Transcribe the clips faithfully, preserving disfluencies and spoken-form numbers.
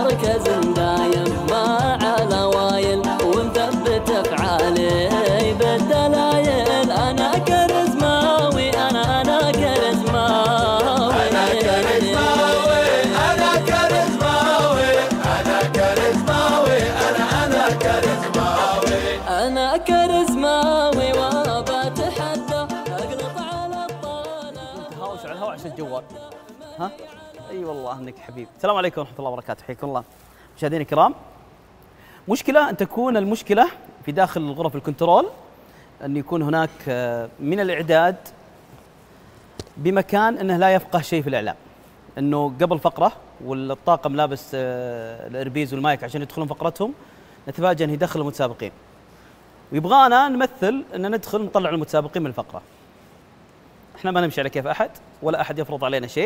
مركز دايم مع الأوائل ومثبت أفعالي بالدلايل. أنا كاريزماوي أنا أنا كاريزماوي أنا كاريزماوي أنا كاريزماوي أنا كاريزماوي أنا أنا كاريزماوي أنا كاريزماوي وبتحدى أقلط على الطالة. هاوش على الهواء عشان الجوال. ها؟ اي أيوة والله انك حبيب. السلام عليكم ورحمه الله وبركاته، حياكم الله مشاهدينا الكرام. مشكله ان تكون المشكله في داخل غرف الكنترول، ان يكون هناك من الاعداد بمكان انه لا يفقه شيء في الاعلام، انه قبل فقره والطاقم لابس الاربيز والمايك عشان يدخلون فقرتهم، نتفاجئ انه يدخل المتسابقين ويبغانا نمثل ان ندخل نطلع المتسابقين من الفقره. احنا ما نمشي على كيف احد ولا احد يفرض علينا شيء.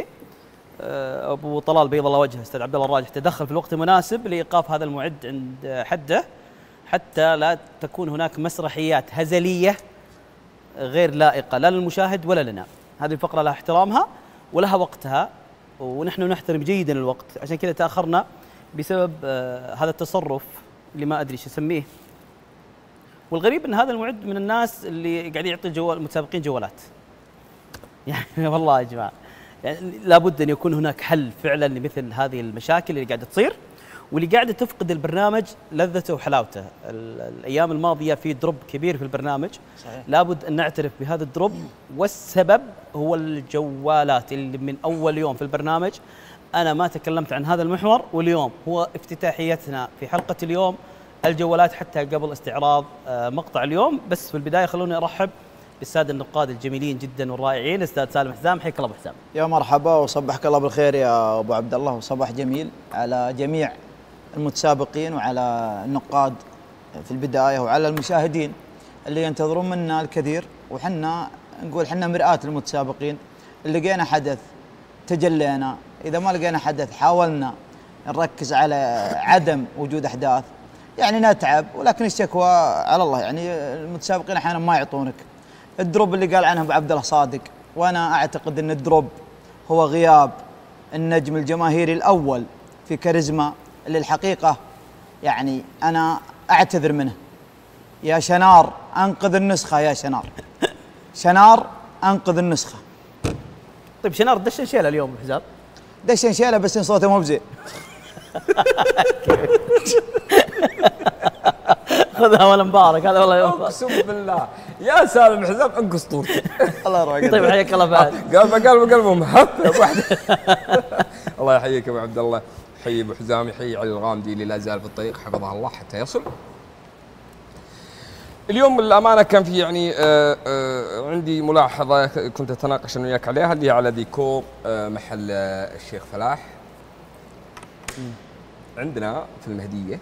ابو طلال بيض الله وجهه استاذ عبد الله الراجح تدخل في الوقت المناسب لايقاف هذا المعد عند حده، حتى لا تكون هناك مسرحيات هزليه غير لائقه لا للمشاهد ولا لنا. هذه الفقره لها احترامها ولها وقتها، ونحن نحترم جيدا الوقت، عشان كذا تاخرنا بسبب هذا التصرف اللي ما ادري ايش اسميه. والغريب ان هذا المعد من الناس اللي قاعدين يعطي جوال المتسابقين جوالات. يعني والله يا جماعه يعني لابد ان يكون هناك حل فعلا لمثل هذه المشاكل اللي قاعده تصير واللي قاعده تفقد البرنامج لذته وحلاوته. الايام الماضيه في دروب كبير في البرنامج، صحيح. لابد ان نعترف بهذا الدروب، والسبب هو الجوالات اللي من اول يوم في البرنامج انا ما تكلمت عن هذا المحور، واليوم هو افتتاحيتنا في حلقه اليوم الجوالات، حتى قبل استعراض مقطع اليوم. بس في البدايه خلوني ارحب بالساده النقاد الجميلين جدا والرائعين، الاستاذ سالم حزام. حياك الله ابو حزام. يا مرحبا وصبحك الله بالخير يا ابو عبد الله، وصباح جميل على جميع المتسابقين وعلى النقاد في البدايه وعلى المشاهدين اللي ينتظرون منا الكثير. وحنا نقول حنا مرآة المتسابقين، اللي لقينا حدث تجلينا، اذا ما لقينا حدث حاولنا نركز على عدم وجود احداث، يعني نتعب، ولكن الشكوى على الله. يعني المتسابقين احيانا ما يعطونك الدروب اللي قال عنه ابو عبد الله صادق، وانا اعتقد ان الدروب هو غياب النجم الجماهيري الاول في كاريزما، اللي الحقيقه يعني انا اعتذر منه. يا شنار انقذ النسخه، يا شنار شنار انقذ النسخه. طيب شنار دش شيله اليوم ابو حزام؟ دش شيله بس ان صوته مو بزين. خذها ولا مبارك هذا والله يوم. اقسم بالله يا سالم حزام انقص طورتي. الله يرضى. طيب حياك الله بعد. قال قلبه قلبه محب واحده. الله يحييك ابو عبد الله، يحيي ابو حزام، يحيي علي الغامدي اللي لا زال في الطريق حفظه الله حتى يصل. اليوم الامانه كان في يعني آآ آآ عندي ملاحظه كنت اتناقش انا وياك عليها، اللي على ديكور محل الشيخ فلاح. عندنا في المهديه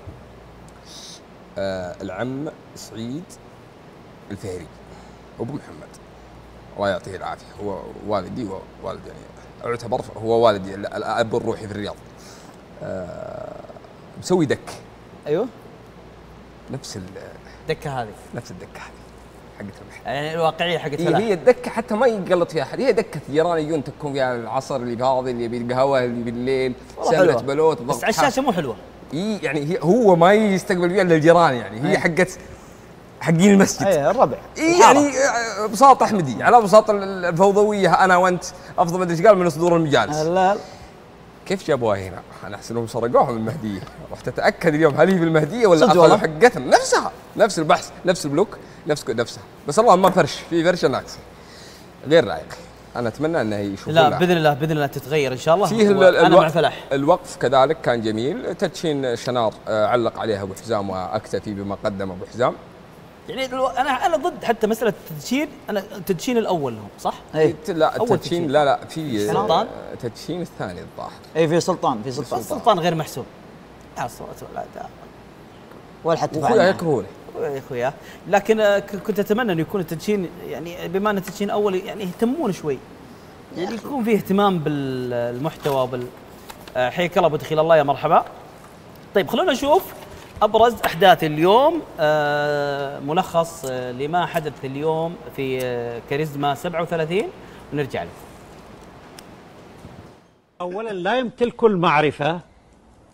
آه العم سعيد الفهري ابو محمد الله يعطيه العافيه، هو والدي ووالد يعني اعتبر هو والدي الاب الروحي في الرياض. آه مسوي دك. ايوه نفس الدكه هذه، نفس الدكه هذه حقت المحل، يعني الواقعيه حقت فلاح. هي الدكه حتى ما يقلط فيها احد، هي دكه جيران يجون تكون فيها العصر، اللي بهذا اللي بالقهوه، اللي بالليل سله بلوت، بس على الشاشه مو حلوه. اي يعني هي هو ما يستقبل فيها الا الجيران، يعني هي حقت حقين المسجد. اي الربع. اي يعني بساطه احمدي على بساطه الفوضويه، انا وانت افضل ما ادري ايش قال من صدور المجالس. لا كيف جابوها هنا؟ انا احسنهم سرقوها من المهديه، رحت اتاكد اليوم هل هي في المهديه ولا اخذوا حقتهم نفسها، نفس البحث، نفس البلوك، نفس نفسها، بس اللهم ما فرش، في فرشه ناقصه غير رايق. انا اتمنى انه يشوفون. لا باذن الله باذن الله تتغير ان شاء الله. فيه انا مع فلاح. الوقف كذلك كان جميل، تدشين شنار علق عليها ابو حزام واكتفي بما قدم ابو حزام. يعني انا انا ضد حتى مساله التدشين، انا التدشين الاول لهم صح؟ اي لا التدشين لا لا في سلطان التدشين الثاني الظاهر. اي في سلطان في سلطان السلطان غير محسوب. يا الصوت والاداء ولا حتى اخويا يكرهونه يا اخويا، لكن كنت اتمنى انه يكون التدشين يعني بما ان التدشين اول يعني يهتمون شوي، يعني يكون فيه اهتمام بالمحتوى وبال حياك الله ابو دخيل الله يا مرحبا. طيب خلونا نشوف ابرز احداث اليوم، آه ملخص آه لما حدث اليوم في آه كاريزما سبعة وثلاثين ونرجع له. اولا لا يمتلك المعرفه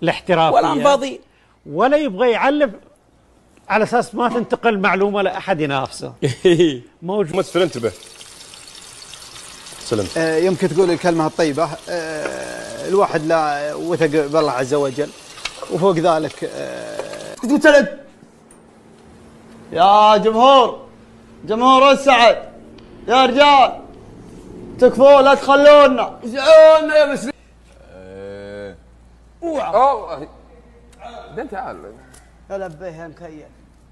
الاحترافيه والان فاضي ولا يبغى يعلم على اساس ما تنتقل معلومه لاحد ينافسه. موجود. ممثل انتبه. سلمت. آه يمكن تقول الكلمه الطيبه. آه الواحد لا وثق بالله عز وجل، وفوق ذلك آه تلد يا جمهور، جمهور السعد، يا رجال تكفون لا تخلونا زعلنا يا مسلم. اوعى ده تعال لبيه يا مكيف.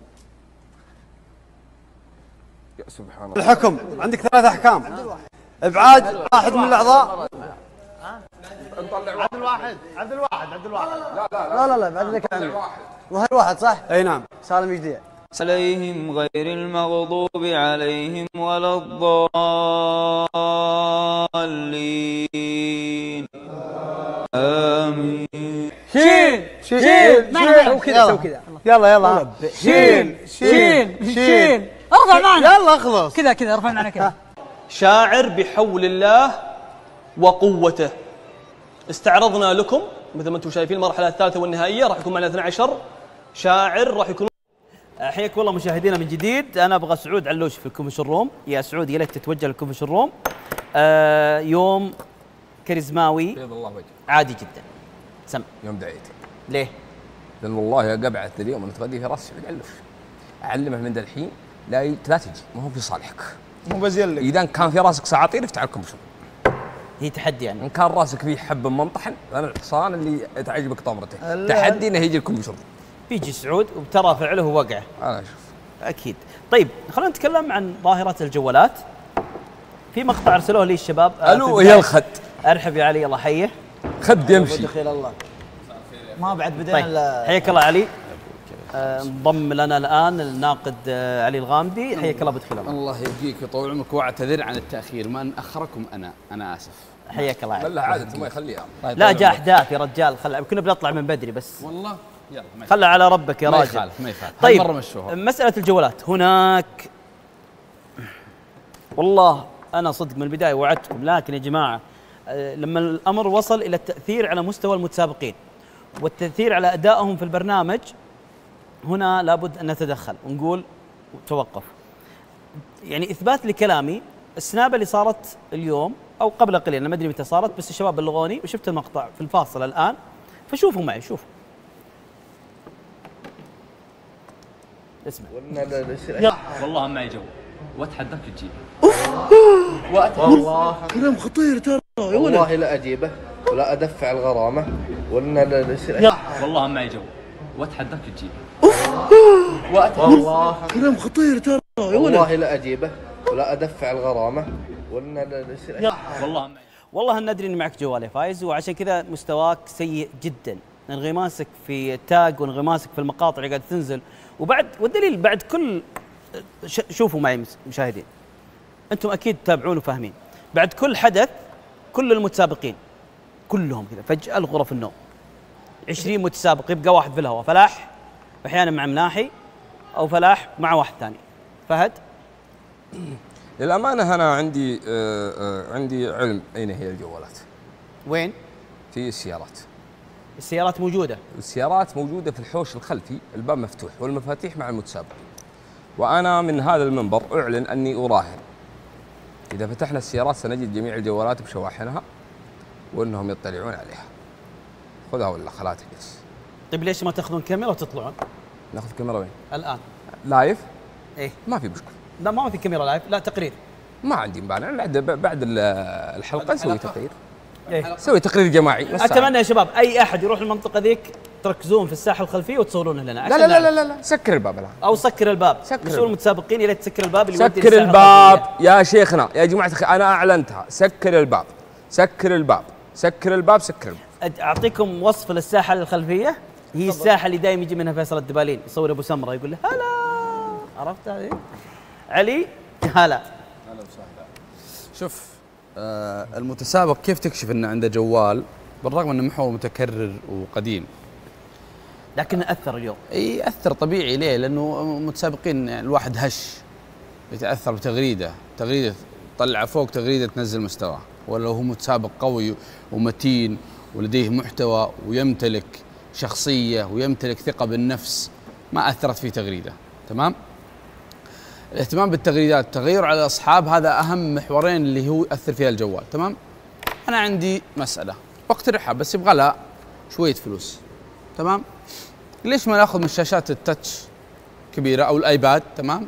يا سبحان الله. الحكم عندك ثلاث احكام. ابعاد واحد من الاعضاء. عدل واحد عدل واحد عدل واحد. لا لا لا لا بعد لك عنه ظهر واحد صح؟ اي نعم. سالم جديع. عليهم غير المغضوب عليهم ولا الضالين آمين. شين شين سوي كذا سوي كذا. يلا يلا شين شين شين ارفع معنا يلا اخلص كذا كذا ارفع معنا كذا. شاعر بحول الله وقوته. استعرضنا لكم مثل ما انتم شايفين المرحله الثالثه والنهائيه، راح يكون معنا اثني عشر شاعر راح يكون. حياكم الله مشاهدينا من جديد. انا ابغى سعود علوش في الكونفشن روم. يا سعود يا ليت تتوجه للكونفشن روم. آه يوم كاريزماوي بيض الله وجهك. عادي جدا. سم يوم دعيتي ليه؟ لان والله قبعت اليوم انا تغدي في راسي علف اعلمه من الحين لا ي... لا تجي ما هو في صالحك. مو بزين لك. اذا كان في راسك سعاطير افتح لكم شو. هي تحدي يعني. ان كان راسك فيه حب منطحن انا الحصان اللي تعجبك طمرته. تحدي انه يجي لكم بشر. بيجي سعود وترى فعله وقعه. انا اشوف. اكيد. طيب خلينا نتكلم عن ظاهره الجوالات. في مقطع ارسلوه لي الشباب. الو يا الخد. ارحب يا علي الله حيه. خد يمشي. دخيل الله ما بعد بدينا. طيب حياك الله علي. آه، انضم لنا الان الناقد آه علي الغامدي. حياك الله بدخل الله. الله يبقيك ويطول عمرك واعتذر عن التاخير ما اخركم انا انا اسف. حياك الله علي. لا عادة ما يخليها. لا جاء احداث يا رجال. خل كنا بنطلع من بدري بس والله يلا خلى على ربك يا ما راجل. يخالف ما يخالف. طيب مرة مشوها. مساله الجوالات هناك والله انا صدق من البدايه وعدتكم، لكن يا جماعه آه، لما الامر وصل الى التاثير على مستوى المتسابقين والتاثير على ادائهم في البرنامج، هنا لابد ان نتدخل ونقول توقف. يعني اثبات لكلامي، السنابه اللي صارت اليوم او قبل قليل انا ما ادري متى صارت، بس الشباب بلغوني وشفت المقطع في الفاصل الان، فشوفوا معي. شوفوا اسمع. والله ما يجو واتحداك تجيب. والله كلام خطير ترى. والله لا اجيبه ولا ادفع الغرامه ولا لا. والله ما يجو واتحداك تجيب. والله كلام خطير ترى. والله لا اجيبه ولا ادفع الغرامه ولا لا. والله ما والله ندري ان معك جوال يا فايز، وعشان كذا مستواك سيء جدا. انغماسك في التاج وانغماسك في المقاطع اللي قاعد تنزل، وبعد والدليل بعد كل شوفوا معي مشاهدين، انتم اكيد تتابعون وفاهمين، بعد كل حدث كل المتسابقين كلهم كذا فجأة الغرف النوم. عشرين متسابق يبقى واحد في الهواء، فلاح احيانا مع مناحي او فلاح مع واحد ثاني. فهد للامانه انا عندي آه آه عندي علم اين هي الجوالات. وين؟ في السيارات. السيارات موجوده. السيارات موجوده في الحوش الخلفي، الباب مفتوح والمفاتيح مع المتسابقين. وانا من هذا المنبر اعلن اني اراهن اذا فتحنا السيارات سنجد جميع الجوالات بشواحنها وانهم يطلعون عليها. خذها ولا خلها تجلس. طيب ليش ما تاخذون كاميرا وتطلعون؟ ناخذ كاميرا وين؟ الان لايف؟ ايه ما في مشكله. لا ما في كاميرا لايف، لا تقرير. ما عندي مانع، بعد بعد الحلقه نسوي تقرير. ايه سوي تقرير جماعي. اتمنى يا شباب اي احد يروح المنطقه ذيك تركزون في الساحه الخلفيه وتصورونه لنا. لا لا لا, لا لا لا سكر الباب الان. او سكر الباب. سكر مسؤول المتسابقين يا ريت تسكر الباب اللي يودي سكر الباب يا شيخنا يا جماعه الخير، انا اعلنتها. سكر الباب سكر الباب سكر الباب سكر الباب. اعطيكم وصف للساحه الخلفيه، هي الساحه اللي دائما يجي منها فيصل الدبالين يصور ابو سمره يقول له هلا. عرفت هذه؟ علي هلا. هلا وسهلا. شوف آه المتسابق كيف تكشف انه عنده جوال بالرغم انه محور متكرر وقديم؟ لكنه اثر اليوم. اي اثر طبيعي. ليه؟ لانه متسابقين يعني الواحد هش يتاثر بتغريده، تغريده طلع فوق تغريده تنزل مستواه، ولا هو متسابق قوي ومتين ولديه محتوى ويمتلك شخصيه ويمتلك ثقه بالنفس ما اثرت في تغريده. تمام؟ الاهتمام بالتغريدات، التغير على الاصحاب، هذا اهم محورين اللي هو ياثر فيها الجوال. تمام؟ انا عندي مساله بقترحها بس يبغى لها شويه فلوس. تمام؟ ليش ما ناخذ من شاشات التاتش كبيره او الايباد؟ تمام؟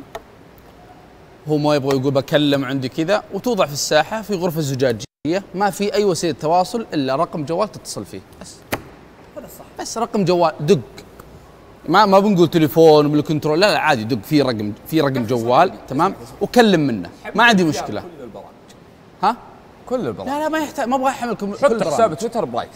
هو ما يبغى يقول بكلم عندي كذا، وتوضع في الساحه في غرفه زجاجيه ما في اي وسيله تواصل الا رقم جوال تتصل فيه بس. هذا صح، بس رقم جوال دق، ما ما بنقول تليفون بالكنترول، لا لا عادي دق في رقم في رقم جوال. تمام؟ وكلم منه ما عندي مشكله. كل البرامج ها؟ كل البرامج. لا لا ما يحتاج، ما ابغى احمل كل حط حساب تويتر برايفت.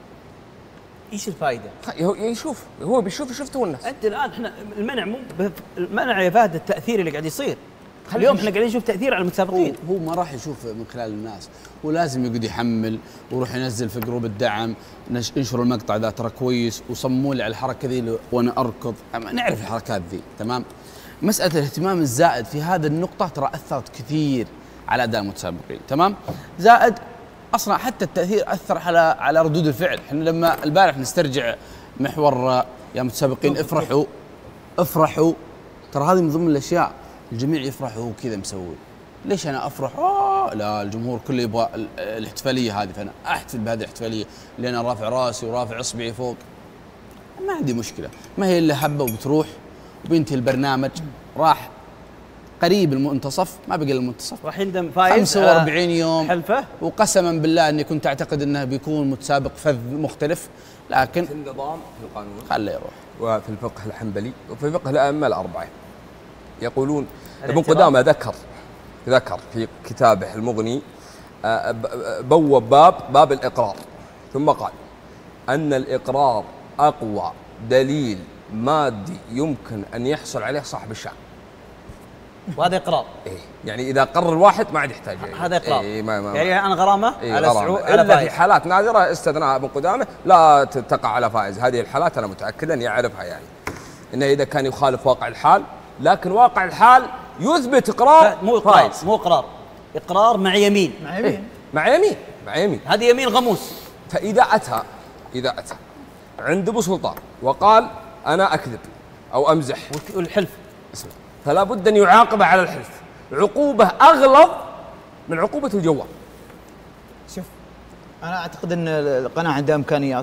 ايش الفائده؟ هو يشوف، هو بيشوف شفته والناس. انت الان احنا المنع مو المنع يا فهد التاثير اللي قاعد يصير. اليوم احنا قاعدين نشوف تاثير على المتسابقين. هو, هو ما راح يشوف من خلال الناس، ولازم يقعد يحمل ويروح ينزل في جروب الدعم، انشروا المقطع ذا ترى كويس، وصموا لي على الحركه ذي وانا اركض، نعرف الحركات ذي. تمام؟ مساله الاهتمام الزائد في هذه النقطه ترى اثرت كثير على اداء المتسابقين. تمام؟ زائد اصلا حتى التاثير اثر على على ردود الفعل. احنا لما البارح نسترجع محور يا متسابقين افرحوا افرحوا، ترى هذه من ضمن الاشياء الجميع يفرح وهو كذا مسوي. ليش انا افرح؟ آه لا، الجمهور كله يبغى الاحتفاليه هذه، فانا احتفل بهذه الاحتفاليه اللي انا رافع راسي ورافع اصبعي فوق. ما عندي مشكله، ما هي الا حبه وبتروح وبينتهي البرنامج. راح قريب المنتصف، ما بقى المنتصف، راح يندم فايز خمسة وأربعين يوم حلفه. وقسما بالله اني كنت اعتقد انه بيكون متسابق فذ مختلف، لكن في النظام في القانون خله يروح. وفي الفقه الحنبلي وفي فقه الائمه الاربعه يقولون، ابن قدامه ذكر ذكر في كتابه المغني بوب باب باب الاقرار، ثم قال ان الاقرار اقوى دليل مادي يمكن ان يحصل عليه صاحب الشأن. وهذا اقرار. إيه، يعني اذا قرر الواحد ما عاد يحتاج يعني. هذا اقرار. إيه ما ما يعني انا غرامه إيه على سعود الا على في حالات نادره استثناها ابن قدامه لا تقع على فائز. هذه الحالات انا متاكد ان يعرفها، يعني انه اذا كان يخالف واقع الحال، لكن واقع الحال يثبت اقرار. مو اقرار مو اقرار اقرار مع يمين. مع يمين إيه؟ مع يمين مع يمين هذه يمين غموس. فاذا اتى اذا اتى عند ابو سلطان وقال انا اكذب او امزح والحلف، فلا بد ان يعاقب على الحلف عقوبه اغلظ من عقوبه الجوال. شوف، انا اعتقد ان القناه عندها امكانيات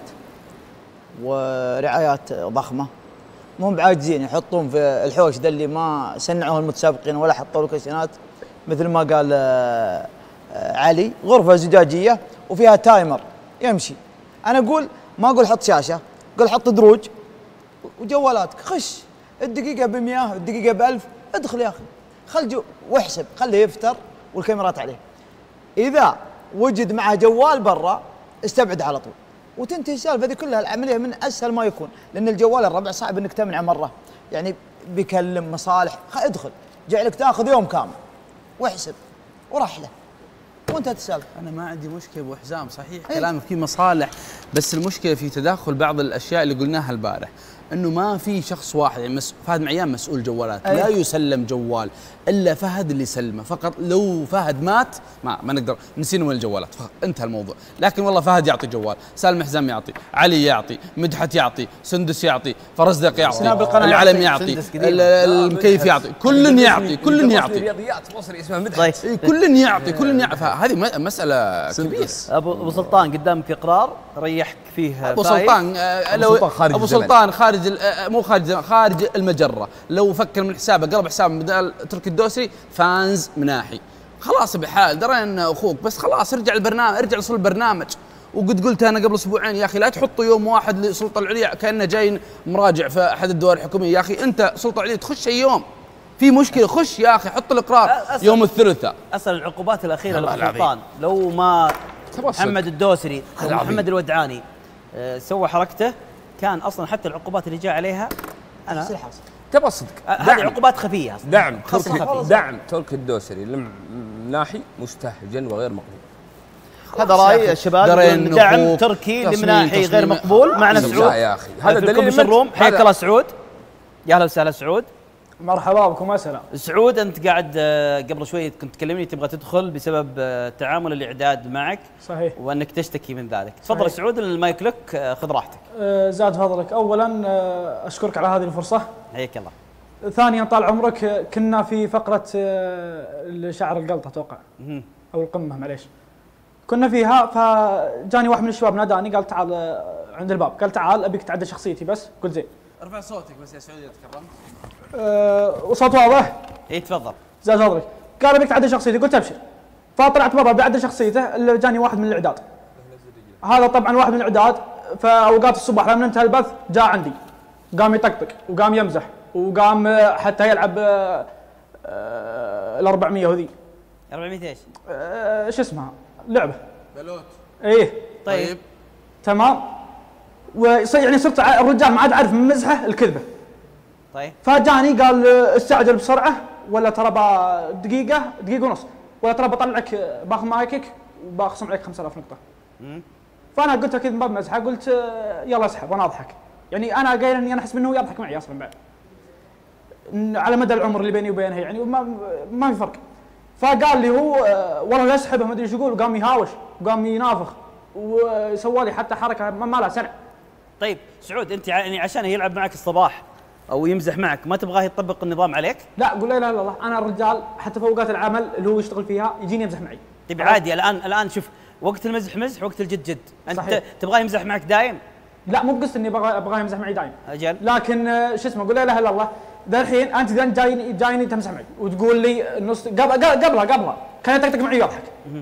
ورعايات ضخمه، مو بعاجزين يحطون في الحوش ذا اللي ما سنعوه المتسابقين ولا حطوا لوكيشنات، مثل ما قال علي، غرفه زجاجيه وفيها تايمر يمشي. انا اقول ما اقول حط شاشه، قول حط دروج وجوالاتك، خش الدقيقه ب مئة الدقيقه ب ألف، ادخل يا اخي، خل جو واحسب، خليه يفتر والكاميرات عليه. اذا وجد معه جوال برا استبعد على طول وتنتهي السالفه. هذه كلها العمليه من اسهل ما يكون، لان الجوال الربع صعب انك تمنعه مره، يعني بيكلم مصالح، ادخل جعلك تاخذ يوم كامل واحسب ورحله وانتهت السالفه. انا ما عندي مشكله ابو حزام، صحيح كلامك في مصالح، بس المشكله في تداخل بعض الاشياء اللي قلناها البارح، انه ما في شخص واحد. يعني مس... فهد معيان مسؤول جوالات، لا يسلم جوال الا فهد اللي يسلمه فقط. لو فهد مات ما ما نقدر نسينا من الجوالات، فقط انتهى الموضوع. لكن والله فهد يعطي جوال، سالم حزام يعطي، علي يعطي، مدحت يعطي، سندس يعطي، فرزدق يعطي، العلم يعطي، المكيف يعطي، كل يعطي كل يعطي رياضيات مصري اسمها مدحت، كل يعطي كل يعطي. فهذه مساله كبيره. ابو سلطان قدامك اقرار ريحك فيه. ابو سلطان لو ابو سلطان خارج مو خارج خارج المجره، لو فكر من حسابه قلب حسابه بدل تركي الدوسري فانز مناحي، خلاص بحال درى ان اخوك، بس خلاص ارجع البرنامج، ارجع لصل البرنامج. وقد قلت انا قبل اسبوعين يا اخي لا تحطوا يوم واحد للسلطه العليا كانه جاي مراجع في احد الدوائر الحكوميه. يا اخي انت سلطه عليا تخش اي يوم في مشكله، خش يا اخي حط الاقرار يوم الثلاثاء. اصل العقوبات الاخيره لابو سلطان لو ما محمد الدوسري او محمد الودعاني أه سوى حركته كان اصلا حتى العقوبات اللي جاء عليها انا تبغى صدق هذه عقوبات خفيه اصلا. دعم تركي دعم تركي الدوسري لمناحي مستهجن وغير مقبول. هذا راي الشباب، دعم تركي لمناحي غير مقبول. معنا سعود يا اخي هذا دليل الروم. حياك الله سعود، يا اهلا وسهلا سعود. مرحبا بكم وسهلا. سعود انت قاعد آه، قبل شوي كنت تكلمني تبغى تدخل بسبب آه، تعامل الاعداد معك صحيح. وانك تشتكي من ذلك. تفضل صحيح. سعود المايك لك، آه، خذ راحتك. آه، زاد فضلك. اولا آه، اشكرك على هذه الفرصه. حياك الله. ثانيا طال عمرك آه، كنا في فقره آه، شعر القلطه اتوقع او القمه معليش. كنا فيها فجاني واحد من الشباب ناداني قال تعال آه، عند الباب، قال تعال ابيك تعدى شخصيتي بس. قلت زين. ارفع صوتك بس يا سعود اذا تكرمت. أه وصوت واضح؟ اي تفضل. زاد فضلك. قال ابيك تعدى شخصيتي، قلت ابشر. فطلعت برا بعدى شخصيته اللي جاني واحد من الاعداد. هذا طبعا واحد من الاعداد في اوقات الصباح لما انتهى البث جاء عندي. قام يطقطق وقام يمزح وقام آه، حتى يلعب آه، آه، ال أربعمية وذي. أربعمية ايش؟ آه، شو اسمها؟ لعبه. بلوت. ايه. طيب. تمام. ويصير يعني صرت ع- الرجال ما عاد عارف من مزحه الكذبه. طيب. فجاني قال آه، استعجل بسرعه ولا ترى با- دقيقه دقيقه ونص ولا ترى بطلعك آه، باخذ مايكك وبخصم عليك خمسة آلاف نقطه. مم. فانا قلت اكيد من باب مزحه، قلت آه، يلا اسحب وانا اضحك. يعني انا قايل اني انا احس منه يضحك معي اصلا بعد. ن- على مدى العمر اللي بيني وبينه يعني ما ما في فرق. فقال لي هو آه، والله لا اسحبه ما ادري ايش يقول، وقام يهاوش وقام ينافخ وسوى لي حتى حركه ما ما لها سنه. طيب سعود انت ع- يعني عشان يلعب معك الصباح او يمزح معك ما تبغاه يطبق النظام عليك؟ لا قول لا اله الا الله، انا الرجال حتى في اوقات العمل اللي هو يشتغل فيها يجيني يمزح معي. طيب عادي الان الان شوف وقت المزح مزح وقت الجد جد، انت صحيح. تبغاه يمزح معك دايم؟ لا مو بقصد اني ابغى ابغاه يمزح معي دايم. اجل. لكن آه، شو اسمه قول لا اله الا الله، ذا الحين انت ذا جايني جايني تمزح معي وتقول لي نص قبل قبلها قبلها كان يطقطق معي ويضحك.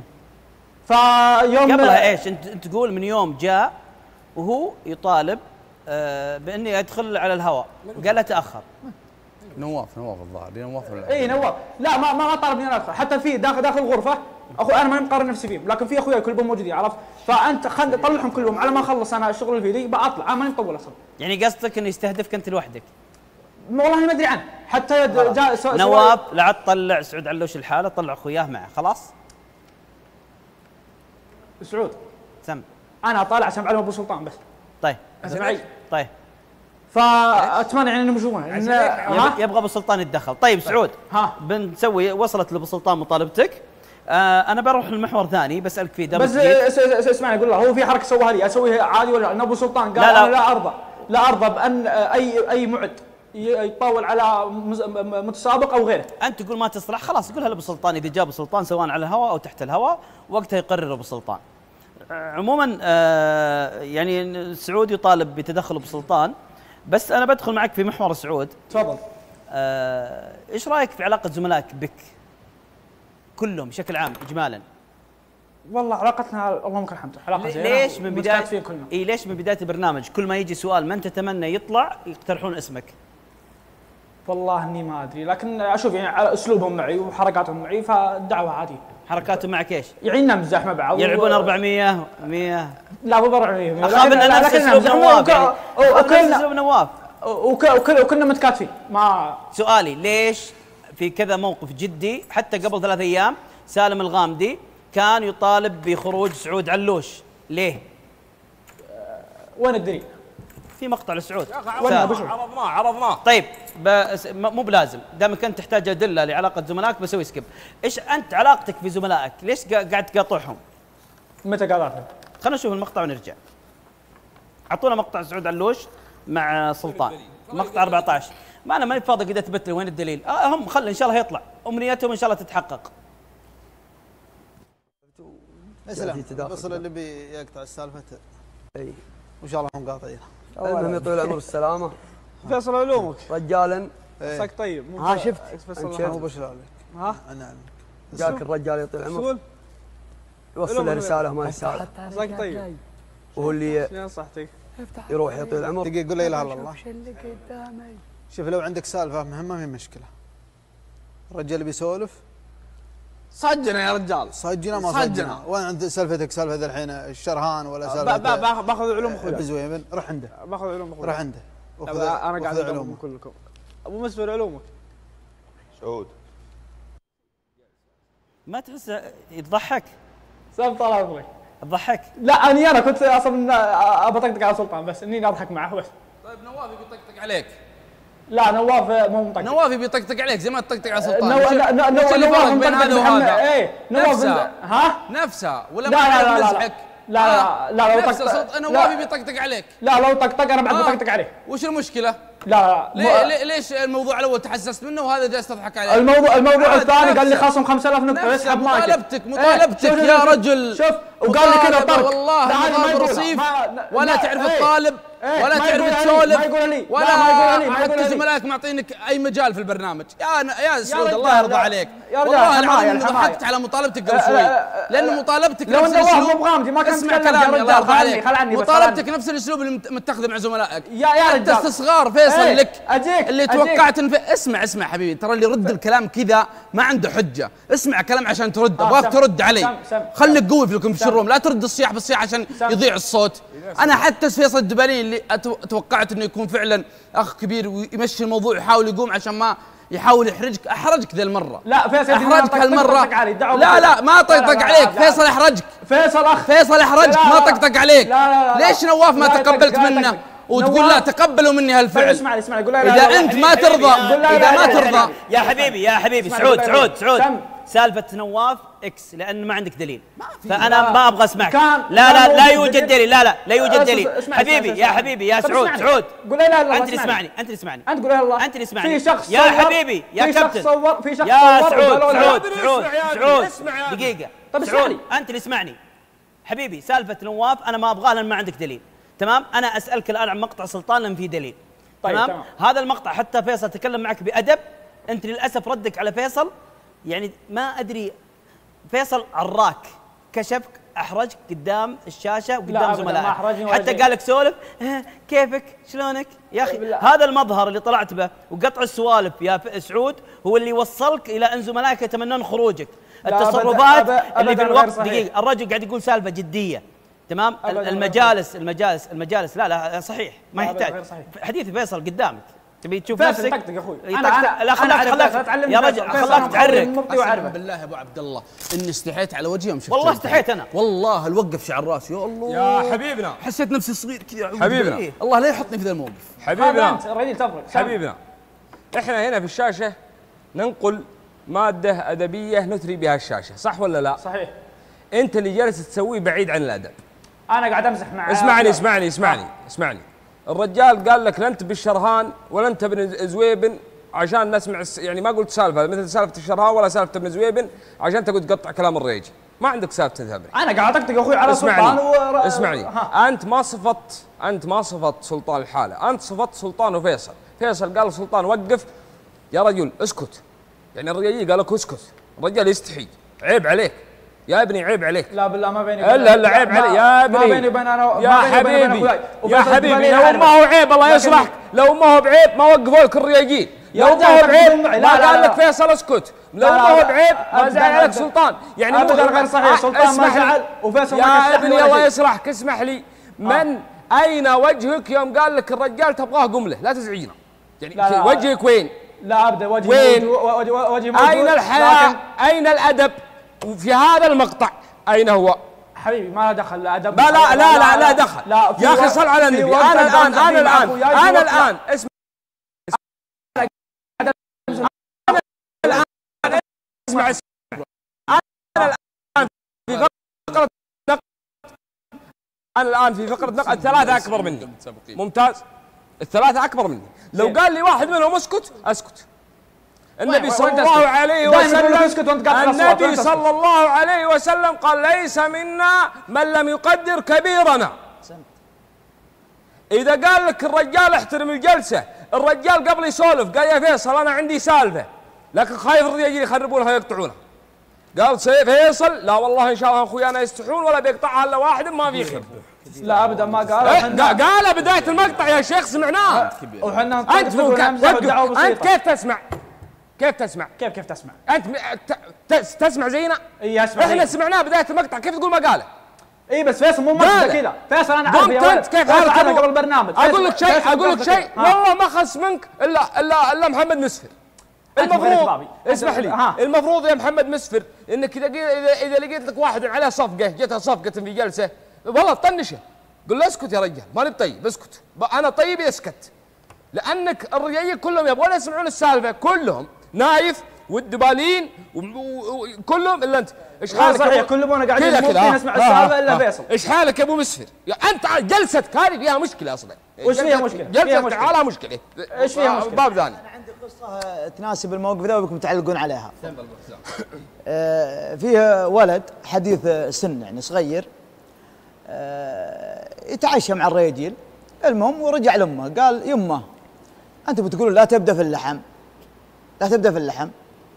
فيوم قبلها ايش؟ انت انت تقول من يوم جاء وهو يطالب آه باني ادخل على الهواء وقال له تاخر. نواف نواف الظاهر نواف ولا اي نواف. لا ما ما طالبني انا ادخل، حتى في داخل داخل الغرفه اخو انا ماني مقارن نفسي فيهم، لكن في اخوياي كلهم موجودين عرفت؟ فانت خل طلعهم كلهم على ما اخلص انا الشغل اللي في يدي بطلع، انا ماني مطول اصلا. يعني قصدك انه يستهدفك انت لوحدك؟ والله ما ادري عنه، حتى يد جاء سو- نواف لا عاد طلع سعود علوش الحاله، طلع اخوياه معه خلاص؟ سعود سم. انا طالع عشان معلم ابو سلطان بس. طيب. اسمعي. طيب. فاتمنى يعني انهم يشوفونه لأن- ها؟ يبغى يبغى ابو سلطان يتدخل. طيب سعود ها بنسوي وصلت لابو سلطان مطالبتك. آه انا بروح للمحور ثاني بسالك فيه درس بس جديد. اس- اس- اسمعني اقول له هو في حركه سواها لي اسويها عادي ولا لا؟ ان ابو سلطان قال لا، لا. انا لا ارضى لا ارضى بان اي اي معد ي- يطاول على مز- م- متسابق او غيره. انت تقول ما تصلح خلاص قولها لابو سلطان، اذا جاب ابو سلطان سواء على الهواء او تحت الهواء وقتها يقرر ابو سلطان. آه، عموما آه يعني سعود يطالب بتدخل ابو سلطان، بس انا بدخل معك في محور سعود. تفضل. آه ايش رايك في علاقه زملائك بك؟ كلهم بشكل عام اجمالا. والله علاقتنا اللهم لك الحمد علاقه زينه. ليش من بدايه متكاتفين كلنا. اي ليش من بدايه البرنامج كل ما يجي سؤال من تتمنى يطلع يقترحون اسمك؟ والله اني ما ادري، لكن اشوف يعني على اسلوبهم معي وحركاتهم معي فالدعوه عاديه. حركاتهم معك ايش؟ يعني نمزح مع بعض يلعبون و- أربعمية مية. لا مو أربعمية. اخاف ان نفس اسلوب نواف يعني. أخاف نفس اسلوب نواف. وكل وكلنا متكاتفين. ما سؤالي ليش في كذا موقف جدي حتى قبل ثلاث ايام سالم الغامدي كان يطالب بخروج سعود علوش، ليه؟ وين الدليل؟ في مقطع لسعود. عرضناه عرضناه. طيب بس م- مو بلازم، دامك انت تحتاج ادله لعلاقه زملائك بسوي سكيب. ايش انت علاقتك في زملائك؟ ليش قا- قاعد تقاطعهم؟ متى قاطعتهم؟ خلينا نشوف المقطع ونرجع. اعطونا مقطع سعود علوش مع سلطان، مقطع أربعة عشر. ما انا ماني فاضي قد اثبت له وين الدليل. آه هم خلي ان شاء الله يطلع، امنيتهم ان شاء الله تتحقق. اسلم الفصل اللي بيقطع السالفه اي وان شاء الله هم قاطعين. المهم يطول العمر والسلامه. فيصل علومك رجالا عساك طيب مو ها شفت مو بشر عليك. ها نعم جاك الرجال يطول العمر يوصل له رساله ما رساله عساك طيب وهو اللي شنو نصحتك؟ يروح يطول العمر دقيقه قول لا اله الا الله. شوف لو عندك سالفه مهمه ما هي مشكله. الرجال اللي بيسولف صجنا يا رجال صجنا ما صجنا. صجنا. وين عند سالفتك سالفه ذا الحين الشرهان ولا ب- سالفه ب- باخذ باخذ علوم اخوي بزويبن روح عنده باخذ علوم اخوي روح عنده وخذ- انا قاعد وخذ ادوركم علومه. كلكم ابو مسفر علومك سعود ما تحس يضحك؟ سام طال عمرك. تضحك؟ لا اني انا كنت اصلا ابى اطقطق على سلطان بس اني اضحك معه بس. طيب نواف يبي يطقطق عليك. لا نواف مو مطقطق. نواف بيطقطق عليك زي ما تطقطق على سلطان. نو... لا نو... وش اللي نواف فرق بين هذا وهذا؟ ايه نواف نفسها ها؟ نفسها ولا لا ما لا يعرف لا مزحك؟ لا لا لا لو طقطق نواف بيطقطق عليك. لا لو طقطق انا بعد بطقطق عليه. وش المشكلة؟ لا لا ليه ليش الموضوع الاول تحسست منه وهذا جالس تضحك عليه؟ الموضوع الموضوع الثاني قال لي خصم خمسة آلاف نقطة ويسحب مايك. مطالبتك مطالبتك ايه يا رجل. شوف وقال لي كذا طرق والله نظام رصيف ولا تعرف الطالب ولا تعرف تسولف ولا حتى زملائك معطينك اي مجال في البرنامج. يا يا سعود الله يرضى عليك والله العظيم ضحكت على مطالبتك قبل شوي لان مطالبتك لو نفس الاسلوب الاسلوب. اسمع كلامي الله يرضى عليك. مطالبتك نفس الاسلوب اللي متخذه مع زملائك. يا يا رجال استصغار فيصل لك أجيك اللي توقعت ان اسمع اسمع حبيبي ترى اللي يرد الكلام كذا ما عنده حجه. اسمع كلام عشان ترد ابغاك ترد علي. خليك قوي في الكونفشن لا ترد الصياح بالصياح عشان يضيع الصوت. انا حتى فيصل الدبالين اللي توقعت انه يكون فعلا اخ كبير ويمشي الموضوع يحاول يقوم عشان ما يحاول يحرجك. احرجك ذي المره. لا فيصل احرجك هالمره. لا لا ما طقطق عليك. فيصل احرجك. فيصل اخ فيصل احرجك ما طقطق عليك. لا لا لا ليش نواف ما تقبلت منه وتقول لا تقبلوا مني هالفعل؟ اسمعني اسمعني قول اذا انت ما ترضى اذا ما ترضى يا حبيبي يا حبيبي سعود سعود سعود سالفة نواف اكس لان ما عندك دليل فانا ما ابغى اسمعك. لا لا لا يوجد دليل. لا لا لا يوجد دليل حبيبي يا حبيبي يا سعود سعود قول لا لا انت اللي اسمعني انت اللي اسمعني انت قول لا الله انت اللي اسمعني في شخص يا حبيبي يا كابتن صور في شخص يا صور سعود سعود سعود سعود اسمع دقيقة طب اسمعني انت اللي اسمعني حبيبي. سالفة نواف انا ما ابغاها لان ما عندك دليل تمام. انا اسالك الان عن مقطع سلطان لان في دليل طيب تمام. تمام. هذا المقطع حتى فيصل تكلم معك بادب. انت للاسف ردك على فيصل يعني ما ادري. فيصل عراك كشفك احرجك قدام الشاشه وقدام زملائك حتى قال لك سولف اه كيفك شلونك يا اخي. هذا المظهر اللي طلعت به وقطع السوالف يا سعود هو اللي وصلك الى ان زملائك يتمنون خروجك. التصرفات أبا أبا اللي في الوقت دقيقه الرجل قاعد يقول سالفه جديه تمام. المجالس المجالس المجالس لا لا صحيح ما يحتاج. حديث فيصل قدامك تبي تشوف نفسك طقطق يا اخوي. انا لا خلاك خلاك يا رجل خلاك تعرق. قسما بالله يا ابو عبد الله اني استحيت على وجهي ومشيت. والله استحيت انا والله الوقف شعر راسي يا الله يا حبيبنا. حسيت نفسي صغير كذا حبيبنا إيه؟ الله لا يحطني في ذا الموقف. حبيبنا تفضل حبيبنا احنا هنا في الشاشه ننقل ماده ادبيه نثري بها الشاشه صح ولا لا؟ صحيح. انت اللي جالس تسويه بعيد عن الادب. انا قاعد امزح معاه. اسمعني اسمعني اسمعني اسمعني. الرجال قال لك لا انت بالشرهان ولا انت بن زويبن عشان نسمع يعني ما قلت سالفه مثل سالفه الشرهان ولا سالفه ابن زويبن عشان تقعد تقطع كلام الريجي. ما عندك سالفه تذهب. انا قاعد اطقطق اخوي على سلطان و... اسمعني ها. انت ما صفت انت ما صفت سلطان الحاله، انت صفت سلطان وفيصل. فيصل قال سلطان وقف يا رجل اسكت. يعني الرجال قال لك اسكت. الرجال يستحي. عيب عليك يا ابني عيب عليك. لا بالله ما بيني وبين الا الا عيب علي يا ابني. ما بيني وبين انا يا حبيبي يا حبيبي لو ما هو عيب الله يصلحك لو ما هو بعيب ما وقفوا لك الرياجين. لو ما هو بعيب ما قال لك فيصل اسكت. لو ما هو بعيب ما زعل عليك سلطان. يعني ابدا غير صحيح. سلطان ما زعل وفيصل ما يا ابني الله يصلحك اسمح لي. من اين وجهك يوم قال لك الرجال تبغاه قمله لا تزعجنا. يعني وجهك وين؟ لا ابدا وجهي وين؟ وجهي موجود. اين الحياء؟ اين الادب؟ وفي هذا المقطع اين هو؟ حبيبي ما له دخل لا ادب. لا لا لا لا, لا دخل. لا يا اخي صل على النبي. انا الان انا الان انا الان اسمع اسمع انا الان في فقره نقد. انا الان في فقره نقد. الثلاثه اكبر مني. ممتاز. الثلاثه اكبر مني. لو قال لي واحد منهم اسكت اسكت. النبي صلى الله عليه وسلم النبي صلى الله عليه وسلم قال ليس منا من لم يقدر كبيرنا. إذا قال لك الرجال احترم الجلسة، الرجال قبل يسولف قال يا فيصل أنا عندي سالفة لكن خايف الرجال يخربونها ويقطعونها. قال فيصل لا والله إن شاء الله أخويانا يستحون ولا بيقطعها إلا واحد ما في خير. لا ابدا ما قال. قال بداية المقطع يا شيخ سمعناه. وحنا أنت أنت كيف تسمع؟ كيف تسمع؟ كيف كيف تسمع؟ أنت تسمع زينا؟ اي اسمع. احنا سمعناه بداية المقطع كيف تقول ما قاله؟ اي بس فيصل مو مقطع كذا. فيصل انا عارف يا ولد. كيف انا قبل البرنامج. اقول لك شيء اقول لك شيء والله ما خص منك الا الا الا محمد مسفر. المفروض اسمح لي المفروض يا محمد مسفر انك اذا اذا اذا لقيت لك واحد عليه صفقه جتها صفقه في جلسه والله طنشه قول له اسكت يا رجال ماني بطيب اسكت انا طيب اسكت لانك الرجايين كلهم يبغون يسمعون السالفه، كلهم نايف والدبالين وكلهم الا انت. ايش حالك؟ صحيح كلهم قاعدين ممكن نسمع السالفه الا فيصل. ايش حالك يا ابو مسفر؟ يا انت جلستك هذه فيها مشكله اصلا. وش فيها مشكله؟ جلستك على مشكله. ايش فيها مشكله؟ باب ثاني. انا عندي قصه تناسب الموقف ذا وبكم تعلقون عليها. آه فيه ولد حديث سن يعني صغير آه يتعشى مع الرجال، المهم ورجع لامه قال يمه انت بتقولوا لا تبدا في اللحم، لا تبدا في اللحم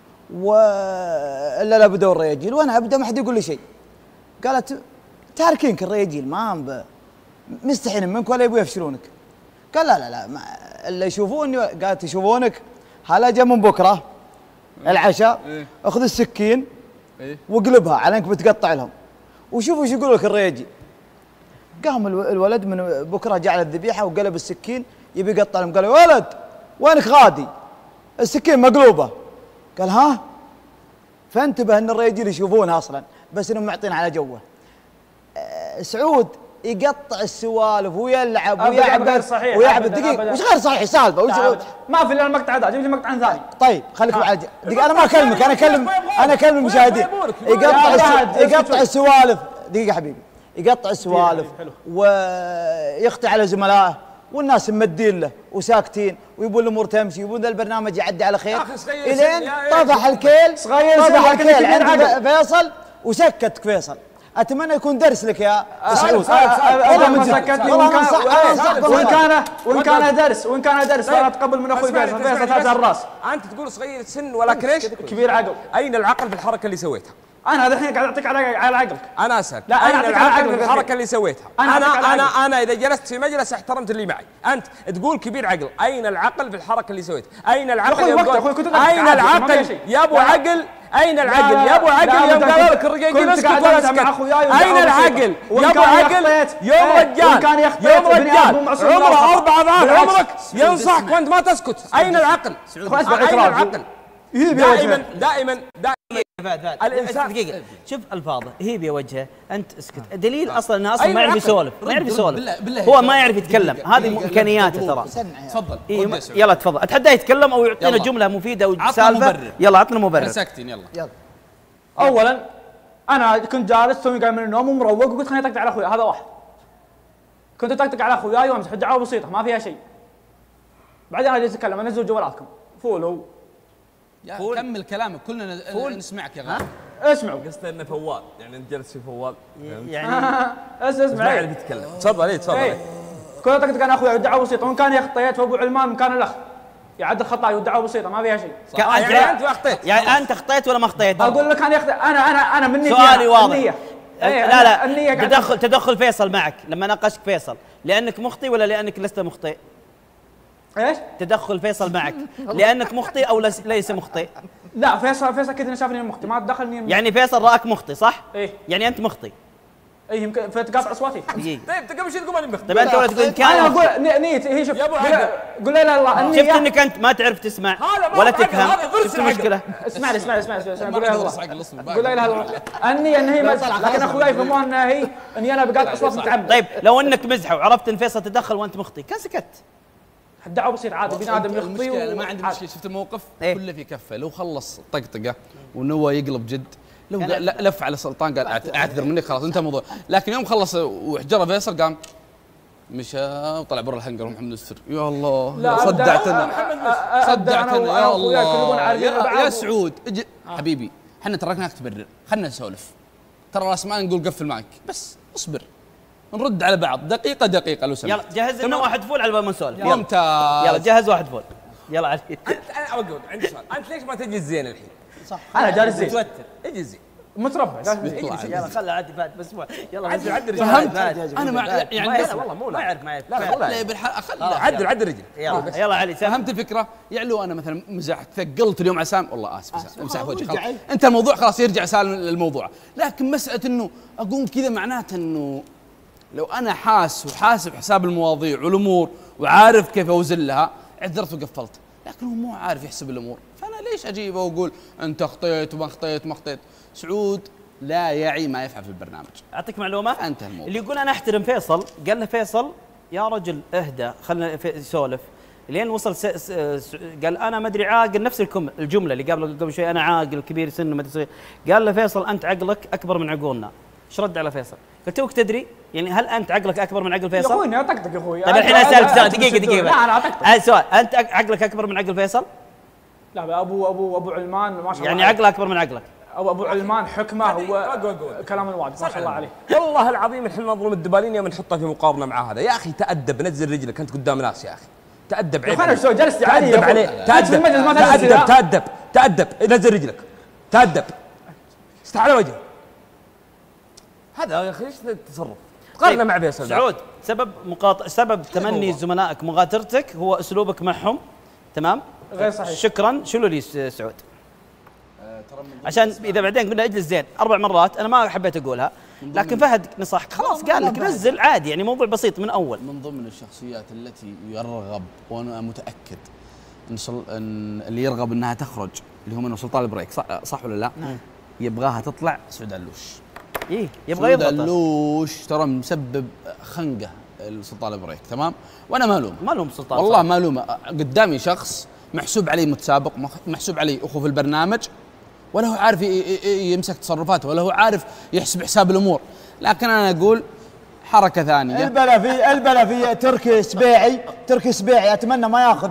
والا لا بدور الرجال وانا ابدا ما حد يقول لي شيء. قالت تاركينك الرجال ما مستحين منك ولا يبغوا يفشلونك. قال لا لا لا ما اللي يشوفوني. قالت يشوفونك هلا جا من بكره العشاء إيه؟ اخذ السكين إيه؟ واقلبها على انك بتقطع لهم وشوفوا ايش يقول لك الرجال. قام الولد من بكره جاء على الذبيحه وقلب السكين يبي يقطع لهم. قال يا ولد وينك غادي؟ السكين مقلوبه. قال ها؟ فانتبه ان الرجال يشوفونها اصلا بس انهم معطين على جوه. أه سعود يقطع السوالف ويلعب ويعبد ويعبد. دقيقه وش غير صحيح سالفه؟ وش ما في الا المقطع هذا، جيب لي مقطع ثاني. طيب خليك على دقيقه انا ما اكلمك، انا اكلم انا اكلم المشاهدين. يقطع يقطع السوالف. دقيقه حبيبي يقطع السوالف ويخطي على زملائه والناس ممدين له وساكتين ويبون الامور تمشي ويبون ذا البرنامج يعدي على خير الين طفح الكيل. طفح الكيل عند فيصل وسكتك فيصل. اتمنى يكون درس لك يا سعود. والله ما سكتني وان كان وان كان وان كان درس وان كان درس انا اتقبل من اخوي فيصل. فيصل تاج الراس. انت تقول صغير السن ولكن ايش؟ كبير عقل. اين العقل في الحركه اللي سويتها؟ انا الحين قاعد اعطيك على على عقلك. انا اسال لا انا اين العقل في الحركه اللي سويتها؟ انا انا انا, أنا اذا جلست في مجلس احترمت اللي معي، انت تقول كبير عقل، اين العقل في الحركه اللي سويتها؟ اين العقل يا ابو اين العقل يا ابو عقل؟ اين العقل يا ابو عقل يوم قالوا لك الرجال اسكت ولا اسكت؟ اين العقل يا ابو عقل يوم رجال يوم رجال عمره اربع اضعاف عمرك ينصحك وانت ما تسكت؟ اين العقل؟ اين العقل؟ دائما دائما دائما الانسان دقيقه شوف الفاظه هيب يا وجهه انت اسكت. دليل اصلا انه اصلا ما يعرف يسولف ما يعرف يسولف هو ما يعرف يتكلم. هذه امكانياته ترى. تفضل يلا تفضل اتحداه يتكلم او يعطينا جمله مفيده وسالفه. يلا عطنا مبرر. ساكتين يلا يلا. اولا انا كنت جالس توي قايم من النوم ومروق وقلت خليني اطقطق على اخوي. هذا واحد. كنت اطقطق على اخوياي وامسح الدعوه بسيطه ما فيها شيء. بعدين انا جالس اتكلم انزل جوالاتكم فولو. يا كمل كلامك كلنا نسمعك يا غالي. اسمعوا. قصده انه فوال يعني انت جالس في فوال يعني اسمع ما يعرف يتكلم. تفضل اي تفضل. كنت اطقطق انا اخوي والدعوه بسيطه وان كان يخطيت فابو علمان مكان الاخ يعدل خطاي والدعوه بسيطه ما فيها شيء. يعني انت اخطيت يعني انت اخطيت ولا ما اخطيت؟ اقول لك انا يخطئ. انا انا انا مني سؤالي واضح. النية. لا لا النية تدخل تدخل فيصل معك لما ناقشك فيصل لانك مخطئ ولا لانك لست مخطئ؟ ايش؟ تدخل فيصل معك لانك مخطئ او ليس مخطئ؟ لا فيصل فيصل كذا شافني مخطئ ما تدخلني. يعني فيصل راك مخطئ صح؟ ايه يعني انت مخطئ. اي يمكن فتقاطع اصواتي. طيب انت قبل شوي تقول ماني مخطئ. طيب انت ولا تقول كان انا اقول نيت هي شوف قول لا لا النية. شفت انك انت ما تعرف تسمع ولا تفهم. شفت المشكله؟ اسمعني اسمعني اسمعني قول لا الله قول لا اله الا الله. النية ان هي لكن اخوياي يفهمون انها هي اني انا بقاطع اصوات متعمد. طيب لو انك مزحه وعرفت ان فيصل تدخل وانت مخطئ كان سكت. الدعوه بصير عادي بني ادم يخطي. المشكله انا ما عندي مشكله. شفت الموقف إيه؟ كله في كفه. لو خلص طقطقه ونوى يقلب جد لو لف على سلطان قال اعتذر منك خلاص انتهى الموضوع. لكن يوم خلص وحجره فيصل قام مشى وطلع برا الحنقر محمد السر. يا الله صدعتنا صدعتنا يا الله يا, يا سعود اجي حبيبي احنا تركناك تبرر خلنا نسولف. ترى راس ما نقول قفل معك بس اصبر نرد على بعض دقيقة دقيقة لو سمحت. يلا جهز لنا واحد فول على بال ما نسولف. ممتاز. يلا جهز واحد فول. يلا علي. انت انا اوقف عندي سؤال، انت ليش ما تجي الزين الحين؟ صح انا جالس زين. متوتر، اجي الزين. متربع يلا خلها عدي فات بس يلا عدل عدل فهمت انا مع يعني والله مو ما يعرف ما يعرف لا لا بالحق خلها عدل عدل رجل. يلا يلا علي فهمت الفكرة؟ يعني لو انا مثلا مزحت ثقلت اليوم عسام والله اسف امسح وجهك انت الموضوع خلاص يرجع سالم الموضوع. لكن مسألة انه اقوم كذا معناته انه لو انا حاس وحاسب حساب المواضيع والامور وعارف كيف اوزن لها عذرت وقفلت. لكن هو مو عارف يحسب الامور فانا ليش اجيبه واقول انت اخطيت وما اخطيت ما اخطيت. سعود لا يعي ما يفعل في البرنامج. اعطيك معلومه انتهى الموضوع. اللي يقول انا احترم فيصل قال له فيصل يا رجل اهدى خلنا يسولف لين وصل س... س... س... قال انا ما ادري عاقل، نفس الكم الجمله اللي قبل قبل شوي، انا عاقل كبير سن ما ادري. قال له فيصل انت عقلك اكبر من عقولنا. ايش رد على فيصل؟ قلت توك تدري يعني هل انت عقلك اكبر من عقل فيصل؟ يا اخوي انا اطقطق يا اخوي. طيب الحين اسالك سؤال، دقيقه دقيقه. لا انا اطقطق. هذا سؤال، انت عقلك اكبر من عقل فيصل؟ لا ابو ابو ابو علمان ما شاء الله يعني عقله اكبر من عقلك. ابو ابو علمان حكمه هو كلام الوالد ما شاء الله عليه. والله العظيم احنا نظلم الدبالين يوم نحطه في مقارنه مع هذا. يا اخي تأدب، نزل رجلك انت قدام ناس يا اخي. تأدب عيب. انا شو جلست عليه تأدب عليه. تأدب تأدب تأدب تأدب نزل رجلك. تأدب. استعلى وجهه. هذا يا اخي ايش التصرف؟ قارنا مع فيصل. سعود سبب مقاطع سبب تمني زملائك مغادرتك هو اسلوبك معهم، تمام؟ غير صحيح. شكرا. شنو لي سعود؟ عشان اذا بعدين قلنا اجلس زين اربع مرات انا ما حبيت اقولها، لكن فهد نصحك خلاص قال لك نزل عادي، يعني موضوع بسيط من اول. من ضمن الشخصيات التي يرغب وانا متاكد ان, صل... إن اللي يرغب انها تخرج اللي هو منه سلطان البريك، صح, صح ولا لا؟ نعم. يبغاها تطلع سعود علوش. ايه يبغى يضغط. سعود علوش ترى مسبب خنقه لسلطان البريك، تمام؟ وانا ما الوم ما الوم سلطان والله ما الوم. قدامي شخص محسوب عليه متسابق، محسوب عليه اخو في البرنامج، ولا هو عارف يمسك تصرفاته، ولا هو عارف يحسب حساب الامور، لكن انا اقول حركه ثانيه. البلا في البلا في تركي سبيعي، تركي سبيعي اتمنى ما ياخذ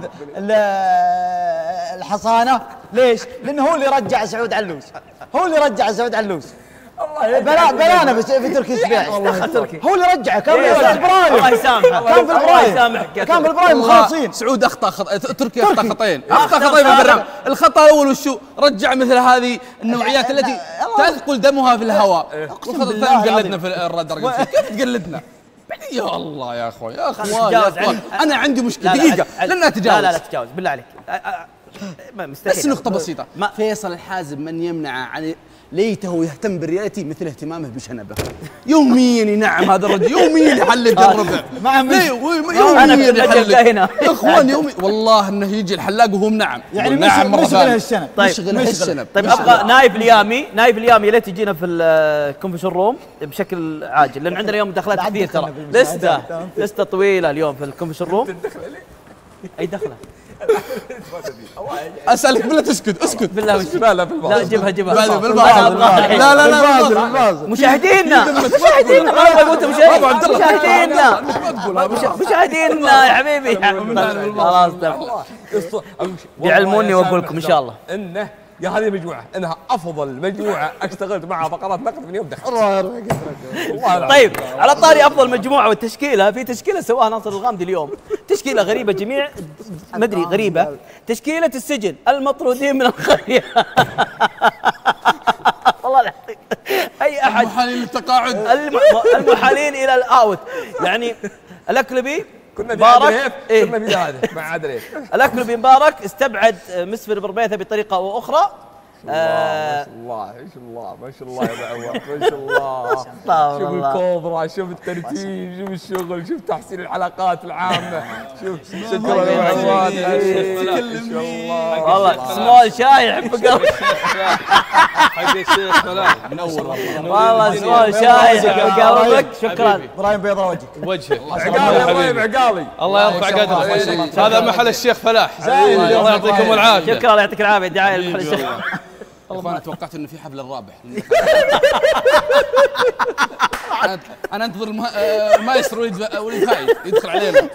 الحصانه. ليش؟ لانه هو اللي رجع سعود علوش، هو اللي رجع سعود علوش. الله بلا بلانا في تركي سبيعي، هو اللي رجعه. كان في البرايم، الله يسامحه، كان في البرايم، كان في البرايم خالصين. سعود اخطا خط... تركي اخطا خطين، اخطا خطين في البرنامج. الخطا الاول وشو؟ رجع مثل هذه النوعيات التي تثقل دمها في الهواء. الخطا الثاني قلدنا في الرادار. كيف تقلدنا؟ يا الله يا اخوي يا اخوان يا اخوان انا عندي مشكله دقيقه لن اتجاوز. لا لا لا تتجاوز بالله عليك. مستحيل. بس نقطه بسيطه، فيصل الحازم من يمنع عن ليته يهتم بالرياليتي مثل اهتمامه بشنبه. يوميا ينعم هذا الرجل، يوميا يحلق الربع. يوميا يحلق هنا يا اخوان، يومي والله انه يجي الحلاق وهو منعم. يعني نعم مشغله الشنب. طيب مشغله الشنب. طيب ابغى نايف اليامي، نايف اليامي ليه تجينا في الكونفشن روم بشكل عاجل، لان عندنا اليوم مداخلات كثير ترى، لسته لسته طويله اليوم في الكونفشن روم. اي دخله؟ اسالك بالله تسكت، اسكت بالله. لا لا بالباص، لا جيبها جيبها بالباص. لا لا لا مشاهدينا مشاهدينا ما ابغى اقول مشاهدينا مشاهدينا يا حبيبي. خلاص بيعلموني واقول لكم ان شاء الله انه يا هذه المجموعه انها افضل مجموعه اشتغلت معها فقرات نقد من يوم دخلت. طيب على طاري افضل مجموعه والتشكيله، في تشكيله سواها ناصر الغامدي اليوم، تشكيله غريبه جميع ما ادري غريبه، تشكيله السجن المطرودين من القريه. والله العظيم اي احد المحالين للتقاعد، المحالين الى الاوت، يعني الاكلبي كنا مبارك إيه؟ كنا في هذا مع عادل الاكلبي مبارك استبعد مسفر بربيثه بطريقه او اخرى. ما شاء الله ما شاء الله ما شاء الله يا معوض ما شاء الله. شوف الكوبرا، شوف الترتيب، شوف الشغل، شوف تحسين الحلقات العامه، شوف شكرا يا معوض. والله سمول شاي يحب قلبي. حق الشيخ فلاح منور والله سمول شاي يحب قلبك. شكرا ابراهيم بيضاء وجهك وجهك. عقالي يا ابراهيم عقالي، الله يرفع قدرك. هذا محل الشيخ فلاح، الله يعطيكم العافيه. شكرا الله يعطيك العافيه. دعايه لمحل الشيخ. والله انا توقعت انه في حفل الرابح. انا انتظر المايسترو وليد فايد يدخل علينا.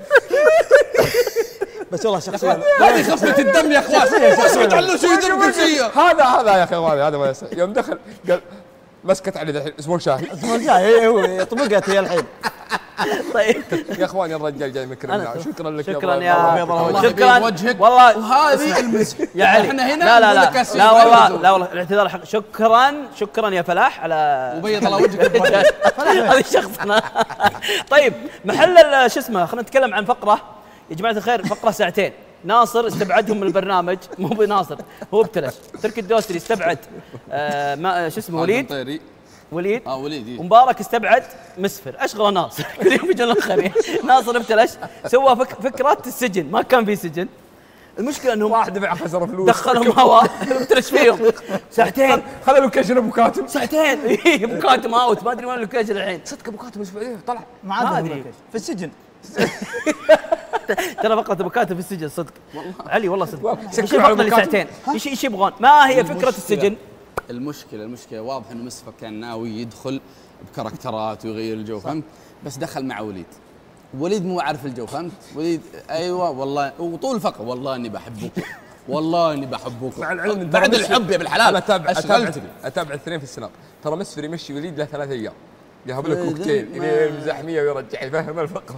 بس والله شخصيا هذه خفة الدم يا اخوان. اسود علوش يدرب كل شيء. هذا هذا يا اخي هذا ما يصير. يوم دخل قال مسكت علي الحين اسمه شاهي، اسمه شاهي هو طبقت هي الحين. طيب يا اخواني الرجال جاي مكرمنا. شكرا لك شكرا يا يا شكرا وجهك والله. وهذه يا علي احنا هنا لا لا لا لا والله لا والله الاعتذار حق. شكرا شكرا يا فلاح على وبيض الله وجهك. هذه شخصنا. طيب محل شو اسمه، خلينا نتكلم عن فقره يا جماعه الخير. فقره ساعتين. ناصر استبعدهم من البرنامج، مو بناصر هو ابتلش. تركي الدوسري استبعد آه ما شو اسمه وليد وليد اه وليد إيه؟ ومبارك استبعد مسفر. اشغله ناصر كل يوم يجون الاخرين. ناصر ابتلش سوى فك فكره السجن، ما كان في سجن. المشكله انهم واحد دفع خسر فلوس دخلهم هواء ابتلش فيهم ساعتين. خلى اللوكيشن ابو كاتب ساعتين. ابو كاتب اوت، ما ادري وين اللوكيشن الحين. صدق ابو كاتب اسبوعين طلع ما ادري في السجن. ترى فقره مكاتب في السجن صدق. علي والله صدق. ايش سكروا الفقره على اللي المكاتب. ساعتين؟ ايش ايش يبغون؟ ما هي فكره المشكلة- السجن؟ المشكله المشكله واضح انه مصطفى كان ناوي يدخل بكاركترات ويغير الجو، فهمت؟ بس دخل مع وليد. وليد مو عارف الجو، فهمت؟ وليد ايوه والله، وطول الفقره والله اني بحبك، والله اني بحبك مع العلم إن بعد ترى الحب مسفر- يا بالحلال. انا اتابع اتابع أشغلت. اتابع الاثنين في السناب، ترى مسفر يمشي وليد له ثلاث ايام يهب له إيه، كوكتيل ما- الين المزاحميه ويرجع يفهم الفقره.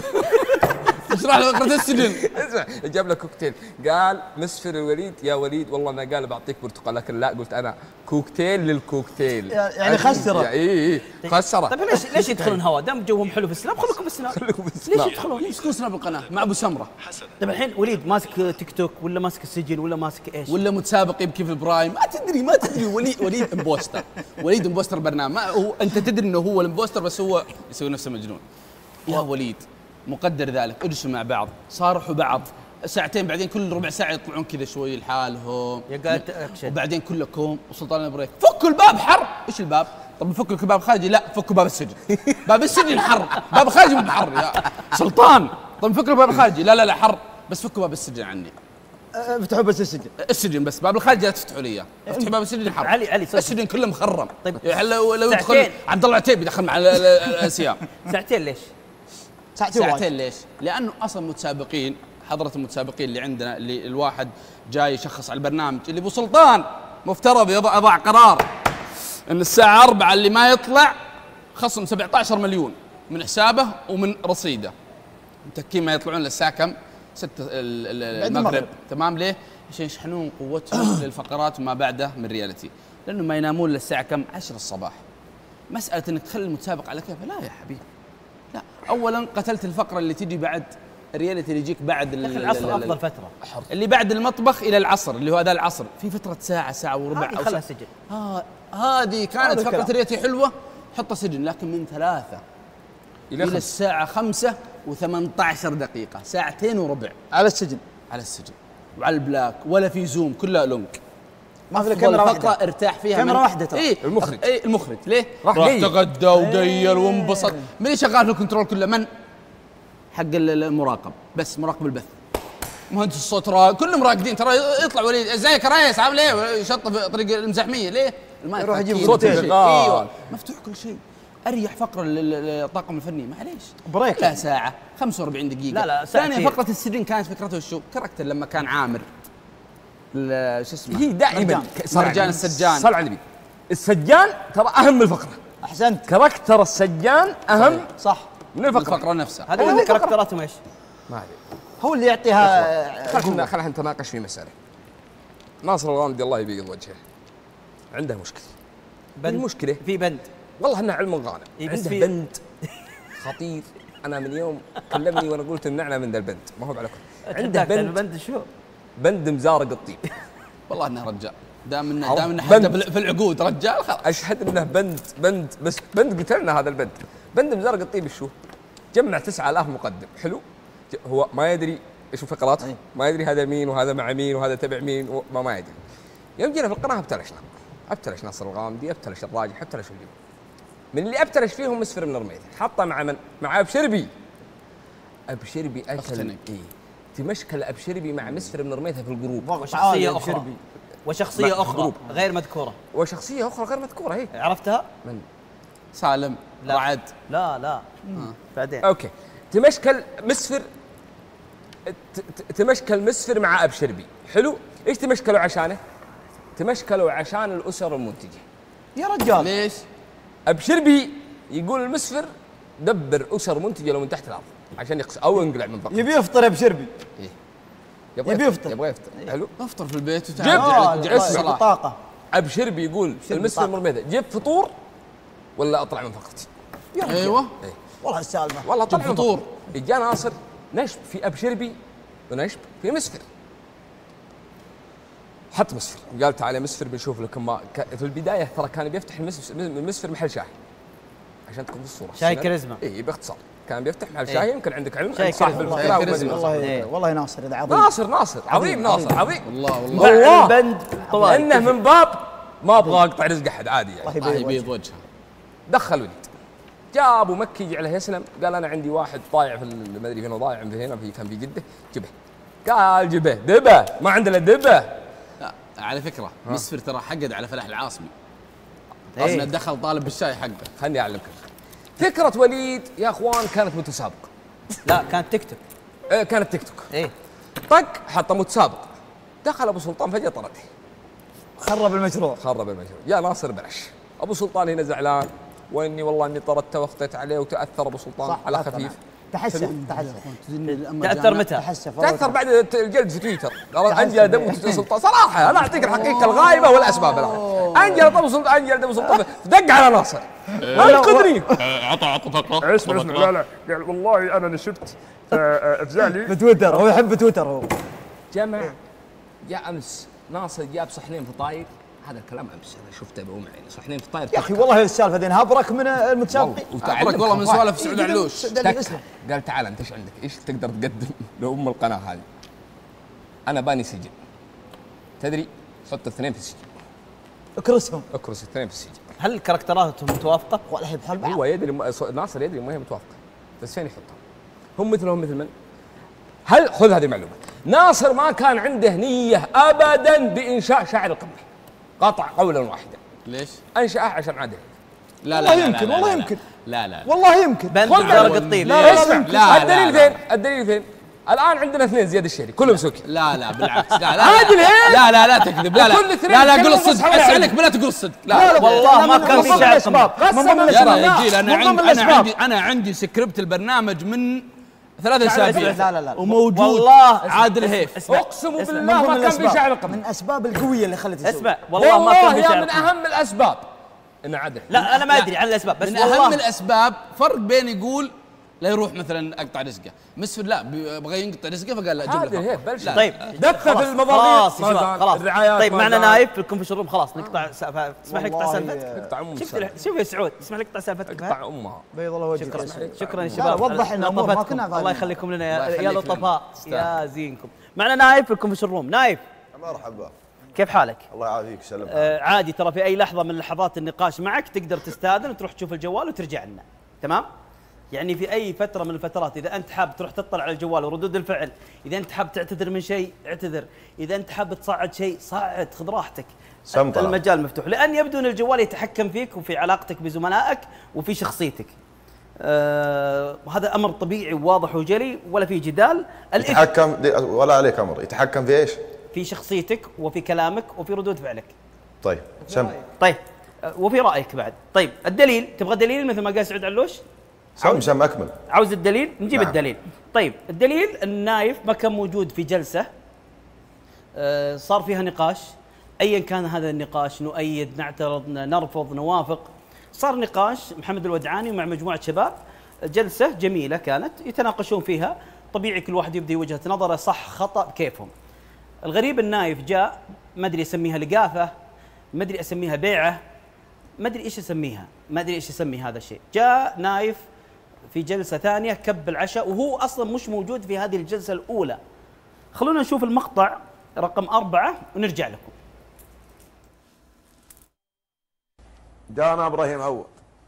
اشرح له فقره السجن. اسمع، جاب له كوكتيل، قال مسفر الوليد يا وليد والله انا قال بعطيك برتقال، لكن لا قلت انا كوكتيل للكوكتيل. يعني خسره. اي اي خسره. طيب ليش ليش يدخلون هوا؟ دام جوهم حلو في السناب خلوكم في السناب. ليش يدخلون؟ يسكون سناب القناه مع ابو سمره. طيب الحين وليد ماسك تيك توك ولا ماسك السجن ولا ماسك ايش؟ ولا متسابق يبكي في البرايم، ما تدري ما تدري. وليد وليد امبوستر، وليد امبوستر برنامج، ما هو انت تدري انه هو الامبوستر بس هو يسوي نفسه مجنون. يا وليد مقدر ذلك، اجلسوا مع بعض، صارحوا بعض ساعتين، بعدين كل ربع ساعه يطلعون كذا شوي لحالهم، يا قاعد تأكشن. وبعدين كلكم وسلطان البريك فكوا الباب حر. ايش الباب؟ طب نفك لك باب خارجي؟ لا فكوا باب السجن. باب السجن حر، باب خارجي مو بحر يا سلطان. طب نفك لك باب خارجي؟ لا لا لا حر، بس فكوا باب السجن عني. افتحوا بس السجن. السجن بس، باب الخارجي لا تفتحوا لي اياه، افتح باب السجن حر. علي علي صدق. السجن كله مخرم. طيب يعني لو لو يدخل ساعتين. عبد الله عتيبي يدخل مع ال- ال- الاسيام. ساعتين ليش؟ ساعتين واحد. ساعتين ليش؟ لانه اصلا متسابقين، حضره المتسابقين اللي عندنا، اللي الواحد جاي يشخص على البرنامج اللي ابو سلطان مفترض يضع يضع قرار ان الساعه أربعة اللي ما يطلع خصم سبعة عشر مليون من حسابه ومن رصيده. متكين ما يطلعون للساعه كم؟ ستة ال- ال- بعد المغرب. المغرب. تمام. ليه؟ عشان يشحنون قوتهم للفقرات وما بعده من ريالتي، لانه ما ينامون للساعه كم؟ عشرة الصباح. مساله انك تخلي المتسابق على كيفه، لا يا حبيبي لا. اولا قتلت الفقره اللي تجي بعد الريالتي اللي يجيك بعد ال- يا اخي ال- العصر ال- افضل فتره. اللي بعد المطبخ الى العصر، اللي هو هذا العصر، في فتره ساعه ساعه وربع هذه أو خلها ساعة. سجن. ها هذه كانت هذا فقره الكلام. ريالتي حلوه، حطها سجن، لكن من ثلاثه إلى الى خمسة. الساعه خمسة وثمانية عشر دقيقه، ساعتين وربع على السجن. على السجن وعلى البلاك، ولا في زوم، كلها لونج. ما في إلا أفضل كاميرا فقرة واحده. ارتاح فيها كاميرا من- واحدة ترى. ايه المخرج. ايه المخرج ليه؟ راح راح قيل. تغدى ودير وانبسط. من اللي شغال في الكنترول كله؟ من؟ حق ال- المراقب، بس مراقب البث، مهندس الصوت، را... كلهم راقدين. ترى يطلع وليد ازيك يا ريس عامل ايه؟ يشطف في طريق المزاحميه. ليه؟ المايك يروح يجيب فاكين، صوت كل شيء. شغال. ايوه مفتوح كل شيء. اريح فقره لل- للطاقم الفني، معليش بريك. لا ساعه خمسة وأربعين دقيقه. لا، لا، ثانيا ساعتين. فقره السجن كانت فكرته شو؟ كاركتر لما كان عامر ال- شو اسمه، هي دائما مرجان. مرجان السجان. صل على النبي. السجان ترى اهم من الفقره. احسنت. كاركتر السجان اهم صح. من الفقره. الفقره نفسها. هذه اللي كاركتراتهم ايش؟ ما عليك. هو اللي يعطيها خلينا خلينا نتناقش في مساله. ناصر الغامدي الله يبيض وجهه عنده مشكله. بند. المشكله في بند. والله انه علم غانم، إيه بس عنده في- بند خطير. انا من يوم كلمني وانا قلت امنعنا من ذا البند، ما هو على كل. عنده عنده بند بند شو؟ بند مزارق الطيب. والله انه رجال، دام انه عرف. دام انه حتى بند. بال- في العقود رجال خلاص. اشهد انه بند بند بس بند قتلنا هذا البند. بند مزارق الطيب شو؟ جمع تسعة آلاف مقدم، حلو؟ ج- هو ما يدري ايش الفقرات، ما يدري هذا مين وهذا مع مين وهذا تبع مين و- ما ما يدري. يوم جينا في القناه ابتلشنا، ابتلش ناصر الغامدي، ابتلش الراجح، ابتلش الجو. من اللي ابتلش فيهم مسفر من رميث، حطه مع من؟ مع ابشربي. ابشربي اكل اختنق. ايه تمشكل ابشربي مع مسفر من رميثه في الجروب. وشخصيه اخرى وشخصيه مع اخرى جروب. غير مذكوره. وشخصيه اخرى غير مذكوره هي. عرفتها؟ من؟ سالم لا. رعد. لا لا بعدين. اوكي تمشكل مسفر ت- ت- تمشكل مسفر مع ابشربي، حلو؟ ايش تمشكلوا عشانه؟ تمشكلوا عشان الاسر المنتجه. يا رجال ليش؟ ابشربي يقول المسفر دبر اسر منتجه لو من تحت الارض عشان يقص او ينقلع من فوق. يبي يفطر يا بشربي. يبغى يبي يفطر. يبغى يفطر، حلو؟ افطر في البيت جيب وتعال جيب على الصلاة. الصلاة. طاقة. ابشربي يقول المسفر مرميده جيب فطور ولا اطلع من فقرتي؟ ايوه إيه. والله السالفة. والله طلع جيب من فطور. فطور. جاء ناصر نشب في ابشربي ونشب في مسفر. حط مسفر قال تعال يا مسفر بنشوف لكم ما ك- في البدايه ترى كان بيفتح المسفر المسفر محل شاي عشان تكون في الصوره. شاي السنة- كاريزما. اي باختصار كان بيفتح محل إيه. شاي. يمكن عندك علم شاي عند صاحب كاريزما. الفكره كاريزما. ومن- والله إيه. والله ناصر هذا عظيم. ناصر ناصر عظيم ناصر عظيم والله والله والله مع البند طوال. لانه من باب ما ابغى اقطع رزق احد عادي يعني. الله الله يبيض يبيض وجهه. وجهه. دخل وليد جاء ابو مكي يجي عليه يسلم قال انا عندي واحد ضايع في ما ادري فين ضايع في هنا في كان في جده جبه. قال جبه دبه ما عندنا دبه. لا على فكره مسفر ترى حقد على فلاح العاصمي. إيه؟ اصلا دخل طالب بالشاي حقه. خلني اعلمك فكره وليد يا اخوان كانت متسابقه. لا كانت تيك توك. إيه كانت تيك توك. ايه طق حط متسابق. دخل ابو سلطان فجاه طرده. خرب المشروع. خرب المشروع. يا ناصر بلاش. ابو سلطان هنا زعلان واني والله اني طردته واخطيت عليه وتاثر ابو سلطان على خفيف. تحسف تحسف تاثر متى؟ تاثر بعد الجلد في تويتر. قال انجلد ابو سلطان صراحه انا اعطيك الحقيقه الغايبه والاسباب الان. انجلد ابو سلطان انجلد ابو سلطان دق على ناصر. انقذني. عطى عطى فقره. اسمع اسمع لا لا قال والله انا نشبت افزالي بتويتر هو يحب تويتر هو. جمع جاء امس ناصر جاب صحنين فطاير. هذا الكلام امس انا شفته بعيني صحنين فطاير. يا اخي والله السالفه ذي نهبرك من المتسابقين. ابرك والله من سوالف سعود علوش. قال تعال انت ايش عندك؟ ايش تقدر تقدم لام القناه هذه؟ انا باني سجن. تدري؟ حط الاثنين في السجن. اكرسهم. اكرس الاثنين في السجن. هل كاركتراتهم متوافقه؟ ولا هي بحال بعض. هو يدري ناصر يدري ما هي متوافقه بس فين يحطها؟ هم مثلهم مثل من؟ هل خذ هذه المعلومه. ناصر ما كان عنده نيه ابدا بانشاء شاعر القمه. قطع قولا واحدا. ليش؟ انشاه عشان عادل. لا لا والله يمكن والله يمكن. لا لا والله يمكن. بنت درق الطيب. لا اسمع الدليل فين؟ الدليل فين؟ الان عندنا اثنين زياد الشهري كلهم سوكي. لا لا بالعكس لا لا عادل هيك. لا لا لا تكذب لا لا لا لا قول الصدق اسالك بلا تقول الصدق. لا والله ما كان في شاعر قمه. يا رجال انا عندي انا عندي انا عندي سكريبت البرنامج من ثلاث اسابيع. لا لا لا وموجود والله عادل هيف. اقسم بالله ما كان في شاعر القمه. من الاسباب القويه اللي خلت اسمع والله ما كان في شاعر من اهم الاسباب ان عادل. لا انا ما ادري عن الاسباب بس من والله اهم الاسباب فرق بين يقول لا يروح مثلا اقطع رزقه. مسفر لا بغى ينقطع رزقه فقال لا جيب عادل هيف بلش. طيب دقه في المضاغيط. خلاص خلاص الرعايات. طيب معنا نايف في الكونفرنس روم خلاص نقطع سالفه. اسمح لي اقطع سالفتك. نقطع ام شفت شوف يا سعود اسمح لي اقطع سالفتك. اقطع امها. بيض الله وجهك. شكرا شكرا يا شباب. وضح لنا الامور ما كنا الله يخليكم لنا يا, يخليك يا لطفاء يا زينكم. معنا نايف في الكونفرنس روم. نايف مرحبا كيف حالك؟ الله يعافيك سلام. آه عادي ترى في اي لحظه من لحظات النقاش معك تقدر تستاذن وتروح تشوف الجوال وترجع لنا تمام؟ يعني في اي فتره من الفترات اذا انت حاب تروح تطلع على الجوال وردود الفعل، اذا انت حاب تعتذر من شيء اعتذر، اذا انت حاب تصعد شيء صعد خذ راحتك. المجال مفتوح لان يبدو ان الجوال يتحكم فيك وفي علاقتك بزملائك وفي شخصيتك. آه هذا امر طبيعي وواضح وجلي ولا في جدال. يتحكم ولا عليك امر، يتحكم في ايش؟ في شخصيتك وفي كلامك وفي ردود فعلك. طيب سم. طيب وفي رايك بعد. طيب الدليل تبغى دليل مثل ما قال سعود علوش؟ سم سم اكمل. عاوز الدليل؟ نجيب نعم. الدليل. طيب الدليل النايف ما كان موجود في جلسه آه صار فيها نقاش ايا كان هذا النقاش، نؤيد نعترض نرفض نوافق، صار نقاش محمد الودعاني مع مجموعه شباب، جلسه جميله كانت يتناقشون فيها، طبيعي كل واحد يبدي وجهه نظره صح خطا بكيفهم. الغريب النايف جاء ما ادري اسميها لقافه، ما ادري اسميها بيعه، ما ادري ايش اسميها، ما ادري ايش اسمي هذا الشيء. جاء نايف في جلسه ثانيه كب العشاء وهو اصلا مش موجود في هذه الجلسه الاولى. خلونا نشوف المقطع رقم أربعة ونرجع لكم. جانا ابراهيم عوض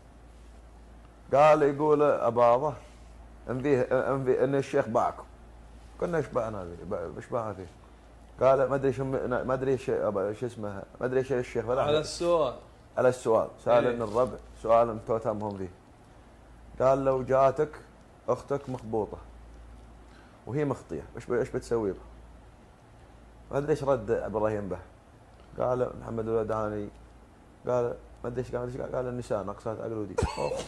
قال يقول اباضه انفيه انفيه ان الشيخ باعكم. قلنا ايش باعنا ايش باعنا فيه؟ قال ما ادري شو ما ادري ايش شو اسمه ما ادري ايش الشيخ فلاح على السؤال على السؤال سالني الربع سؤال توتمهم فيه. قال لو جاتك اختك مخبوطه وهي مخطيه ايش ايش بتسوي بها؟ ما ادري ايش رد ابراهيم به. قال محمد الودعاني قال ما ادري ايش قال قال النساء نقصات عقل ودين.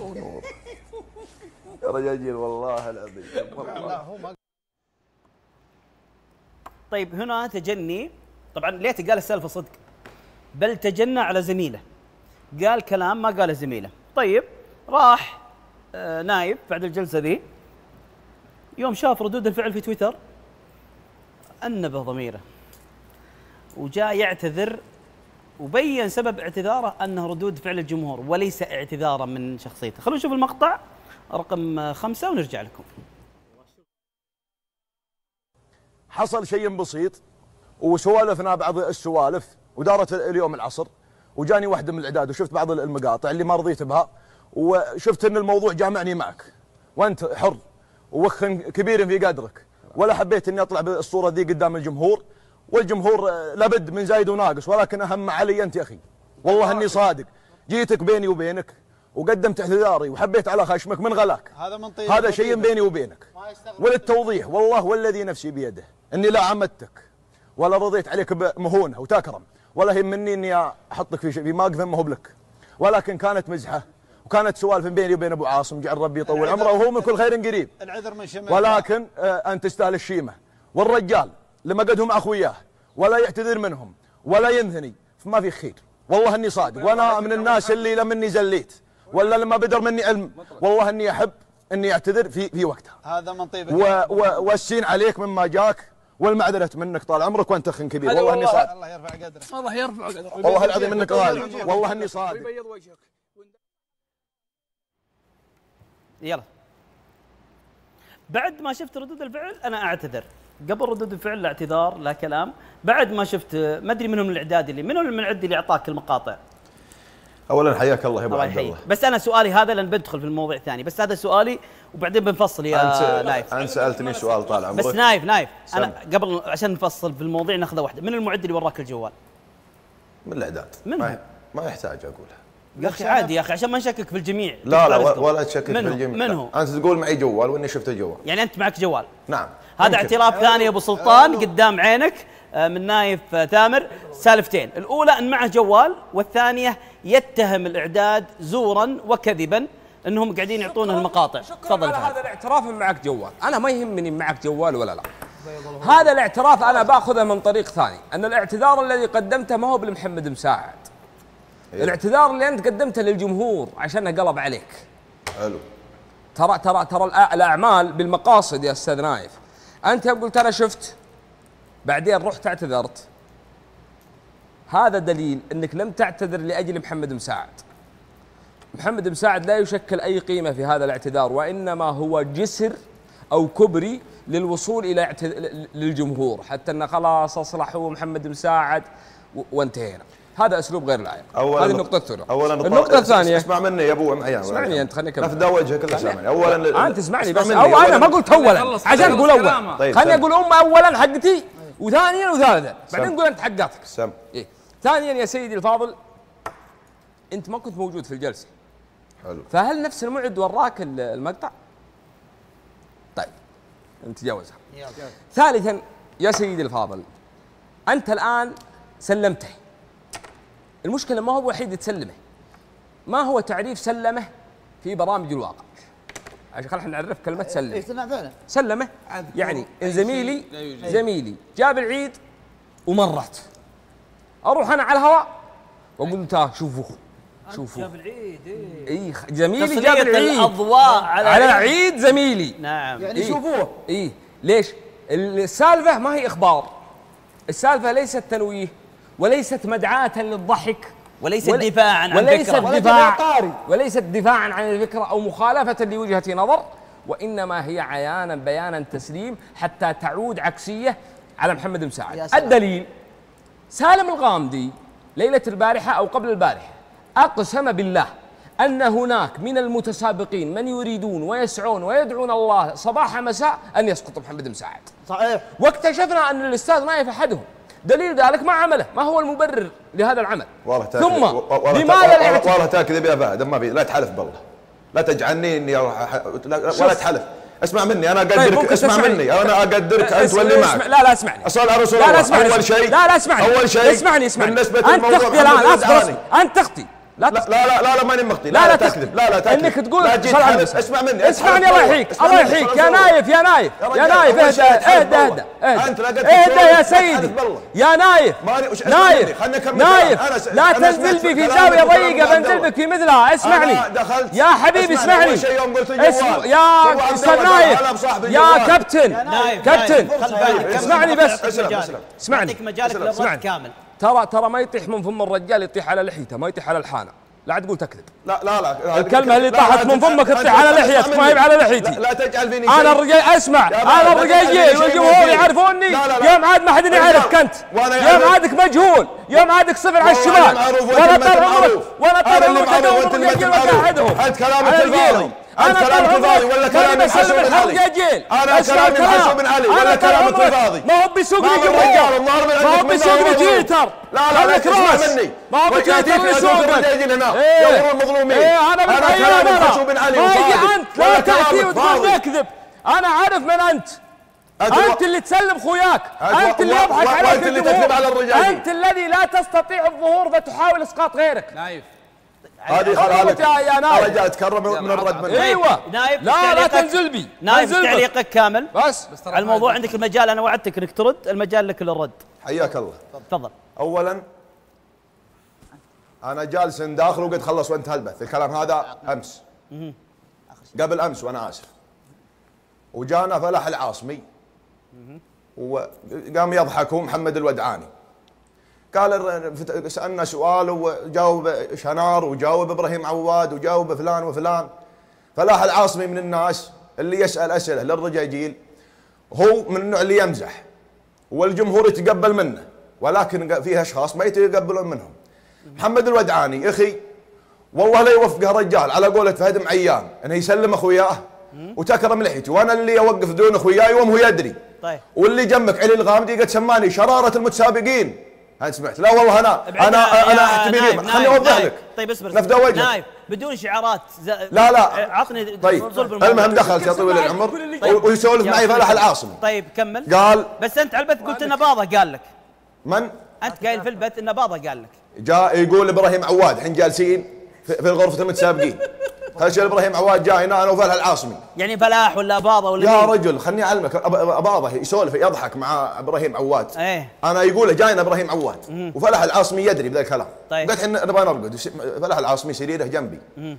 يا رجال والله العظيم والله. طيب هنا تجني، طبعا ليته قال السالفه صدق بل تجنى على زميله، قال كلام ما قاله زميله. طيب راح آه نايف بعد الجلسه ذي يوم شاف ردود الفعل في تويتر انبه ضميره وجاء يعتذر وبين سبب اعتذاره انه ردود فعل الجمهور وليس اعتذارا من شخصيته. خلونا نشوف المقطع رقم خمسة ونرجع لكم. حصل شيء بسيط وسوالفنا بعض السوالف ودارت اليوم العصر وجاني واحده من الاعداد وشفت بعض المقاطع اللي ما رضيت بها وشفت ان الموضوع جامعني معك وانت حر ووخ كبير في قدرك، ولا حبيت اني اطلع بالصوره ذي قدام الجمهور، والجمهور لابد من زايد وناقص، ولكن اهم علي انت يا اخي، والله اني صادق. جيتك بيني وبينك وقدمت اعتذاري وحبيت على خشمك من غلاك، هذا من طيب هذا شيء بيني وبينك. وللتوضيح والله والذي نفسي بيده اني لا عمدتك ولا رضيت عليك بمهونه وتكرم، ولا يهمني اني احطك في شيء في موقف ما هو بلك، ولكن كانت مزحه وكانت سوالف بيني وبين ابو عاصم، جعل ربي يطول عمره وهو من كل خير قريب. العذر من شمال، ولكن آه انت تستاهل الشيمه، والرجال لما قدهم مع اخوياه ولا يعتذر منهم ولا ينثني فما في خير، والله اني صادق. وانا من الناس اللي لما اني زليت ولا لما بدر مني علم والله اني احب اني اعتذر في في وقتها. هذا من طيب والسين عليك مما جاك والمعذره منك طال عمرك وانت اخ كبير، والله اني صادق. الله يرفع قدرك. الله يرفع قدرك. والله العظيم انك غالي، والله اني صادق. يلا بعد ما شفت ردود الفعل انا اعتذر، قبل ردود الفعل لا اعتذار لا كلام. بعد ما شفت ما ادري منهم الاعداد اللي منهم المعد اللي اعطاك المقاطع. اولا حياك الله يا ابو عبد الله. بس انا سؤالي هذا لان بدخل في الموضوع الثاني، بس هذا سؤالي وبعدين بنفصل يا أنت نايف. انت سالتني سؤال طال عمرك. بس نايف نايف سم. انا قبل عشان نفصل في الموضوع ناخذه واحده. من المعد اللي وراك الجوال؟ من الاعداد. من ما, ما يحتاج اقولها يا اخي عادي يا اخي عشان ما نشكك في الجميع. لا لا ولا تشكك في الجميع. من هو؟ انت تقول معي جوال واني شفت الجوال. يعني انت معك جوال؟ نعم. هذا اعتراف ثاني يا ابو سلطان قدام عينك من نايف ثامر. سالفتين، الاولى ان معه جوال، والثانيه يتهم الاعداد زورا وكذبا انهم قاعدين يعطونه المقاطع. تفضل. هذا الاعتراف ان معك جوال، انا ما يهمني معك جوال ولا لا. هذا الاعتراف انا باخذه من طريق ثاني، ان الاعتذار الذي قدمته ما هو بالمحمد مساعد. إيه؟ الاعتذار اللي انت قدمته للجمهور عشانه قلب عليك. حلو. ترى ترى ترى الاعمال بالمقاصد يا استاذ نايف. انت قلت انا شفت بعدين رحت اعتذرت، هذا دليل انك لم تعتذر لاجل محمد مساعد. محمد مساعد لا يشكل اي قيمه في هذا الاعتذار، وانما هو جسر او كبري للوصول الى اعتذار للجمهور، حتى انه خلاص اصلحوا محمد مساعد وانتهينا. هذا اسلوب غير لائق. هذه النقطه الاولى. اولا النقطه الثانيه، اسمع مني يا ابو معيان. اسمعني انت، خليني اكمل. لا تداوي وجهك الا اسمعني. اولا انت اسمعني بس، او انا ما قلت اولا عشان تقول اول. طيب خليني اقول ام اولا حقتي وثانيا وثالثا، بعدين نقول انت حقاتك. سم. إيه؟ ثانيا يا سيدي الفاضل، انت ما كنت موجود في الجلسه. حلو. فهل نفس المعد وراك المقطع؟ طيب نتجاوزها. ثالثا يا سيدي الفاضل، انت الان سلمته. المشكله ما هو وحيد تسلمه، ما هو تعريف سلمه في برامج الواقع. عشان خلينا نعرف كلمه سلمه. اي فعلا سلمه يعني ان زميلي زميلي جاب العيد ومرت، اروح انا على الهواء واقول له شوفوا شوفوا جاب العيد. اي زميلي جاب العيد، الاضواء على, على عيد زميلي. نعم يعني شوفوه. اي ليش؟ السالفه ما هي اخبار، السالفه ليست تنويه وليست مدعاة للضحك وليست ولا دفاعا عن وليست فكرة دفاع وليست دفاعا عن الفكرة أو مخالفة لوجهة نظر، وإنما هي عيانا بيانا تسليم حتى تعود عكسية على محمد مساعد. الدليل سالم الغامدي ليلة البارحة أو قبل البارحة أقسم بالله أن هناك من المتسابقين من يريدون ويسعون ويدعون الله صباح مساء أن يسقط محمد مساعد. صحيح. واكتشفنا أن الأستاذ نايف أحدهم، دليل ذلك ما عمله، ما هو المبرر لهذا العمل. والله تاكذب. ثم لماذا الاعتذار؟ والله تاكذب يا فهد، ما في، لا تحلف بالله، لا تجعلني اني اروح ولا تحلف. اسمع مني انا اقدرك. طيب اسمع مني انا اقدرك انت واللي معك. لا لا اسمعني. اصلي على رسول الله. اول شيء لا لا اسمعني. اول شيء اسمعني اسمعني بالنسبه انت تخطي الان. اصبر انت تخطي. لا لا لا لا, لا ماني مخطي. لا لا تكذب. لا لا تكذب. انك تقول لا جيت حلف. اسمع مني. اسمعني الله يحييك الله يحييك يا نايف يا نايف يا نايف. اهدى اهدى اهدى اهدى اهدى يا سيدي يا نايف. نايف نايف لا تنزل بي في زاويه ضيقه، بنزل بك في مثلها. اسمعني يا حبيبي اسمعني. يا استاذ نايف يا كابتن كابتن اسمعني بس اسمعني. مجالك للرد كامل. ترى ترى ما يطيح من فم الرجال، يطيح على لحيته، ما يطيح على الحانه. لا تقول تكذب. لا لا لا الكلمة اللي طاحت من فمك تطيح على لحيتك ما هي على لحيتي. لا تجعل فيني انا الرجال اسمع انا الرجال والجمهور يعرفوني يوم عاد ما حد يعرفك انت يوم عادك مجهول يوم عادك صفر على الشمال ولا طال عمرك ولا طال عمرك ادور الرجال وقاعدهم انت كلامك الفاضي انت كلامك الفاضي ولا كلام حسن بن علي؟ انا كلامي حسن بن علي ولا كلامك الفاضي؟ ما هو بيسوقني جمهور ما هو بيسوقني جيتر لا لا لا تسمع مني ما هو بيجيتر اللي يسوقك يا المظلومين ايه انا كلامي حسن بن علي وصادق انت لا تاتي وتقول تكذب انا عارف من انت انت اللي تسلم خوياك انت اللي يضحك عليك الجمهور انت الذي لا تستطيع الظهور فتحاول اسقاط غيرك. نايف هذه خلالك يا نايف رجع تكرم من الرد منك. ايوه نايف لا لا تنزل بي نايف تعليقك كامل بس على الموضوع. عندك المجال، انا وعدتك انك ترد، المجال لك للرد. حياك الله. تفضل. اولا انا جالس داخل وقد خلص وانتهى البث، الكلام هذا امس قبل امس وانا اسف. وجانا فلاح العاصمي وقام يضحك هو محمد الودعاني، قال سالنا سؤال وجاوب شنار وجاوب ابراهيم عواد وجاوب فلان وفلان. فلاح العاصمي من الناس اللي يسال اسئله للرجاجيل، هو من النوع اللي يمزح والجمهور يتقبل منه، ولكن فيه اشخاص ما يتقبلون منهم. محمد الودعاني اخي والله لا يوفقه رجال، على قولة فهد معيان انه يسلم اخوياه وتكرم لحيتي، وانا اللي اوقف دون اخوياي وهم هو يدري. طيب واللي جنبك علي الغامدي قد سماني شراره المتسابقين. هل سمعت؟ لا والله انا انا انا احتمي خليني اوضح لك. طيب اصبر نفذ وجهك نايف بدون شعارات ز... لا لا عطني. طيب المهم دخلت يا طويل العمر ويسولف معي فلاح العاصمي. طيب كمل. قال بس انت على البث قلت انه باضه قال لك. من؟ انت قايل في البث انه باضه قال لك. جاء يقول ابراهيم عواد، الحين جالسين في, في غرفه المتسابقين. خشى ابراهيم عواد جاي هنا انا وفلاح العاصمي. يعني فلاح ولا باضه ولا يا مين؟ رجل خلني اعلمك، باضه يسولف يضحك مع ابراهيم عواد. ايه انا يقول جاينا ابراهيم عواد مم. وفلاح العاصمي يدري بذا الكلام. طيب قلت احنا نبغى نرقد، فلاح العاصمي سريره جنبي مم.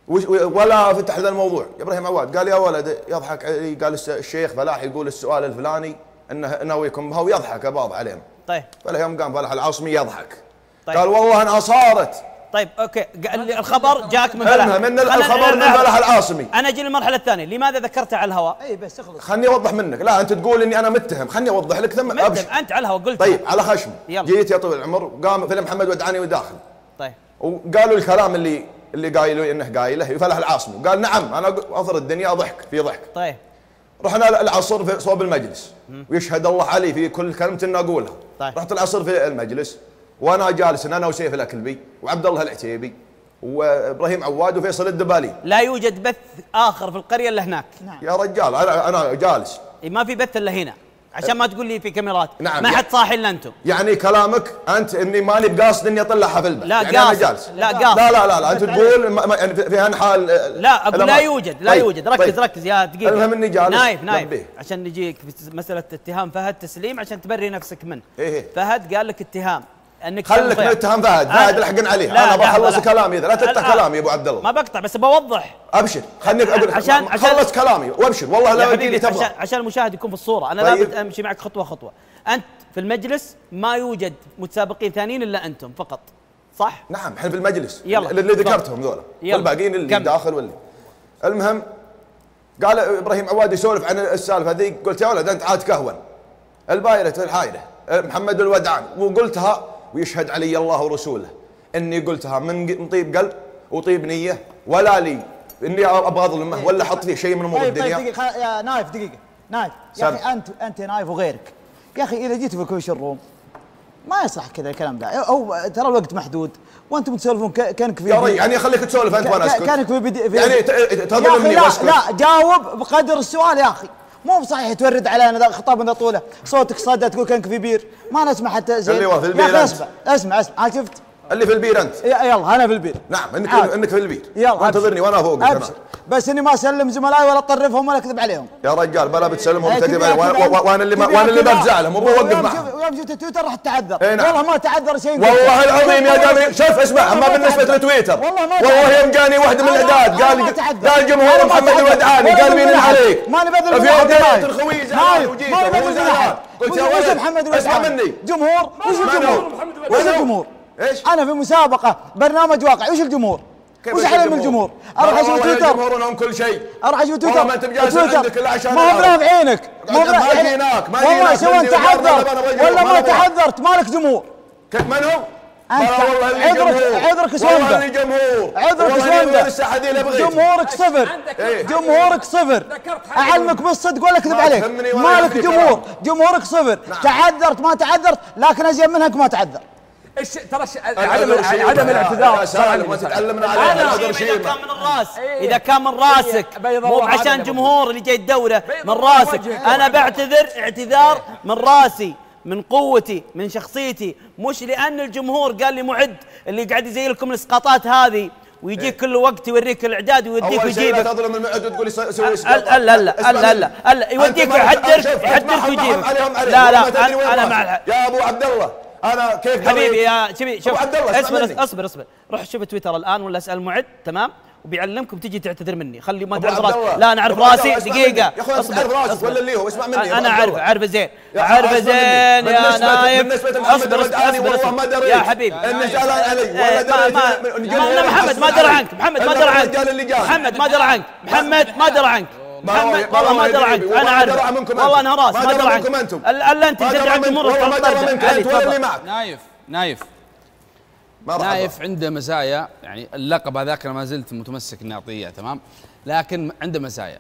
ولا فتح هذا الموضوع. ابراهيم عواد قال يا ولد يضحك علي، قال الشيخ فلاح يقول السؤال الفلاني انه ناويكم بها ويضحك باض علينا. طيب فلا يوم قام فلاح العاصمي يضحك. طيب. قال والله انها صارت. طيب اوكي الخبر جاك من فلاح من الخبر من فلاح العاصمي. انا اجي للمرحله الثانيه، لماذا ذكرته على الهواء؟ اي بس اخلص خلني اوضح منك. لا انت تقول اني انا متهم، خلني اوضح لك ثم ابشر. انت على الهواء قلت. طيب على خشم جيت يا طويل العمر وقام فيلم محمد ودعاني وداخل. طيب وقالوا الكلام اللي اللي قايله انه قايله فلاح العاصمي، قال نعم انا اظهر الدنيا ضحك في ضحك. طيب رحنا العصر في صوب المجلس ويشهد الله علي في كل كلمه اني اقولها. طيب رحت العصر في المجلس وانا جالس انا وسيف الاكلبي وعبد الله العتيبي وابراهيم عواد وفيصل الدبالي. لا يوجد بث اخر في القريه الا هناك. نعم. يا رجال انا انا جالس ما في بث الا هنا عشان ما تقول لي في كاميرات. نعم. ما حد صاحي الا انتم. يعني كلامك انت اني ماني بقاصد اني اطلعها في البث. لا يعني قاصد. أنا جالس. لا قاصد. لا لا لا, لا. انت تقول ما يعني في هالحال. لا اقول لا يوجد لا طيب. يوجد. ركز طيب. ركز يا دقيقه. المهم اني جالس نايف نايف عشان نجيك في مساله اتهام فهد تسليم عشان تبري نفسك منه. إيه. فهد قال لك اتهام انك خليك من اتهام فهد، فهد لحقن عليه. انا بخلص كلامي اذا لا تقطع كلامي يا ابو عبد الله. ما بقطع بس بوضح. ابشر خليني اقول عشان خلص كلامي وابشر والله لا حبيبي تبغى. عشان, عشان المشاهد يكون في الصوره. انا طيب. لابد امشي معك خطوه خطوه. انت في المجلس ما يوجد متسابقين ثانيين الا انتم فقط صح؟ نعم احنا في المجلس يلا اللي ذكرتهم ذولا والباقيين اللي كم. داخل واللي المهم قال ابراهيم عواد يسولف عن السالفه ذي. قلت يا ولد انت عاد كهون البايره الحايره محمد الودعان، وقلتها ويشهد علي الله ورسوله اني قلتها من طيب قلب وطيب نيه ولا لي اني ابغى اظلمه ولا احط فيه شيء من امور الدنيا. طيب دقيقه يا نايف دقيقه نايف يا اخي انت انت نايف وغيرك يا اخي اذا جيت في كوش الروم ما يصلح كذا الكلام ذا. هو ترى الوقت محدود وانتم تسولفون كانك في يا رجل يعني خليك تسولف انت وانا اسكت. كانك في, بدي في يعني تظلمني واسكت. لا لا جاوب بقدر السؤال يا اخي. مو بصحيح تورد علينا ذا خطاب ذا طوله صوتك صدى تقول كانك في بير ما نسمع حتى زين. اللي هو في البير يا اخي اسمع اسمع اسمع شفت اللي في البير انت. يلا انا في البير. نعم انك عاد. انك في البير. يلا انتظرني وانا فوقك انا. بس اني ما اسلم زملائي ولا اطرفهم ولا اكذب عليهم. يا رجال بلا بتسلمهم وتكذب عليهم وانا اللي وانا اللي بفزعلهم وبوقف معهم. ويوم جيت تويتر راح تعذر. والله ما تعذر شيء. والله العظيم يا جميل شوف اسمع اما بالنسبه لتويتر والله يوم جاني واحد من الاعداد قال قال جمهور محمد الودعاني قال مين عليك؟ ماني بذل في يوم جيت الخوي زعلان وجيت ماني بذل احد. قلت يا ولد محمد اسمع مني جمهور وش الجمهور؟ وش الجمهور؟ ايش؟ انا في مسابقه برنامج واقع، وش الجمهور؟ وش حلم الجمهور؟ اروح اشوف تويتر، الجمهور لهم كل شيء. اروح اشوف تويتر، ما انت بجالس عندك الا عشان ما هو برافع عينك، ما هو ما جيناك ما والله جيناك سواء تحذرت ولا ما تحذرت مالك جمهور. من هو؟ انت عذرك عذرك سوندة، والله جمهور، عذرك سوندة، جمهورك صفر، جمهورك صفر، اعلمك بالصدق ولا اكذب عليك، مالك جمهور، جمهورك صفر، تعذرت ما تعذرت، لكن ازين منك ما تعذر. ايش ترى عدم عدم الاعتذار سالم ما تتعلمنا عليه العذر شيء. اذا كان من الراس، اذا كان من راسك مو عشان جمهور اللي جاي الدوله، من راسك انا بعتذر اعتذار من راسي، من قوتي، من شخصيتي، مش لان الجمهور قال لي معد اللي قاعد يزين لكم الاسقاطات هذه ويجيك كل وقت يوريك الاعداد ويوديك ويجيبك. اول شيء لا تظلم المعد وتقول لي سوي اسقاط. لا لا لا لا لا لا يوديك يحدرك يحدرك ويجيبك. لا لا انا مع يا ابو عبد الله انا كيف حبيبي يا شوفي شوف اصبر اصبر اصبر اصبر روح شوف تويتر الان ولا اسال معد تمام وبيعلمكم تجي تعتذر مني. خلي ما تعرف راسي. لا انا اعرف راسي دقيقه. يا اخوي انت تعرف راسك ولا اللي هو اسمع مني. انا اعرف اعرف زين اعرف زين يا نايف. بالنسبه لمحمد الودعاني والله ما دريت يا حبيبي اني زعلان علي ولا دريت. محمد ما درى عنك. محمد ما درى عنك. محمد ما درى عنك. محمد ما درى عنك. محمد والله ما درى عنك. انا عارف والله انا راس ما درى عنك. الا انت تدري عن الجمهور. ما درى منك انت ولا اللي معك. نايف نايف نايف عنده مزايا، يعني اللقب هذاك انا ما زلت متمسك اني اعطيه تمام، لكن عنده مزايا.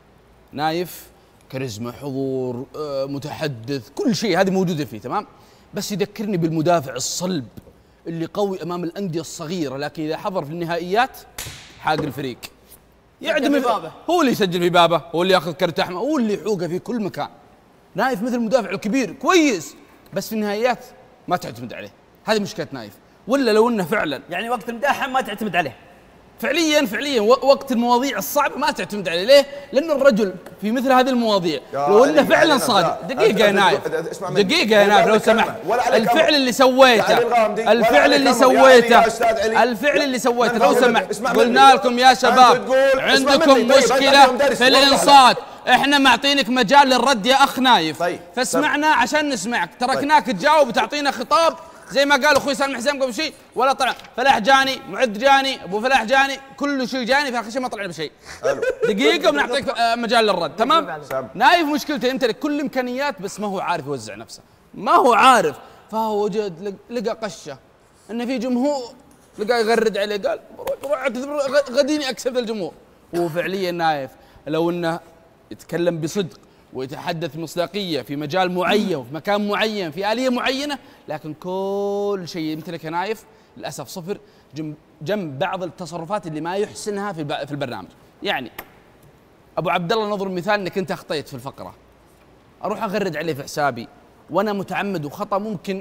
نايف كاريزما، حضور، متحدث، كل شيء هذه موجوده فيه تمام، بس يذكرني بالمدافع الصلب اللي قوي امام الانديه الصغيره، لكن اذا حضر في النهائيات حاق الفريق يعدم بابه. هو اللي يسجل في بابه، هو اللي ياخذ كرت احمر، هو اللي يحوقه في كل مكان. نايف مثل المدافع الكبير كويس، بس في النهائيات ما تعتمد عليه. هذه مشكله نايف. ولا لو انه فعلا يعني وقت المداحم ما تعتمد عليه فعليا فعليا وقت المواضيع الصعبه ما تعتمد عليه. ليه؟ لأن الرجل في مثل هذه المواضيع لو انه فعلا صادق. دقيقه يا نايف دقيقه يا نايف لو سمحت. الفعل اللي سويته الفعل اللي سويته الفعل اللي سويته لو سمحت، قلنا لكم يا شباب عندكم مشكله في الانصات، احنا معطينك مجال للرد يا اخ نايف، فاسمعنا عشان نسمعك. تركناك تجاوب وتعطينا خطاب زي ما قال اخوي سالم حسين قبل شيء، ولا طلع. فلاح جاني، معد جاني، ابو فلاح جاني، كل شيء جاني، في اخر شيء ما طلعنا بشيء. دقيقه وبنعطيك مجال للرد تمام. نايف مشكلته يمتلك كل الامكانيات بس ما هو عارف يوزع نفسه، ما هو عارف. فهو وجد لقى قشه انه في جمهور، لقى يغرد عليه، قال بروح غديني اكسب الجمهور. هو فعليا نايف لو انه يتكلم بصدق ويتحدث بمصداقيه في مجال معين وفي مكان معين في آلية معينة، لكن كل شيء يمتلكه نايف للأسف صفر جنب بعض التصرفات اللي ما يحسنها في في البرنامج. يعني أبو عبد الله نضرب مثال انك انت اخطيت في الفقرة، اروح اغرد عليه في حسابي وانا متعمد وخطأ ممكن،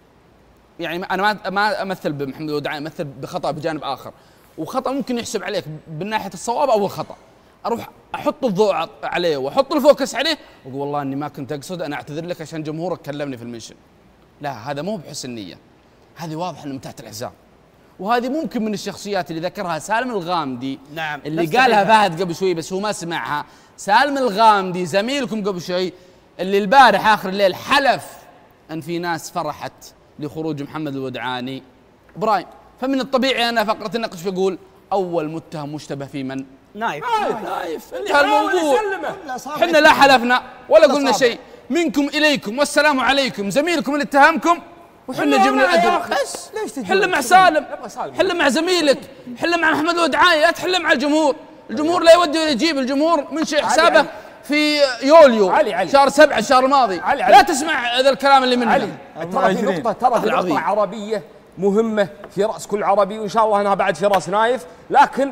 يعني انا ما ما امثل بمحمد الودعاني، امثل بخطأ بجانب اخر، وخطأ ممكن يحسب عليك من ناحية الصواب او الخطأ، اروح احط الضوء عليه واحط الفوكس عليه واقول والله اني ما كنت اقصد، انا اعتذر لك عشان جمهورك كلمني في المنشن. لا، هذا مو بحسن نيه، هذه واضح انه من تحت الحزام. وهذه ممكن من الشخصيات اللي ذكرها سالم الغامدي، نعم، اللي قالها فهد قبل شوي بس هو ما سمعها. سالم الغامدي زميلكم قبل شوي اللي البارح اخر الليل حلف ان في ناس فرحت لخروج محمد الودعاني ابراهيم. فمن الطبيعي انا فقره النقش بقول اول متهم مشتبه في من؟ نايف. نايف انتهى الموضوع. احنا لا حلفنا ولا قلنا شيء، منكم اليكم والسلام عليكم، زميلكم اللي اتهمكم وحنا جبنا الادله. بس ليش حل مع سالم، حل مع زميلك، حل مع محمد الودعاني، لا تحل مع الجمهور. الجمهور لا يودي ولا يجيب، الجمهور منشئ حسابه في يوليو علي علي. شهر سبعة الشهر الماضي. علي علي. لا تسمع هذا الكلام اللي منه. علي ترى في نقطه ترى في نقطه عربيه مهمه في راس كل عربي، وان شاء الله انها بعد في راس نايف. لكن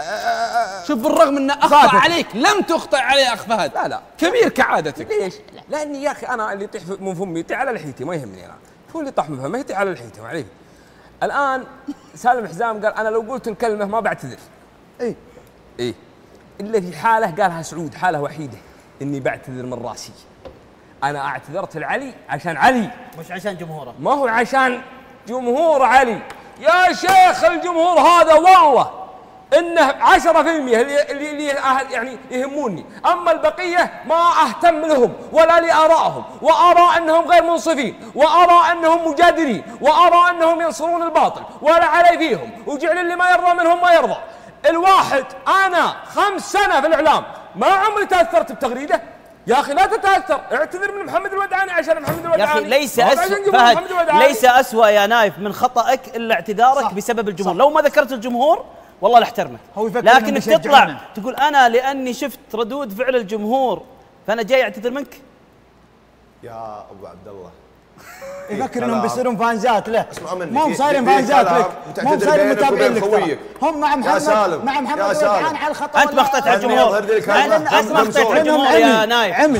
شوف بالرغم انه اخطا عليك لم تخطئ عليه اخ فهد. لا لا كبير كعادتك. ليش؟ لاني يا اخي انا اللي يطيح من فمي يطيح على لحيتي، ما يهمني انا. هو اللي طاح من فمه يطيح على لحيتي، ما عليه. الان سالم حزام قال انا لو قلت الكلمه ما بعتذر. اي اي الا في حاله قالها سعود، حاله وحيده اني بعتذر من راسي. انا اعتذرت لعلي عشان علي، مش عشان جمهوره. ما هو عشان جمهور علي يا شيخ. الجمهور هذا والله انه عشرة بالمئة اللي اللي اللي يعني يهموني، اما البقيه ما اهتم لهم ولا لارائهم، وارى انهم غير منصفين، وارى انهم مجادلين، وارى انهم ينصرون الباطل ولا علي فيهم، وجعل اللي ما يرضى منهم ما يرضى. الواحد انا خمس سنه في الاعلام ما عمري تاثرت بتغريده. يا اخي لا تتاثر، اعتذر من محمد الودعاني عشان محمد الودعاني. يا اخي ليس اسوء فهد، ليس اسوء يا نايف من خطأك الا اعتذارك صح. بسبب الجمهور، صح. لو ما ذكرت الجمهور والله لاحترمك، لكنك تطلع تقول انا لاني شفت ردود فعل الجمهور فانا جاي اعتذر منك. يا ابو عبد الله يفكر انهم بيصيرون فانزات له، اسمعوا مني، مو صايرين فانزات لك، مو صايرين متابعين لك، هم مع محمد مع محمد الودعاني على الخطا. انت ما اخطيت على الجمهور، انت ما اخطيت على الجمهور يا نايف. عمي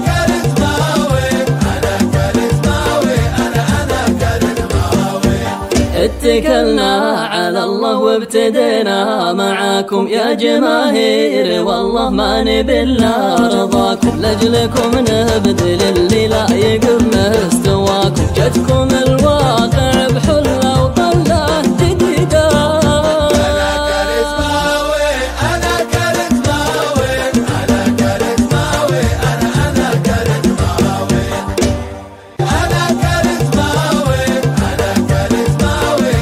اتكلنا على الله وابتدينا معاكم يا جماهير، والله ما نبي الا رضاكم، لاجلكم نبذل اللي لا يقم مستواكم، جتكم الواقع بحله وطله جديده. انا كاريزماوي انا كاريزماوي انا كاريزماوي انا انا كاريزماوي انا كاريزماوي انا كاريزماوي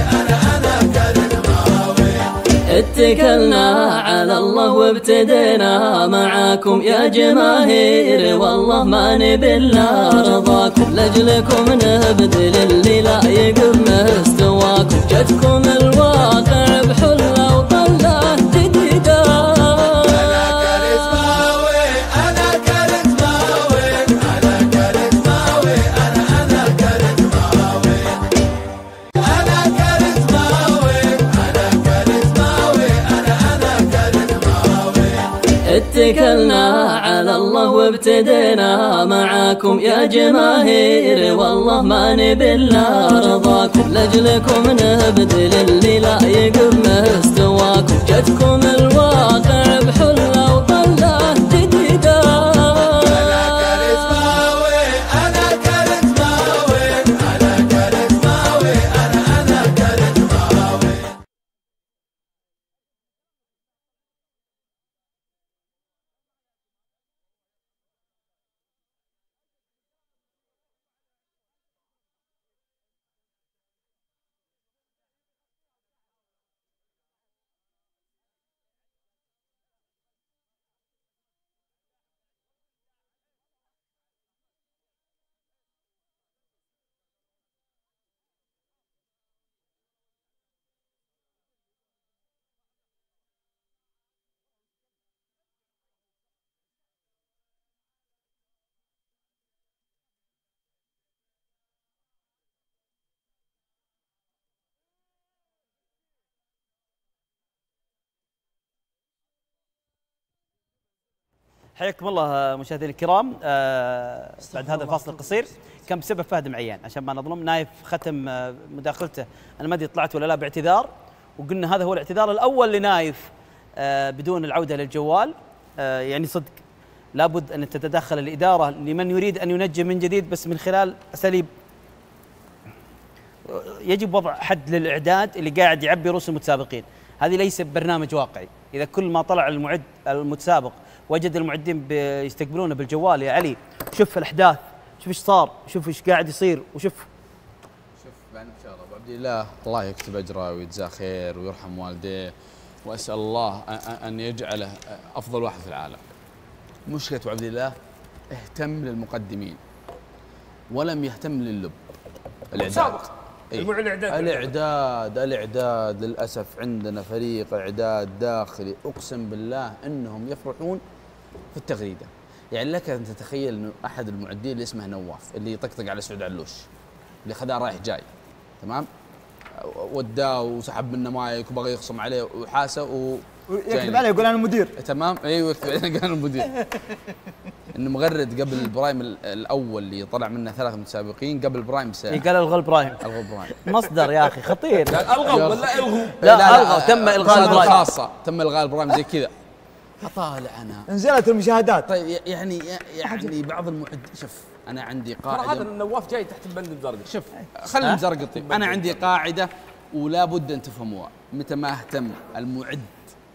اتكلنا على الله وابتدينا معاكم يا جماهير، والله ما نبي الا رضاكم، لاجلكم نبذل اللي لا يقم مستواكم، جتكم الواقع بحله وطله جديده. انا كاريزماوي انا كاريزماوي انا كاريزماوي انا انا كاريزماوي انا كاريزماوي انا كاريزماوي انا انا كاريزماوي. اتكلنا على الله وابتدينا معاكم يا جماهير، والله ما نبي الا رضاكم، لاجلكم نبذل اللي لا يقم مستواكم، جتكم الواقع بحله وطله جديده. انا كاريزماوي انا كاريزماوي انا كاريزماوي انا انا كاريزماوي. حياكم الله مشاهدينا الكرام. آه بعد هذا الفاصل القصير كان بسبب فهد معيان عشان ما نظلم. نايف ختم آه مداخلته، انا ما ادري طلعت ولا لا، باعتذار، وقلنا هذا هو الاعتذار الاول لنايف آه بدون العوده للجوال. آه يعني صدق لابد ان تتدخل الاداره لمن يريد ان ينجم من جديد، بس من خلال اساليب. يجب وضع حد للاعداد اللي قاعد يعبي رؤوس المتسابقين، هذه ليس برنامج واقعي. اذا كل ما طلع المعد المتسابق وجد المعدين بيستقبلونه بالجوال يا علي، شوف الاحداث، شوف ايش صار، شوف ايش قاعد يصير، وشوف شوف بعد ان شاء الله ابو عبد الله الله يكتب اجره ويجزاه خير ويرحم والديه، واسال الله ان يجعله افضل واحد في العالم. مشكله ابو عبد الله اهتم للمقدمين ولم يهتم للب. الاعداد إيه؟ الاعداد الاعداد الاعداد للاسف عندنا فريق اعداد داخلي اقسم بالله انهم يفرحون في التغريده. يعني لك ان تتخيل انه احد المعدين اللي اسمه نواف اللي يطقطق على سعود علوش اللي خذاه رايح جاي، تمام، وداه وسحب منه مايك وبغى يخصم عليه وحاسه و يكذب عليه يقول انا المدير، تمام، ايوه يكذب عليه قال انا المدير. انه مغرد قبل البرايم الاول اللي طلع منه ثلاث متسابقين قبل البرايم بساعه. قال الغى البرايم، الغى البرايم مصدر يا اخي خطير. لا الغوا ولا الغوا؟ لا, لا الغوا، تم الغاء البرايم خاصه، تم الغاء البرايم زي كذا. اطالع انا نزلت المشاهدات. طيب يعني يعني بعض المعد، شوف انا عندي قاعده، هذا النواف جاي تحت البند المزرقط. شوف خلي مزرقط، انا عندي قاعده ولا بد ان تفهموها، متى ما اهتم المعد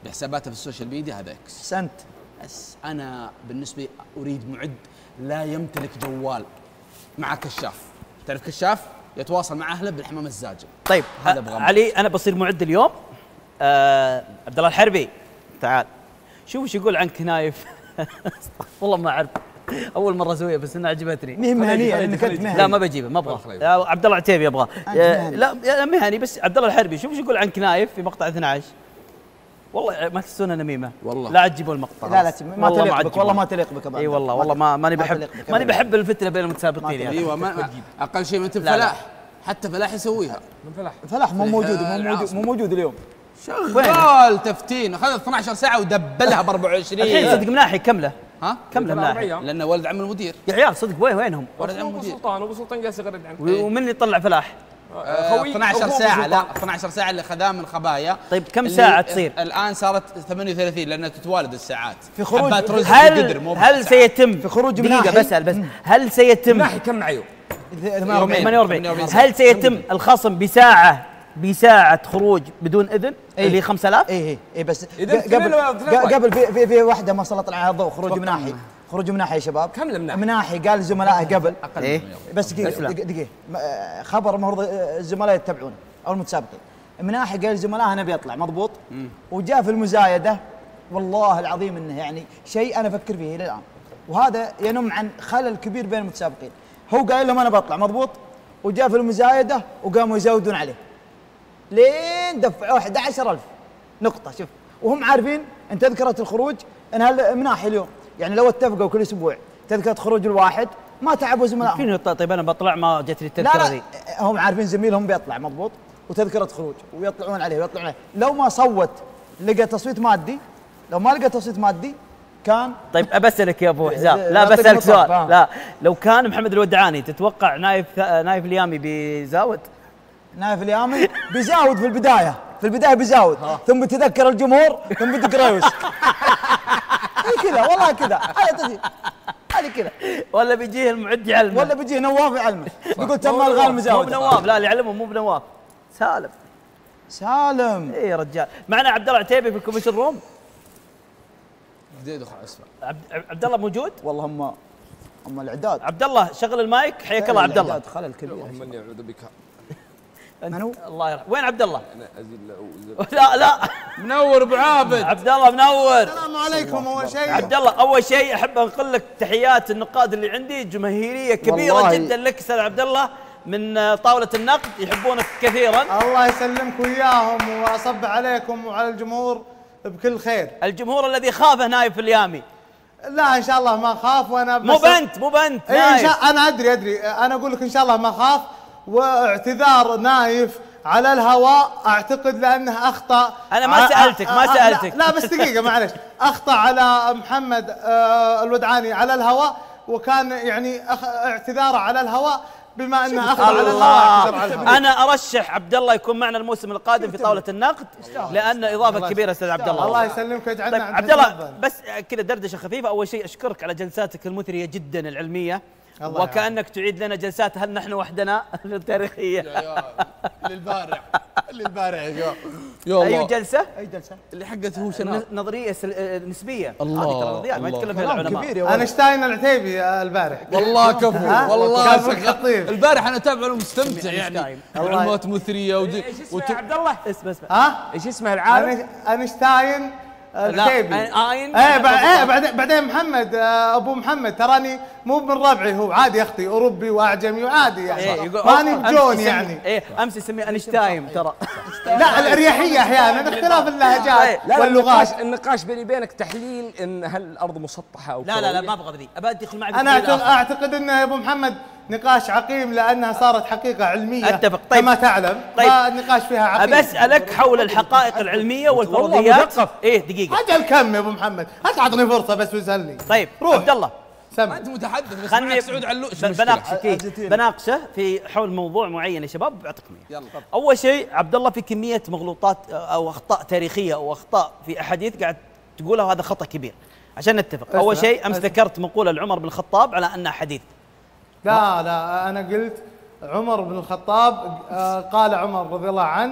بحساباته في السوشيال ميديا هذا اكس. سنت. بس انا بالنسبه لي اريد معد لا يمتلك جوال مع كشاف. تعرف كشاف يتواصل مع اهله بالحمام الزاجل. طيب هذا ابغى علي انا بصير معد اليوم. آه عبد الله الحربي تعال شوف ايش يقول عنك نايف. والله ما اعرف اول مره اسويها بس انها عجبتني. مهني مهنيه انك انت مهني. لا ما بجيبه ما ابغى. عبد الله العتيبي ابغاه. لا مهني بس عبد الله الحربي شوف ايش يقول عنك نايف في مقطع اثني عشر. والله ما تحسونها نميمه والله. لا تجيبوا المقطع. لا لا ما تليق بك والله ما تليق بك. اي والله والله ما ماني بحب ماني بحب الفتنه بين المتسابقين يعني. ايوه ما اقل شيء انت فلاح حتى فلاح يسويها. من فلاح فلاح مو موجود مو موجود مو موجود اليوم. شغال تفتين اخذ اثني عشر ساعه ودبلها ب أربعة وعشرين. الحين صدق مناحي كمله. ها كمله مناحي لانه ولد عم المدير. يا عيال صدق وين وينهم؟ ولد عم المدير. سلطان ابو سلطان جالس يغرد عنك. ومن اللي طلع فلاح؟ خوي اثني عشر ساعه. لا اثني عشر ساعه اللي خذاه من خبايا. طيب كم ساعه تصير؟ الان صارت ثمانية وثلاثين لانها تتوالد الساعات. في خروج هل هل سيتم في خروج دقيقه بسال بس هل سيتم مناحي كم معيوب؟ ثمانية وأربعين. هل سيتم الخصم بساعه بساعة خروج بدون إذن إيه؟ اللي خمسة آلاف؟ اي اي اي بس قبل قبل في في, في واحده ما سلط عليها الضوء خروج مناحي خروج مناحي يا شباب. كم المناحي؟ مناحي قال زملائه قبل إيه؟ بس دقيقه دقيقه خبر المفروض الزملاء يتبعونه او المتسابقين. مناحي قال زملائه انا بيطلع مضبوط وجاء في المزايده والله العظيم انه يعني شيء انا افكر فيه الى الان وهذا ينم عن خلل كبير بين المتسابقين. هو قال لهم انا بطلع مضبوط وجاء في المزايده وقاموا يزودون عليه لين دفعوه أحد عشر ألف نقطة. شوف وهم عارفين ان تذكرة الخروج انها مناحي اليوم يعني لو اتفقوا كل اسبوع تذكرة خروج الواحد ما تعبوا زملائهم. فين طيب انا بطلع ما جتني التذكرة ذي. هم عارفين زميلهم بيطلع مضبوط وتذكرة خروج ويطلعون عليه ويطلعون عليه. لو ما صوت لقى تصويت مادي لو ما لقى تصويت مادي كان. طيب ابسلك يا ابو حزام لا بسالك سؤال لا لو كان محمد الودعاني تتوقع نايف نايف اليامي بيزاود؟ نايف اليامي بيزاود في البدايه في البدايه بيزاود ثم بتذكر الجمهور ثم بدك ريوس. اي كذا والله كذا هذا هذه كذا. ولا بيجيه المعد يعلمه ولا بيجيه نواف يعلمه بيقول تم الغاء المزاود. مو بنواف لا اللي يعلمه مو بنواف سالم. سالم اي يا رجال. معنا عبد الله العتيبي في الكوميشن روم. بدي ادخل اسمع. عبد الله موجود؟ والله هم هم الاعداد. عبد الله شغل المايك حياك الله عبد الله. خلل كبير. اللهم اني اعوذ بك. من هو؟ الله يرحمه. وين عبد الله؟ انا ازل لا لا منور ابو عابد. عبد الله منور. السلام عليكم. اول شيء عبد الله اول شيء احب انقل لك تحيات النقاد اللي عندي جماهيريه كبيره جدا لك استاذ عبد الله من طاوله النقد يحبونك كثيرا. الله يسلمك وياهم واصب عليكم وعلى الجمهور بكل خير. الجمهور الذي خافه نايف اليامي. لا ان شاء الله ما خاف وانا مو بنت مو بنت اي إن شاء انا ادري ادري انا اقول لك ان شاء الله ما خاف. واعتذار نايف على الهواء اعتقد لانه اخطا. انا ما سالتك ما سالتك لا, لا بس دقيقه معلش اخطا على محمد آه الودعاني على الهواء وكان يعني اعتذاره على الهواء بما انه اخطا على الهواء. انا ارشح عبد الله يكون معنا الموسم القادم في طاوله النقد لان اضافه كبيره استاذ عبد الله. الله يسلمك ويجعلنا طيب عبد الله بس كذا دردشه خفيفه. اول شيء اشكرك على جلساتك المثريه جدا العلميه وكأنك تعيد لنا جلسات هل نحن وحدنا التاريخية. للبارع للبارع يا الله. أي جلسة؟ أي جلسة؟ اللي حقت هو شنو؟ نظرية نسبية. الله هذه ترى نظريات ما يتكلم فيها العلماء. أينشتاين العتيبي البارح. والله كفو والله خطير. البارح أنا أتابعه مستمتع يعني معلومات مثرية ودي. ايش اسمه عبد الله؟ اسمه اسمه ها؟ ايش اسمه العالم؟ أينشتاين العتيبي. اين ايه بعدين بعدين محمد ابو محمد تراني مو من ربعي هو عادي اختي اوروبي واعجمي وعادي يعني ماني بجون يعني. ايه امس يسميه اينشتاين ترى. لا الاريحيه احيانا اختلاف اللهجات واللغات. النقاش بيني وبينك تحليل ان هل الارض مسطحه او لا لا لا ما ابغى ذي ابى ادخل معك. انا اعتقد انه يا ابو محمد نقاش عقيم لانها صارت حقيقه علميه. اتفق. طيب كما تعلم طيب فالنقاش فيها عقيم. بسالك حول الحقائق العلميه والفرضيات. ايه دقيقه اجل كم يا ابو محمد هتعطني فرصه بس وسالني. طيب روح عبد الله سمع. انت متحدث بس خلني سعود علوش بناقشك بناقشه في حول موضوع معين يا شباب بعطيكم يلا. اول شيء عبد الله في كميه مغلوطات او اخطاء تاريخيه او اخطاء في احاديث قاعد تقولها وهذا خطا كبير عشان نتفق. اول شيء امس ذكرت مقوله لعمر بن الخطاب على انها حديث. لا لا انا قلت عمر بن الخطاب قال عمر رضي الله عنه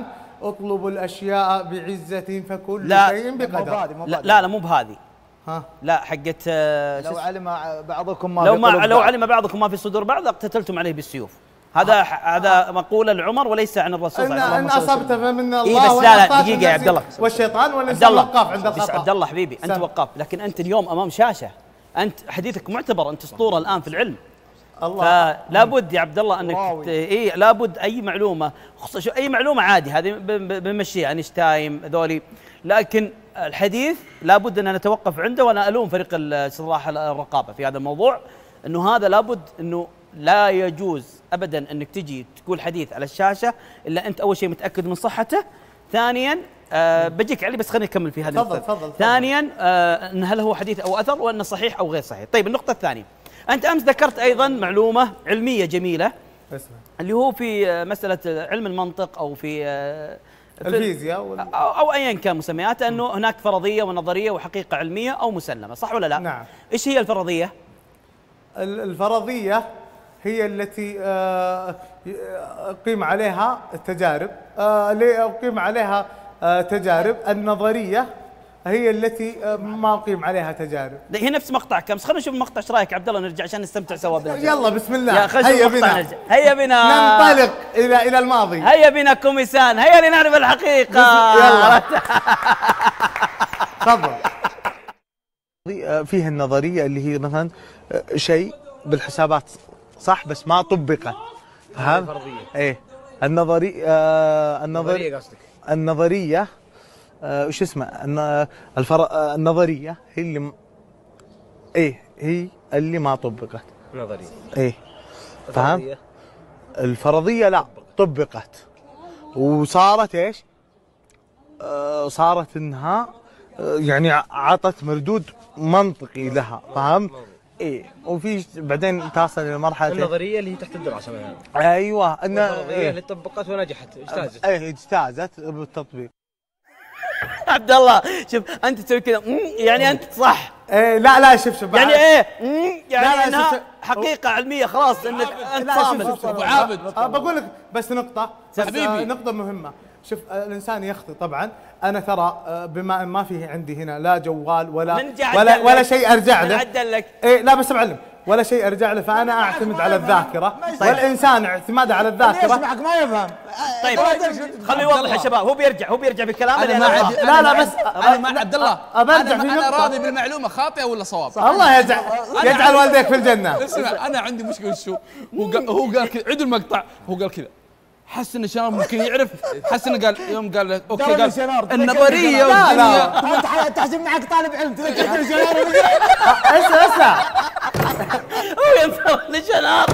اطلبوا الاشياء بعزه فكل لا شيء بقدر. لا لا, لا مو بهذه. ها لا حقت لو علم بعضكم ما لو في ما قلوب لو بعض. علم بعضكم ما في صدور بعض اقتتلتم عليه بالسيوف. هذا هذا مقوله لعمر وليس عن الرسول صلى الله عليه ان وسلم. اصبت فمن الله. إيه بس لا لا دقيقه يا عبد الله. والشيطان والانسان وقاف عند بس الخطا. عبد الله حبيبي انت وقاف، لكن انت اليوم امام شاشه، انت حديثك معتبر، انت اسطوره الان في العلم. الله. فلا بد يا عبد الله انك اي لابد اي معلومه، خصوصا اي معلومه عادي هذه بنمشيها اينشتاين ذولي، لكن الحديث لابد ان نتوقف عنده. وانا الوم فريق صراحه الرقابه في هذا الموضوع، انه هذا لابد انه لا يجوز ابدا انك تجي تقول حديث على الشاشه الا انت اول شيء متاكد من صحته، ثانيا آه بجيك علي بس خليني اكمل في هذه تفضل النقطه. تفضل. ثانيا آه ان هل هو حديث او اثر وانه صحيح او غير صحيح. طيب النقطه الثانيه، انت امس ذكرت ايضا معلومه علميه جميله اسمع. اللي هو في مساله علم المنطق او في الفيزياء وال... أو, او ايا كان مسمياته، انه هناك فرضيه ونظريه وحقيقه علميه او مسلمه، صح ولا لا؟ نعم. ايش هي الفرضيه؟ الفرضيه هي التي أقيم عليها التجارب، أقيم عليها تجارب. النظرية هي التي ما أقيم عليها تجارب. هي نفس مقطع كمس. خلينا نشوف المقطع، ايش رايك يا عبد الله نرجع عشان نستمتع سوا بالنجاح. يلا بسم الله. هيا بنا نرجع. هيا بنا ننطلق إلى إلى الماضي. هيا بنا كوميسان، هيا لنعرف الحقيقة. يلا تفضل. فيه النظرية اللي هي مثلا شيء بالحسابات صح بس ما طبقت. فهمت؟ ايه النظرية آه النظرية قصدك النظرية آه وش اسمه الفر... آه النظرية هي اللي م... ايه هي اللي ما طبقت. نظرية ايه فهمت؟ الفرضية لا طبقت وصارت ايش؟ آه صارت انها آه يعني عطت مردود منطقي لها. فهمت؟ ايه وفي بعدين تصل الى مرحله النظريه اللي هي تحت الدراسه مثلا. ايوه النظريه إيه؟ اللي طبقت ونجحت اجتازت. ايه اجتازت بالتطبيق. عبد الله شوف انت تسوي كذا يعني انت صح. ايه لا لا شوف شوف يعني ايه يعني لا لا انها شوف حقيقه علميه خلاص انك انت صامت. ابو عابد بقول لك بس نقطه بس نقطه مهمه. شوف الانسان يخطئ طبعا. انا ترى بما ما فيه عندي هنا لا جوال ولا ولا ولا شيء ارجع له. لك إيه لا بس معلم ولا شيء ارجع له. فانا اعتمد على الذاكره. والانسان اعتماده على الذاكره يسمعك ما يفهم. طيب خليه يوضح يا شباب. هو بيرجع هو بيرجع بكلامه. أنا ما عندي لا لا بس انا مع عبد الله. أنا, أنا راضي بالمعلومه خاطئه ولا صواب؟ الله يجعل يجعل والديك في الجنه. اسمع انا عندي مشكله. شو هو قال هو قال كذا. عيد المقطع. هو قال كذا حس ان شنار ممكن يعرف. حس انه قال يوم قال اوكي قال النظريه والدنيا. انت تحسب معك طالب علم تذكرني شنار. اسمع اسمع هو ينظر لشنار.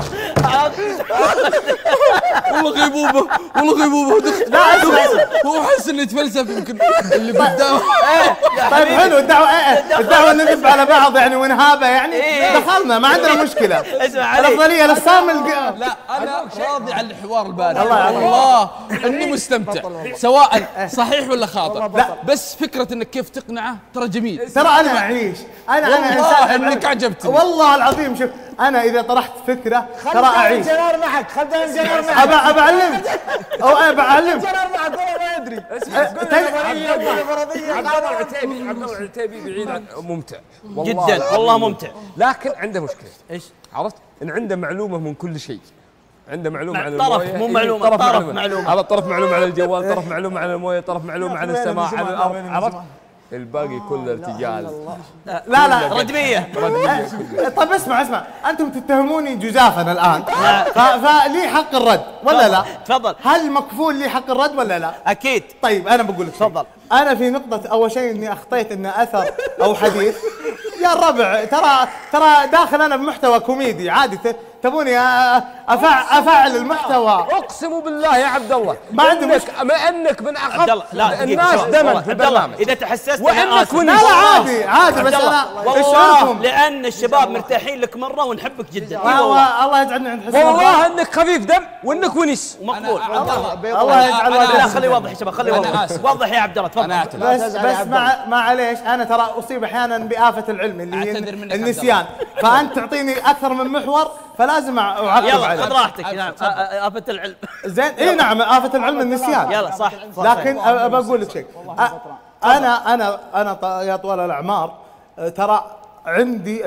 والله غيبوبه والله غيبوبه. لا اسمع هو حس انه يتفلسف يمكن اللي قدامه. طيب حلو الدعوه الدعوه ندب على بعض يعني ونهابه يعني دخلنا ما عندنا مشكله. اسمع الافضليه للصامل. لا انا راضي على الحوار البارح والله اني مستمتع سواء صحيح ولا خاطئ. لا بس فكره انك كيف تقنعه ترى جميل. ترى انا اعيش انا انا انسان انك عجبتني والله العظيم. شوف انا اذا طرحت فكره ترى اعيش. جنار معك خل دائما جنار معك. ابى ابى اعلمك او ابى اعلمك. جنار معك والله ما يدري. عبد الله العتيبي عبد الله العتيبي بعيد عن ممتع جدا والله ممتع، لكن عنده مشكله. ايش؟ عرفت ان عنده معلومه من كل شيء. عنده معلومه عن طرف المويه. مو معلومه. طرف, طرف معلومه. هذا طرف معلومه عن الجوال، طرف معلومه عن المويه، طرف معلومه عن السماء، عن الارض. عرفت؟ الباقي كله ارتجال. لا لا ردميه. طيب اسمع اسمع انتم تتهموني جزافا الان فلي حق الرد ولا لا؟ تفضل. هل مكفول لي حق الرد ولا لا؟ اكيد. طيب انا بقول لك تفضل. انا في نقطه اول شيء اني اخطيت ان اثر او حديث يا الربع. ترى ترى داخل انا بمحتوى كوميدي عادي. تبوني افعل افعل المحتوى. اقسم بالله يا عبد الله ما عندي مشكله. ما انك من اخف لا الناس دما في البرنامج. اذا تحسست وانك لا لا عادي عادي بس انا والله لان الشباب مرتاحين لك مره ونحبك جدا. والله الله يجعلنا عند حسن والله انك خفيف دم وانك ونس ومقبول. الله يجعل لا خليه يوضح يا شباب. خليه يوضح. وضح يا عبد الله تفضل. بس بس مع معليش انا ترى اصيب احيانا بآفة العلم اللي هي النسيان. فانت تعطيني اكثر من محور فلازم اعقب يلا عليه. خذ راحتك. نعم آفة العلم. زين اي نعم آفة العلم النسيان. يلا صح. لكن ابى اقول لك شيء، انا انا انا يا طوال الاعمار ترى عندي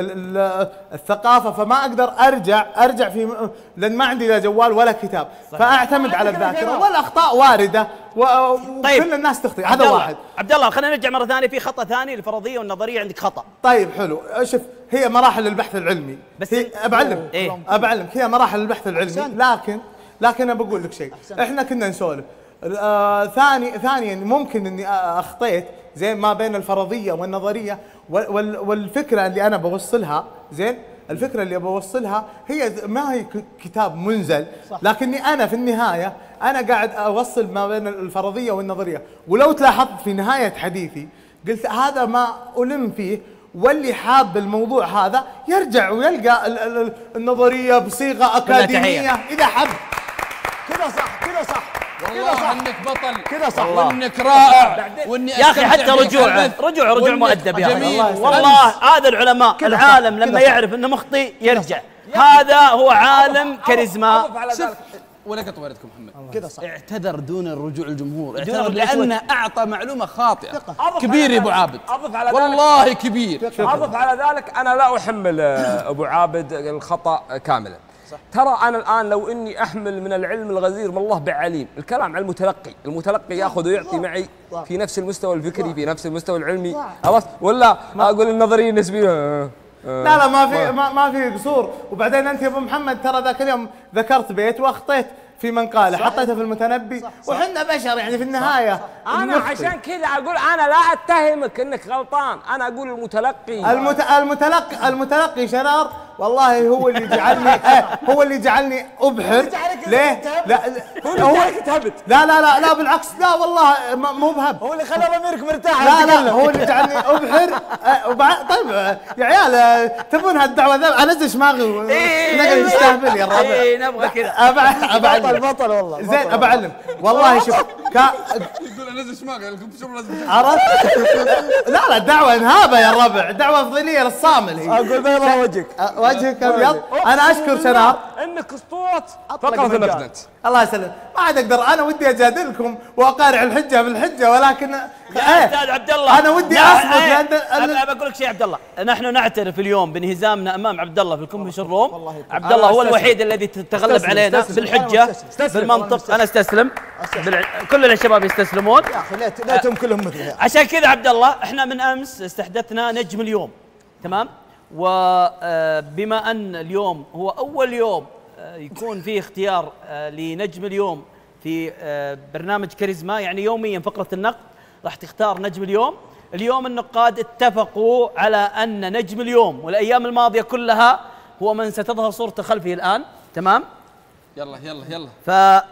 الثقافه، فما اقدر ارجع ارجع في، لان ما عندي لا جوال ولا كتاب، فاعتمد على الذاكره، والاخطاء وارده وكل طيب. الناس تخطئ. هذا واحد. عبد الله خلينا نرجع مره ثانيه، في خطا ثاني الفرضيه والنظريه عندك خطا. طيب حلو. شوف هي مراحل البحث العلمي، بس هي بعلم إيه؟ بعلمك هي مراحل البحث العلمي، لكن لكن انا بقول لك شيء، احنا كنا نسولف آه ثاني ثانيا ممكن اني اخطيت زين ما بين الفرضيه والنظريه، وال والفكره اللي انا بوصلها، زين الفكره اللي بوصلها هي ما هي كتاب منزل، لكني انا في النهايه انا قاعد اوصل ما بين الفرضيه والنظريه. ولو تلاحظت في نهايه حديثي قلت هذا ما ألم فيه، واللي حاب الموضوع هذا يرجع ويلقى ال ال النظريه بصيغه اكاديميه اذا حب. كذا صح كذا صح والله صح. انك بطل كذا صح وانك رائع واني يا اخي حتى رجوع رجوع رجوع مؤدب يا اخي. والله هذا العلماء العالم لما يعرف انه مخطئ يرجع، هذا هو عالم كاريزما. ولك طويلتكم محمد كذا صح. اعتذر دون الرجوع الجمهور، اعتذر لانه اعطى معلومه خاطئه. كبير يا ابو عابد والله كبير. اضف على ذلك انا لا احمل ابو عابد الخطا كاملا. ترى انا الان لو اني احمل من العلم الغزير من الله بعليم، الكلام على المتلقي، المتلقي ياخذ ويعطي معي في نفس المستوى الفكري في نفس المستوى العلمي، خلاص ولا اقول النظريه النسبيه؟ لا لا ما في ما, ما في قصور. وبعدين انت يا ابو محمد ترى ذاك اليوم ذكرت بيت واخطيت في منقاله، حطيته في المتنبي، وحنا بشر يعني في النهايه. صح صح. انا عشان كذا اقول انا لا اتهمك انك غلطان، انا اقول المتلقي المت... المتلقي المتلقي شرار والله هو اللي جعلني آه هو اللي جعلني ابحر. ليه؟ لا هو اللي تهبت. لا لا لا لا بالعكس، لا والله مو بهب، هو اللي خلى ضميرك مرتاح. لا لا هو اللي جعلني ابحر. آه وبعد طيب يا عيال آه تبون هالدعوه ذا انزل شماغي ونقعد نستهبل يا الربع. اي نبغى كذا. ابى بطل بطل والله زين ابى اعلم والله. شوف يقول انزل شماغي عرفت؟ لا لا الدعوه انهابه يا الربع، دعوه فضيليه للصامل هي. اقول بيض وجهك وجهك ابيض. انا اشكر شنار انك اسطوره فقره المجنت. الله يسلمك. ما عاد اقدر، انا ودي اجادلكم واقارع الحجه بالحجه، ولكن يا استاذ عبد الله انا ودي اصمت. انا بقول لك شيء عبد الله، نحن نعترف اليوم بانهزامنا امام عبد الله في الكونفش الروم. عبد الله هو الوحيد الذي تغلب علينا بالحجه بالمنطق. انا استسلم، كل الشباب يستسلمون يا اخي. ليتهم كلهم مثلها. عشان كذا عبد الله احنا من امس استحدثنا نجم اليوم، تمام؟ وبما ان اليوم هو اول يوم يكون فيه اختيار لنجم اليوم في برنامج كاريزما، يعني يوميا فقرة النقد راح تختار نجم اليوم. اليوم النقاد اتفقوا على أن نجم اليوم والأيام الماضية كلها هو من ستظهر صورته خلفي الآن، تمام؟ يلا يلا يلا. ف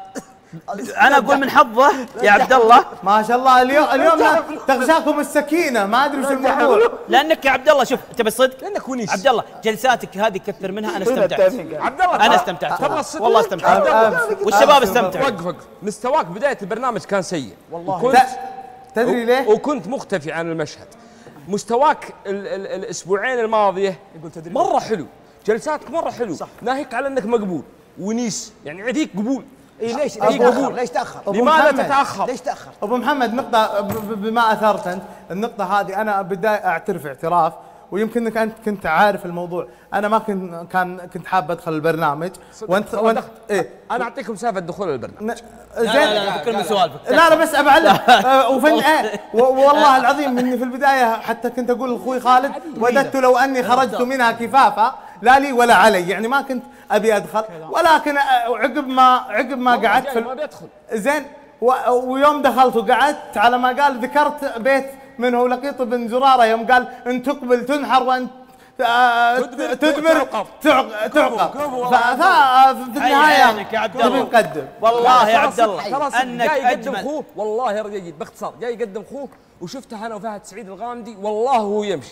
أنا أقول من حظه يا عبد الله ما شاء الله اليوم اليوم تغشاكم السكينة، ما أدري وش الموضوع. لأنك يا عبد الله شوف تبي الصدق؟ لأنك ونيس عبد الله جلساتك هذه كثر منها. أنا استمتعت عبد الله، أنا استمتعت والله استمتعت والشباب استمتعوا. وقف وقف. مستواك بداية البرنامج كان سيء والله. كنت تدري ليه؟ وكنت مختفي عن المشهد. مستواك ال ال الأسبوعين الماضية مرة حلو، جلساتك مرة حلو، ناهيك على أنك مقبول ونيس، يعني فيك قبول. إيه ليش ليش تأخر؟ ليش تأخر؟ لماذا تتأخر؟ ليش تأخر؟ أبو محمد نقطة بما أثرت أنت النقطة هذه، أنا بداية أعترف اعتراف، ويمكن انك انت كنت عارف الموضوع. انا ما كنت كان كنت حاب ادخل البرنامج وانت وانت ايه انا اعطيكم مسافه دخول البرنامج. زين لا لا فكر من سوالفك. لا لا بس ابعلم وفن ايه والله العظيم اني في البدايه حتى كنت اقول لاخوي خالد وددت لو اني خرجت منها كفافا لا لي ولا علي، يعني ما كنت ابي ادخل، ولكن عقب ما عقب ما قعدت في زين ويوم دخلت وقعدت على ما قال ذكرت بيت منه لقيط بن زراره يوم قال ان تقبل تنحر وان تدبر تعقب. ففي النهايه نبي نقدم والله يا عبد الله انك جاي يقدم اخوه، والله يا رجل باختصار جاي يقدم اخوه وشفته انا وفهد سعيد الغامدي والله هو يمشي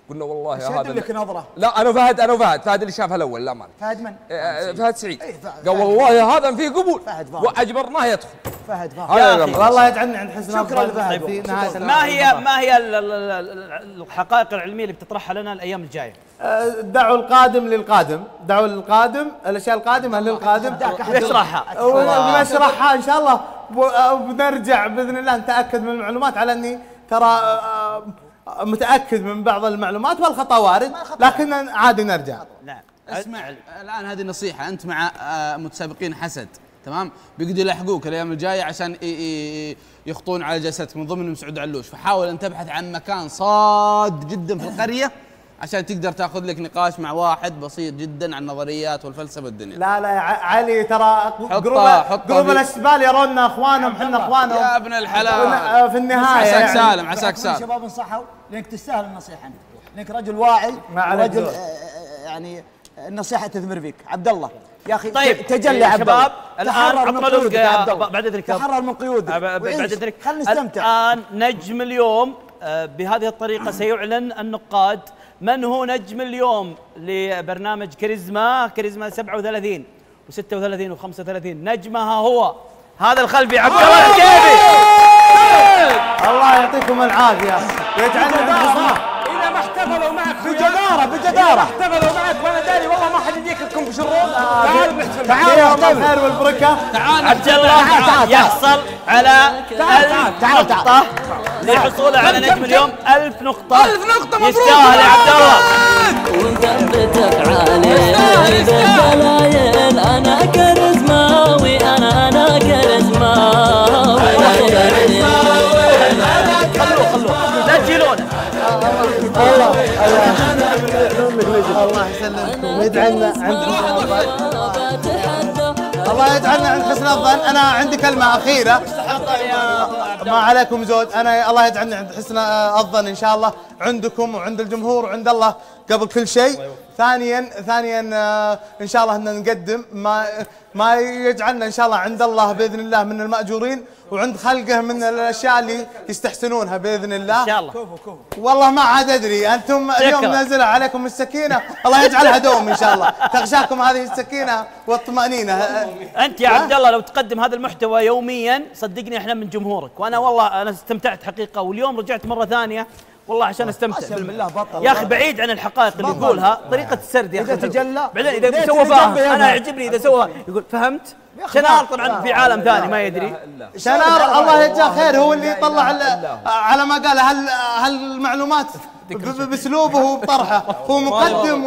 قلنا والله ايش هذا لك نظره؟ لا انا وفهد انا وفهد فهد اللي شافها الاول لا مال فهد من؟ فهد سعيد قال والله هذا فيه قبول فهد فهد واجبرناه يدخل فهد فهد هذا يا والله يجعلني عند حسن شكرا الظن لفهد في نهاية ما هي ما هي ال- ال- ال- الحقائق العلميه اللي بتطرحها لنا الايام الجايه؟ آه، دعوا القادم للقادم، دعوا للقادم، الاشياء القادمه للقادم اشرحها ونشرحها ان شاء الله وبنرجع باذن الله نتاكد من المعلومات على اني ترى آه، متاكد من بعض المعلومات والخطا وارد لكن عادي نرجع. نعم اسمع الان هذه نصيحه، انت مع آه، متسابقين حسد تمام، بيقدروا يلحقوك الايام الجايه عشان ي- ي- يخطون على جلستك، من ضمنهم سعود علوش، فحاول ان تبحث عن مكان صاد جدا في القريه عشان تقدر تاخذ لك نقاش مع واحد بسيط جدا عن النظريات والفلسفه الدنيا. لا لا يا ع- علي ترى جروب حطها جروب في- الاشبال يرونا اخوانهم احنا اخوانهم يا ابن الحلال. ون- في النهايه عساك يعني سالم عساك سالم. شباب انصحوا لانك تستاهل النصيحه انت، لانك رجل واعي ما عليك ورجل دور. آه، يعني النصيحه تثمر فيك. عبد الله يا اخي طيب تجلى يا عبد الله. شباب الان تحرر من عطنا قيودك يا عبد له الله. بعد اذنك تحرر من قيودك بعد وعيش. اذنك خلينا نستمتع. الان نجم اليوم آه، بهذه الطريقه سيعلن النقاد من هو نجم اليوم لبرنامج كاريزما كاريزما سبعة وثلاثين وستة وثلاثين وخمسة وثلاثين. نجمها هو هذا الخلفي عبد الله الكيفي. الله يعطيكم العافيه يجعلنا حسنه. اذا ما احتفلوا معك بجداره اذا بجداره ما احتفلوا معك وانا داري والله ما حد يجيك لكم بشروط. تعالوا نحتفل تعالوا يا الخير والبركه. عبد الله يحصل على ألف نقطة للحصول على نجم اليوم. ألف نقطة ألف نقطة مبروك يستاهل يا عبد الله. وثبتك عالي بالدلايل انا كاريزماوي انا انا كاريزماوي انا كاريزماوي خلوه خلوه لا تجيلونه. الله الله يسلمكم ويجعلنا عند الله يجعلنا عند حسن الظن. انا عندي كلمه اخيره ما عليكم زود. انا الله يجعلنا عند حسن الظن ان شاء الله عندكم وعند الجمهور وعند الله قبل كل شيء. ثانيا ثانيا ان شاء الله ان نقدم ما ما يجعلنا ان شاء الله عند الله باذن الله من الماجورين وعند خلقه من الاشياء اللي يستحسنونها باذن الله ان شاء الله. والله ما عاد ادري انتم اليوم نازله عليكم السكينه الله يجعلها دوم ان شاء الله تغشاكم هذه السكينه والطمانينه. انت يا عبد الله لو تقدم هذا المحتوى يوميا صدقني احنا من جمهورك، وانا والله انا استمتعت حقيقه، واليوم رجعت مره ثانيه والله عشان استمتع بالله. بطل يا اخي بعيد عن الحقائق اللي يقولها طريقه السرد يا اخي. اذا تجلى بعدين اذا سوى فاهم انا يعجبني اذا سوى يقول فهمت. شنار طبعا في عالم ثاني ما يدري. شنار الله يجزاه خير هو اللي يطلع على ما قال هال هالمعلومات باسلوبه وبطرحه. هو مقدم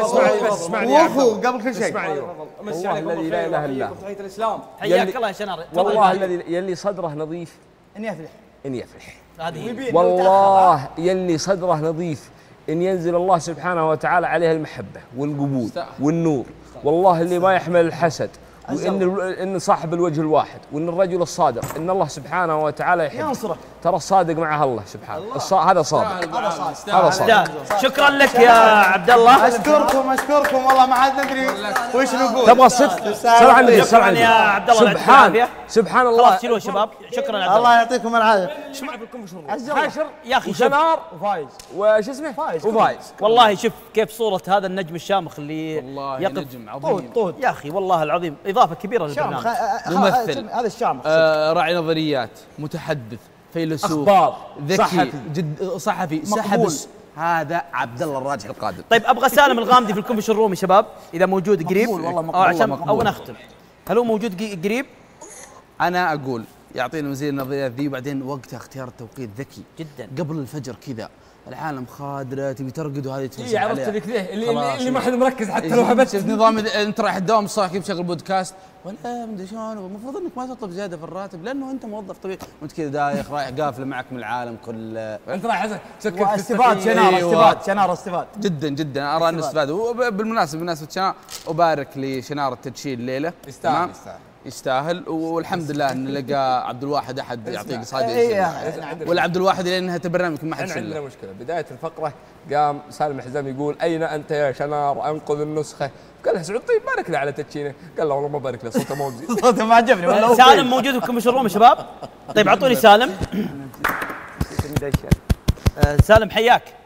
وهو قبل كل شيء. والله الذي لا اله الا الله تحيه الاسلام. حياك الله يا شنار. والله الذي يلي صدره نظيف ان يفلح ان يفلح. هذه والله يلي صدره نظيف ان ينزل الله سبحانه وتعالى عليه المحبه والقبول والنور. والله اللي ما يحمل الحسد وان ان صاحب الوجه الواحد وان الرجل الصادق ان الله سبحانه وتعالى يحب ينصره. ترى الصادق مع الله سبحانه الص... هذا صادق هذا صادق. شكرا لك يا عبد الله. اشكركم اشكركم والله ما عاد ندري وش نقول. تبغى الصدق سلام عليك. شكرا يا عبد الله. سبحان سبحان الله. خلاص شيلوه شباب. شكرا يا عبد الله. الله يعطيكم العافيه. ايش معك لكم مشروع؟ حاشر يا اخي وشنار وفايز وش اسمه فايز وفايز. والله شوف كيف صورة هذا النجم الشامخ اللي والله يقف نجم عظيم طود يا اخي والله العظيم اضافة كبيرة شامخ للبرنامج. ممثل. هذا الشامخ آه راعي نظريات، متحدث، فيلسوف، اخبار ذكي، صحفي جد صحفي سحبس. هذا عبد الله الراجح القادم. طيب ابغى سالم الغامدي في الكونفش الرومي شباب اذا موجود قريب والله مقبول، او عشان والله او مقبول. نختم. هل هو موجود قي- قريب؟ انا اقول يعطينا وزير النظريات ذي، وبعدين وقت اختيار التوقيت ذكي جدا قبل الفجر كذا، العالم خادره تبي ترقد وهذه تفسح اي عرفت ذيك ذي اللي اللي, اللي ما حد مركز حتى لو هبت. شفت نظام إذا انت رايح الدوام الصبح كيف تشغل بودكاست ولا مدري شلون، المفروض انك ما تطلب زياده في الراتب لانه انت موظف طبيعي، وانت كذا دايخ رايح قافله معك من العالم كله. انت رايح شكلك استفاد شنار استفاد شنار استفاد جدا جدا ارى انه استفاد. وبالمناسبه بمناسبه شنار ابارك لشنار التدشين الليله. يستاهل يستاهل يستاهل والحمد لله انه لقى عبد الواحد احد يعطيه قصاده إيه، ولا عبد الواحد لانها برنامج ما حد احنا عندنا شله. مشكله بدايه الفقره قام سالم حزام يقول اين انت يا شنار انقذ النسخه. قال له سعود طيب بارك له على تدشينه. قال له والله ما بارك له صوته مو بزين. صوته ما عجبني والله. سالم موجود في الكونفش الرومي شباب. طيب اعطوني سالم. آه، سالم حياك.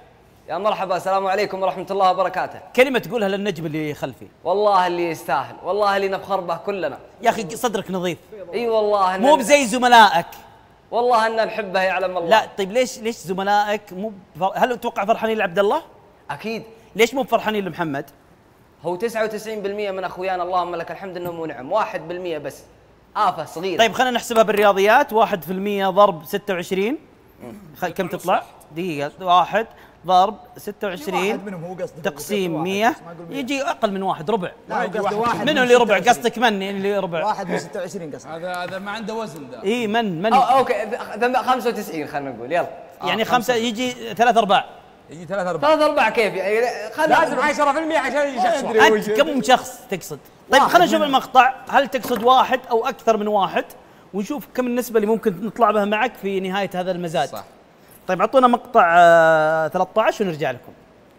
يا مرحبا، السلام عليكم ورحمة الله وبركاته. كلمة تقولها للنجم اللي خلفي. والله اللي يستاهل، والله اللي نفخر به كلنا. يا أخي صدرك نظيف. اي والله. مو بزي زملائك. والله ان نحبه يعلم الله. لا طيب ليش ليش زملائك مو بفر... هل تتوقع فرحانين لعبد الله؟ اكيد. ليش مو فرحانين لمحمد؟ هو تسعة وتسعين بالمئة من اخويانا اللهم لك الحمد انهم ونعم، واحد بالمئة بس آفة صغيرة. طيب خلينا نحسبها بالرياضيات، واحد في المئة ضرب ستة وعشرين خ... كم تطلع؟ دقيقة، واحد ضرب ستة وعشرين تقسيم مئة يجي أقل من واحد، ربع. لا قصده واحد. منو اللي ربع؟ قصدك من اللي ربع؟ واحد من ستة وعشرين قصدك. هذا هذا ما عنده وزن ده. اي من من؟ أو اوكي خمسة وتسعين خلينا نقول يلا. يعني خمسة يجي ثلاث أرباع. يجي ثلاث أرباع. ثلاث أرباع كيف يعني؟ لازم عشرة بالمئة عشان يجي شخص. أنت كم شخص تقصد؟ طيب خلينا نشوف المقطع، هل تقصد واحد أو أكثر من واحد؟ ونشوف كم النسبة اللي ممكن نطلع بها معك في نهاية هذا المزاد. صح. طيب أعطونا مقطع آه ثلاثة عشر ونرجع لكم.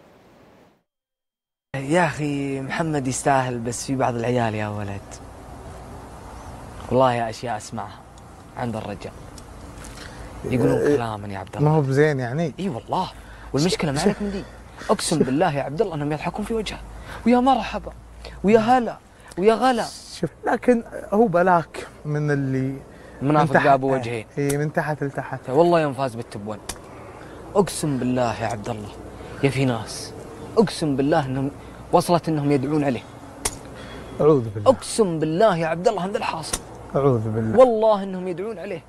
يا أخي محمد يستاهل، بس في بعض العيال يا ولد والله أشياء أسمعها عند الرجال يقولون كلاما يا عبد الله ما هو بزين يعني. اي والله، والمشكله ما عليك من دي، اقسم بالله يا عبد الله انهم يضحكون في وجهه، ويا مرحبا ويا هلا ويا غلا. شوف لكن هو بلاك من اللي منافق ابو وجهين. اي من تحت لتحت. والله يوم فاز بالتبون اقسم بالله يا عبد الله يا في ناس اقسم بالله انهم وصلت انهم يدعون عليه. اعوذ بالله. اقسم بالله يا عبد الله هذا الحاصل. اعوذ بالله. والله انهم يدعون عليه.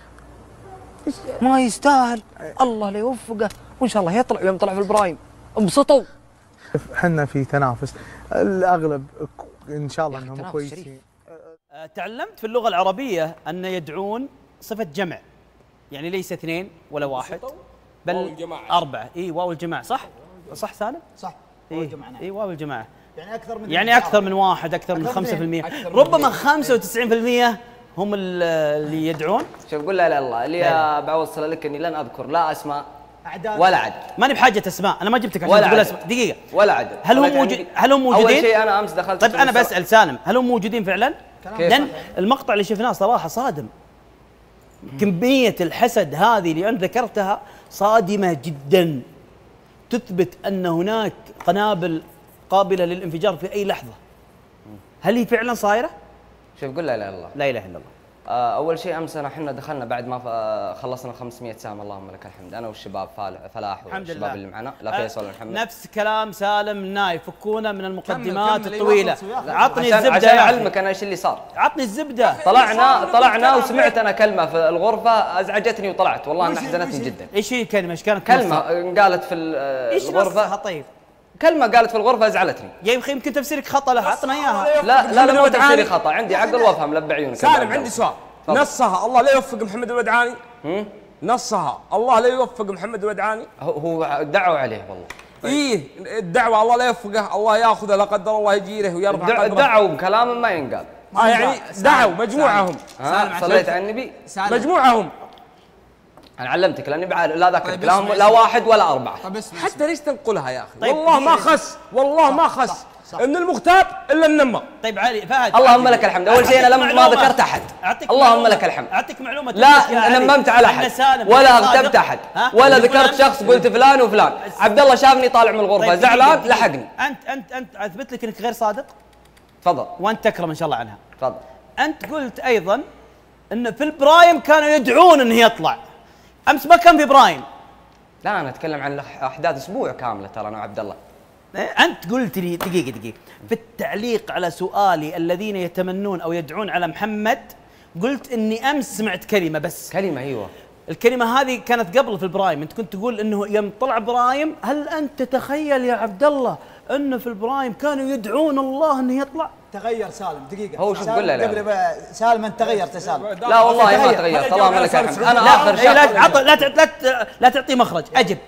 ما يستاهل، الله لا يوفقه، وان شاء الله يطلع يوم طلع في البرايم انبسطوا. احنا في تنافس، الاغلب ان شاء الله انهم كويسين. تعلمت في اللغه العربيه ان يدعون صفه جمع، يعني ليس اثنين ولا واحد بل اربعه. اي واو الجماعه. صح صح سالم؟ صح. واو الجماعه. اي واو الجماعه، يعني اكثر من يعني اكثر من واحد، اكثر من خمسة بالمئة، ربما خمسة وتسعين بالمئة هم اللي يدعون. شوف قول لا اله الا الله اللي بعوصل لك اني لن اذكر لا اسماء أعداد ولا عدد. ماني بحاجه اسماء، انا ما جبتك عشان تقول اسماء. دقيقه ولا عدد. هل هم موجود هل هم موجودين؟ اول شيء انا امس دخلت. طيب انا بسال سالم، هل هم موجودين فعلا؟ لان صحيح. المقطع اللي شفناه صراحه صادم. كميه الحسد هذه اللي انت ذكرتها صادمه جدا، تثبت ان هناك قنابل قابله للانفجار في اي لحظه. هل هي فعلا صايره؟ شوف قول لا اله الا الله. لا اله الا الله. اول شيء امس احنا دخلنا بعد ما خلصنا خمسمئة سهم اللهم لك الحمد، انا والشباب فلاح والشباب اللي معنا، لا فيصل ولا محمد. نفس كلام سالم النايف، فكونا من المقدمات كمل كمل الطويله. عطني الزبده عشان اعلمك انا ايش اللي صار. عطني الزبده. طلعنا طلعنا وسمعت انا كلمه في الغرفه ازعجتني وطلعت، والله انها حزنتني جدا. ايش هي الكلمه؟ ايش كانت؟ كلمه قالت في الغرفه. طيب كلمه قالت في الغرفه ازعلتني. يا اخي يمكن تفسيرك خطا لها، عطنا اياها. لا لا لا مو تفسيري خطا، عندي عقل وافهم لب عيونك. سالم عندي سؤال، نصها الله لا يوفق محمد الودعاني؟ نصها الله لا يوفق محمد الودعاني؟ هو دعوا عليه والله. ايه الدعوه الله لا يوفقه، الله ياخذه لا قدر الله يجيره ويرفع قدره. دعوا بكلام ما ينقال. اه يعني دعوا مجموعهم. صليت على النبي. مجموعهم. انا علمتك لاني بعرف لا ذاك الكلام لا واحد ولا اربعه. حتى ليش تنقلها يا اخي؟ والله ما خس، والله ما خس ان المغتاب الا النمر. طيب علي فهد، اللهم لك الحمد. اول شيء انا لم ما ذكرت احد، اللهم لك الحمد. اعطيك معلومه، لا نممت على احد ولا اغتبت احد ولا ذكرت شخص قلت فلان وفلان. عبد الله شافني طالع من الغرفه زعلان لحقني. انت انت انت اثبت لك انك غير صادق. تفضل. وانت تكرم ان شاء الله عنها. تفضل. انت قلت ايضا ان في البرايم كانوا يدعون انه يطلع، امس ما كان في برايم. لا انا اتكلم عن احداث اسبوع كامله ترى انا وعبد الله. انت قلت لي دقيقه دقيقه في التعليق على سؤالي الذين يتمنون او يدعون على محمد، قلت اني امس سمعت كلمه بس. كلمه ايوه. الكلمه هذه كانت قبل في البرايم، انت كنت تقول انه يوم طلع برايم، هل انت تتخيل يا عبد الله انه في البرايم كانوا يدعون الله انه يطلع؟ تغير سالم دقيقه. هو شوف قول له لا قبل سالم انت تغيرت يا سالم. لا والله ما تغيرت، اللهم لك الحمد. انا اخر شيء لا لا لا لا تعطي مخرج، اجب.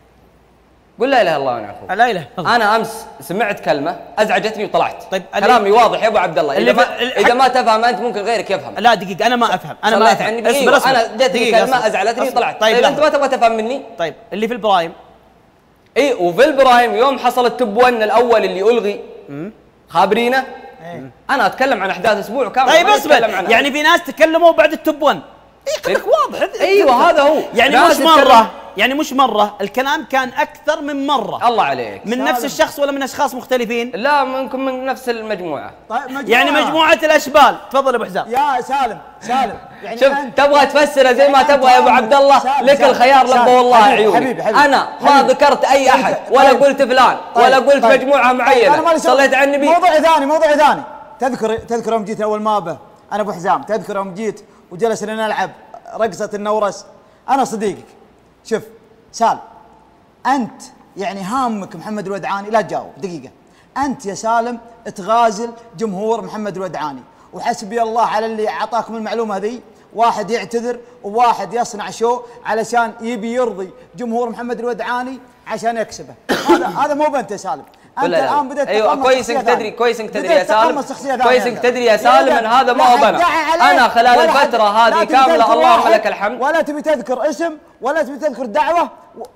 قل لا اله الا الله وانا اخوك. لا اله. انا امس سمعت كلمه ازعجتني وطلعت. طيب كلامي واضح يا ابو عبد الله. اذا ما اذا ما تفهم انت ممكن غيرك يفهم. لا دقيقه انا ما افهم، انا ما افهم. اصبر اصبر. انا جتني كلمه ازعلتني وطلعت. طيب انت ما تبغى تفهم مني؟ طيب اللي في البرايم. اي وفي البرايم يوم حصل التوب واحد الاول اللي الغي خابرينه. انا اتكلم عن احداث اسبوع كامل. طيب اصبر، يعني في ناس تكلموا بعد التوب واحد. اي خليك واضح. ايوه هذا هو. يعني مش مره يعني مش مره، الكلام كان اكثر من مره. الله عليك. من نفس الشخص ولا من اشخاص مختلفين؟ لا ممكن من نفس المجموعه. طيب مجموعة. يعني مجموعه الاشبال. تفضل ابو حسام. يا سالم سالم يعني شوف تبغى تفسرها زي ما تبغى يا ابو عبد الله، لك الخيار لبى والله عيوني. حبيبي حبيبي انا ما ذكرت اي احد ولا قلت فلان ولا قلت مجموعه معينه. صليت على النبي. موضوع ثاني موضوع ثاني. تذكر تذكر يوم جيت اول ما به انا ابو حزام، تذكر يوم جيت وجلسنا نلعب رقصه النورس انا صديقك. شوف سال، انت يعني هامك محمد الودعاني، لا تجاوب دقيقه. انت يا سالم تغازل جمهور محمد الودعاني، وحسبي الله على اللي اعطاكم المعلومه هذه. واحد يعتذر وواحد يصنع شو علشان يبي يرضي جمهور محمد الودعاني عشان يكسبه. هذا هذا مو بنت يا سالم. انت الان بدأت ايوه كويس انك تدري، كويس انك تدري يا سالم، كويس انك تدري يا سالم ان هذا ما هو بنا. انا خلال الفتره هذه كامله اللهم لك الحمد. ولا تبي تذكر اسم ولا تبي تذكر دعوه.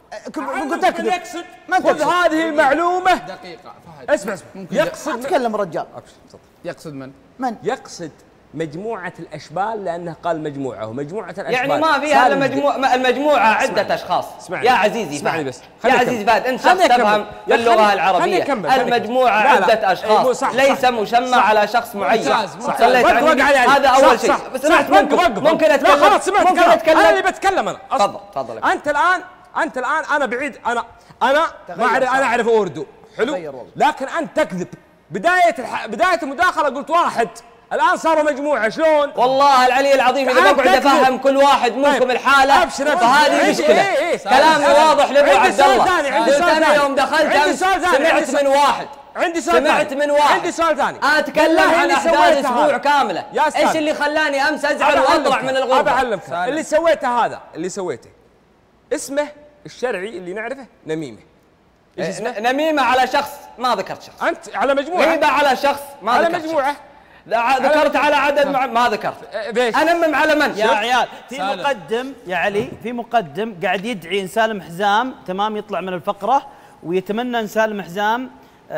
قلت تكذب. يقصد خذ هذه المعلومه. دقيقه فهد اسمع اسمع يقصد تكلم الرجال. يقصد من؟ من؟ يقصد مجموعة الأشبال لأنه قال مجموعة ومجموعة الأشبال يعني ما فيها الا مجموعة، المجموعة عدة أشخاص. يا عزيزي اسمعني بس يا عزيزي فهد أنت شخص تفهم اللغة العربية. المجموعة عدة أشخاص ليس مشمع على شخص معين. صليت هذا أول شيء. سمعت منكم ممكن أتكلم. لا خلاص سمعت ممكن أتكلم. أنا اللي بتكلم أنا. تفضل تفضل. أنت الآن أنت الآن أنا بعيد أنا أنا ما أعرف أنا أعرف أوردو حلو، لكن أنت تكذب. بداية الح... بداية المداخلة قلت واحد، الآن صاروا مجموعة. شلون؟ والله العلي العظيم إذا بقعد أفهم كل واحد منكم الحالة فهذه مشكلة. كلامي واضح لأبو عبد الله. قلت أنا يوم دخلت أمس سمعت من واحد عندي سؤال سمعت من واحد. عندي سؤال ثاني. أتكلم عن أحداث أسبوع كاملة. إيش اللي خلاني أمس أزعل وأطلع من الغرفة؟ أبعلمك اللي سويته هذا اللي سويته اسمه الشرعي اللي نعرفه نميمة. إيش اسمه؟ نميمة على شخص ما ذكرت شخص. أنت على مجموعة. غيبة على شخص ما على ذكرت مجموعة. ذكرت على عدد مع... ما ذكرت. انمم على من؟ يا عيال في سالم. مقدم يا علي في مقدم قاعد يدعي ان سالم حزام تمام يطلع من الفقره ويتمنى ان سالم حزام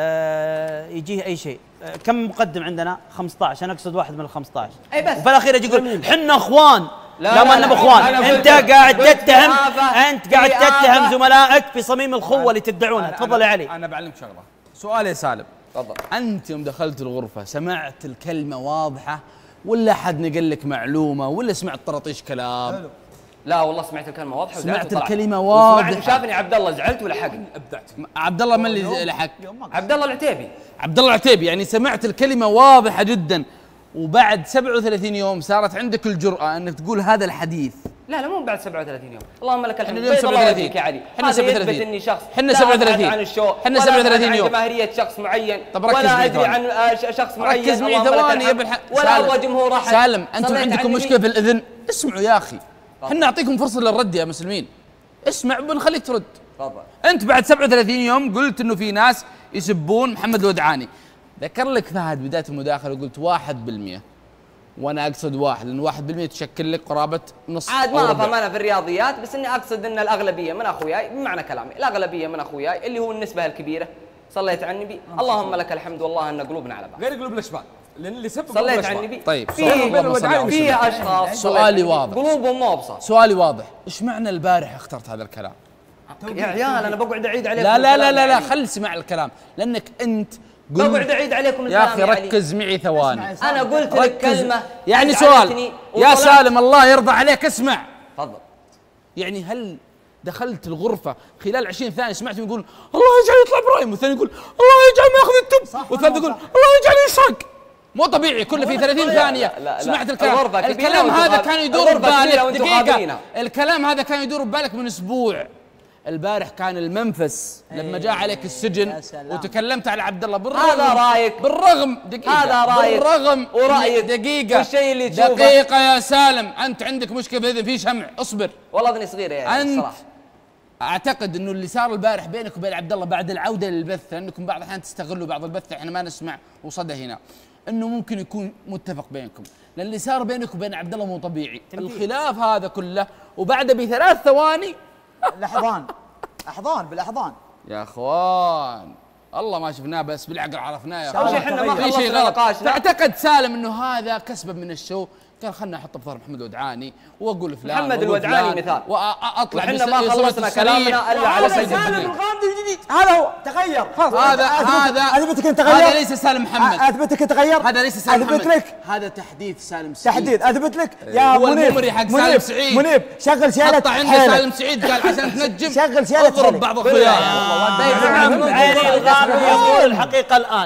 آه يجيه اي شيء. آه كم مقدم عندنا؟ خمسة عشر. انا اقصد واحد من ال خمسة عشر. اي بس وفي الاخير يجي يقول حنا اخوان. لا, لا ما نبغى اخوان. انت قاعد تتهم انت قاعد تتهم آفة. زملائك في صميم الخوه اللي تدعونها. تفضل يا علي. انا بعلمك شغله. سؤال يا سالم. تفضل. انت يوم دخلت الغرفه سمعت الكلمه واضحه ولا احد نقل لك معلومه ولا سمعت طرطيش كلام؟ لا والله سمعت الكلمه واضحه. سمعت الكلمه واضحه. شافني عبد الله زعلت ولحقني. ابدعت. عبد الله من اللي لحق؟ عبد الله العتيبي. عبد الله العتيبي. يعني سمعت الكلمه واضحه جدا وبعد سبعة وثلاثين يوم صارت عندك الجرأة انك تقول هذا الحديث. لا لا مو بعد سبعة وثلاثين يوم. اللهم لك الحمد. اليوم سبعة وثلاثين يا علي. احنا سبعة وثلاثين. اني شخص احنا سبعة وثلاثين عن الشو. احنا سبعة وثلاثين يوم. عن جماهيريه شخص معين. طب ركز ولا ادري ثواني. عن شخص معين. ركز معي ثواني يا ابن الح... ولا ابغى جمهور احد. سالم انتم عندكم مشكله في الاذن. اسمعوا يا اخي. احنا نعطيكم فرصه للرد يا مسلمين. اسمع بنخليك ترد. تفضل. انت بعد سبعة وثلاثين يوم قلت انه في ناس يسبون محمد الودعاني. ذكر لك فهد بدايه المداخله وقلت واحد بالمئة. وانا اقصد واحد لان واحد بالمئة تشكل لك قرابه نص. عاد ما افهم انا في الرياضيات بس اني اقصد ان الاغلبيه من اخوياي بمعنى كلامي الاغلبيه من اخوياي اللي هو النسبه الكبيره. صليت على النبي. اللهم لك الحمد والله ان قلوبنا على بعض. غير قلوب الاشبال لان اللي سب صليت على النبي. طيب في اشخاص سؤالي واضح. قلوبهم مو بصر. سؤالي واضح. ايش معنى البارح اخترت هذا الكلام؟ يا عيال انا بقعد اعيد عليكم. لا لا لا لا, لا خل اسمع الكلام لانك انت بقعد اعيد عليكم يا اخي ركز معي ثواني. انا قلت لك كلمه يعني سؤال يا سالم الله يرضى عليك اسمع. تفضل. يعني هل دخلت الغرفه خلال عشرين ثانيه سمعت يقول الله يجعل يطلع ابراهيم والثاني يقول الله يجعل ما ياخذ التب والثالث يقول الله يجعل يسرق؟ مو طبيعي كله في ثلاثين ثانيه. لا لا سمعت الكلام. الكلام هذا كان يدور ببالك دقيقه. الكلام هذا كان يدور ببالك من اسبوع. البارح كان المنفس لما جاء عليك السجن وتكلمت على عبد الله بالرغم هذا رايك بالرغم دقيقة هذا رايك بالرغم ورايك دقيقة والشيء اللي تشوفه دقيقة يا سالم أنت عندك مشكلة بإذن في شمع اصبر. والله اذني صغيرة يعني أنت الصراحة. أعتقد إنه اللي صار البارح بينك وبين عبد الله بعد العودة للبث لأنكم بعض الأحيان تستغلوا بعض البث إحنا ما نسمع وصدى هنا إنه ممكن يكون متفق بينكم لأن اللي صار بينك وبين عبد الله مو طبيعي. الخلاف هذا كله وبعد بثلاث ثواني الأحضان احضان بالاحضان يا اخوان. الله ما شفناه بس بالعقل عرفناه يا اخوان. احنا ما خلصنا نقاشنا. تعتقد سالم انه هذا كسبه من الشو قال خلنا احط بظهر محمد الودعاني واقول فلان محمد الودعاني مثال واطلع وحنا ما خلصنا كلامنا الا على سيد سالم الغامدي الجديد هذا هو تغير هذا هذا اثبتك انت تغير هذا ليس سالم محمد اثبتك انت تغير هذا ليس سالم محمد اثبت لك هذا تحديث سالم سعيد تحديد اثبت لك يا هو منيب الممري حق سالم سعيد منيب شغل سيالة حط عنده سالم سعيد قال عشان تنجم شغل سيالة اضرب بعض اخوياي علي الغامدي يقول الحقيقه الان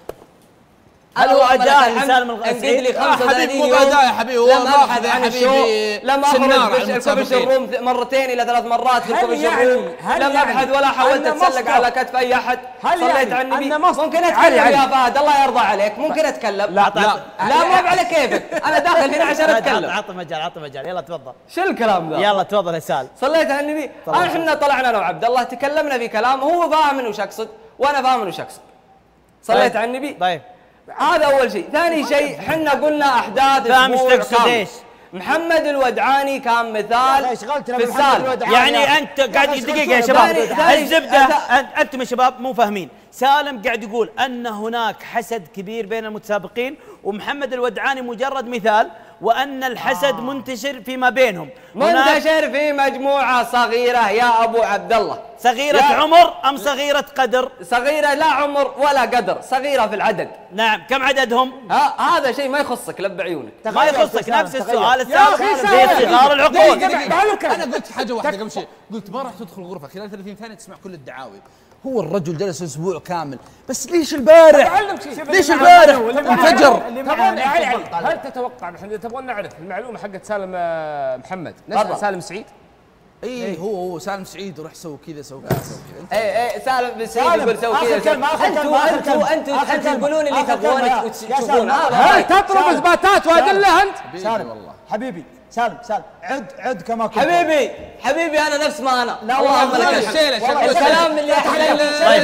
هل هو اداء لسالم الغامدي؟ انقذ لي خمسة وثلاثين يوم يا حبيبي هو لم ابحث عن الشو لم اخرج الكبش الروم مرتين الى ثلاث مرات في الكبش الروم لم ابحث ولا حاولت اتسلق على كتف اي احد صليت على النبي ممكن اتكلم يا فهد الله يرضى عليك ممكن اتكلم لا لا لا مو على كيفك انا داخل هنا عشان اتكلم عطى مجال عطى مجال يلا تفضل شو الكلام ذا يلا تفضل يا سالم صليت على النبي احنا طلعنا انا وعبد الله تكلمنا في كلام هو فاهم انه وش اقصد وانا فاهم انه وش اقصد صليت على النبي طيب هذا اول شيء ثاني شيء حنا قلنا احداث فاهم ايش تقصد ايش محمد الودعاني كان مثال في السالفه يعني انت قاعد دقيقه يا شباب الزبده انتم يا شباب مو فاهمين سالم قاعد يقول ان هناك حسد كبير بين المتسابقين ومحمد الودعاني مجرد مثال وان الحسد آه. منتشر فيما بينهم منتشر في مجموعه صغيره يا ابو عبد الله صغيره عمر ام صغيره قدر صغيره لا عمر ولا قدر صغيره في العدد نعم كم عددهم ها هذا شيء ما يخصك لب عيونك ما يخصك نفس السؤال السابق في صغار العقول انا قلت حاجه واحده قبل شيء قلت ما راح تدخل الغرفه خلال ثلاثين ثانيه تسمع كل الدعاوي هو الرجل جلس اسبوع كامل بس ليش البارح ليش البارح انفجر هل تتوقع اذا تبغون نعرف المعلومه حقت سالم محمد نسال سالم سعيد اي هو هو سالم سعيد وراح سوي كذا سوي كذا سوي كذا اي اي سالم بن سعيد يقول سوي كذا انتم انتم انتم انتم تقولون اللي تبغون تشوفون هل تطلب اثباتات وادله انت سالم والله حبيبي سالم سالم عد عد كما كنت حبيبي حبيبي انا نفس ما انا لا اللهم لك الحمد الكلام اللي احلى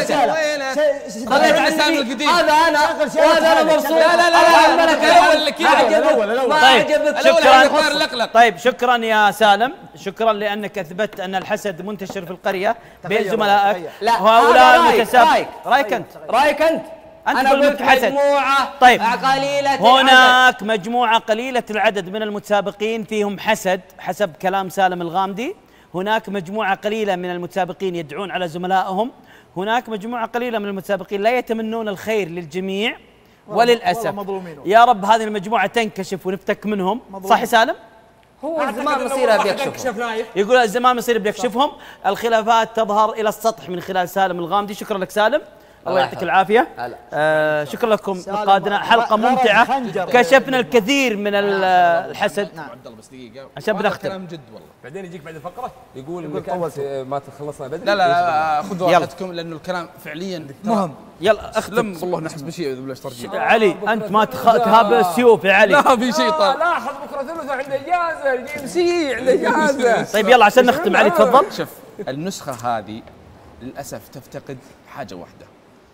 خليت عن سالم القديم هذا انا وهذا انا مبسوط لا لا لا لا ما عجبك شكرا طيب شكرا يا سالم شكرا لانك اثبتت ان الحسد منتشر في القريه بين زملائك وهؤلاء المتسابقين رايك انت رايك انت أنا قلت مجموعة طيب قليلة هناك العدد. مجموعة قليلة العدد من المتسابقين فيهم حسد حسب كلام سالم الغامدي هناك مجموعة قليلة من المتسابقين يدعون على زملائهم هناك مجموعة قليلة من المتسابقين لا يتمنون الخير للجميع وللأسف يا رب هذه المجموعة تنكشف ونفتك منهم صح يا سالم؟ هو الزمان مصيره بيكشفهم يقول الزمان مصيره بيكشفهم الخلافات تظهر إلى السطح من خلال سالم الغامدي شكرا لك سالم الله يعطيك العافية آه شكرا لكم نقادنا حلقة ممتعة كشفنا الكثير من الحسد نعم عبد الله بس دقيقة عشان بنختم كلام جد والله بعدين يجيك بعد الفقرة يقول انك انت ما تخلصنا بدري لا لا لا خذوا راحتكم لأنه الكلام فعليا مهم يلا اختم والله نحس بشيء بلاش ترجع علي أنت ما تهاب السيوف يا علي لا في شيء طال لاحظ بكرة ثلثة عنده إجازة ام سي عنده إجازة طيب يلا عشان نختم علي تفضل شوف النسخة هذه للأسف تفتقد حاجة واحدة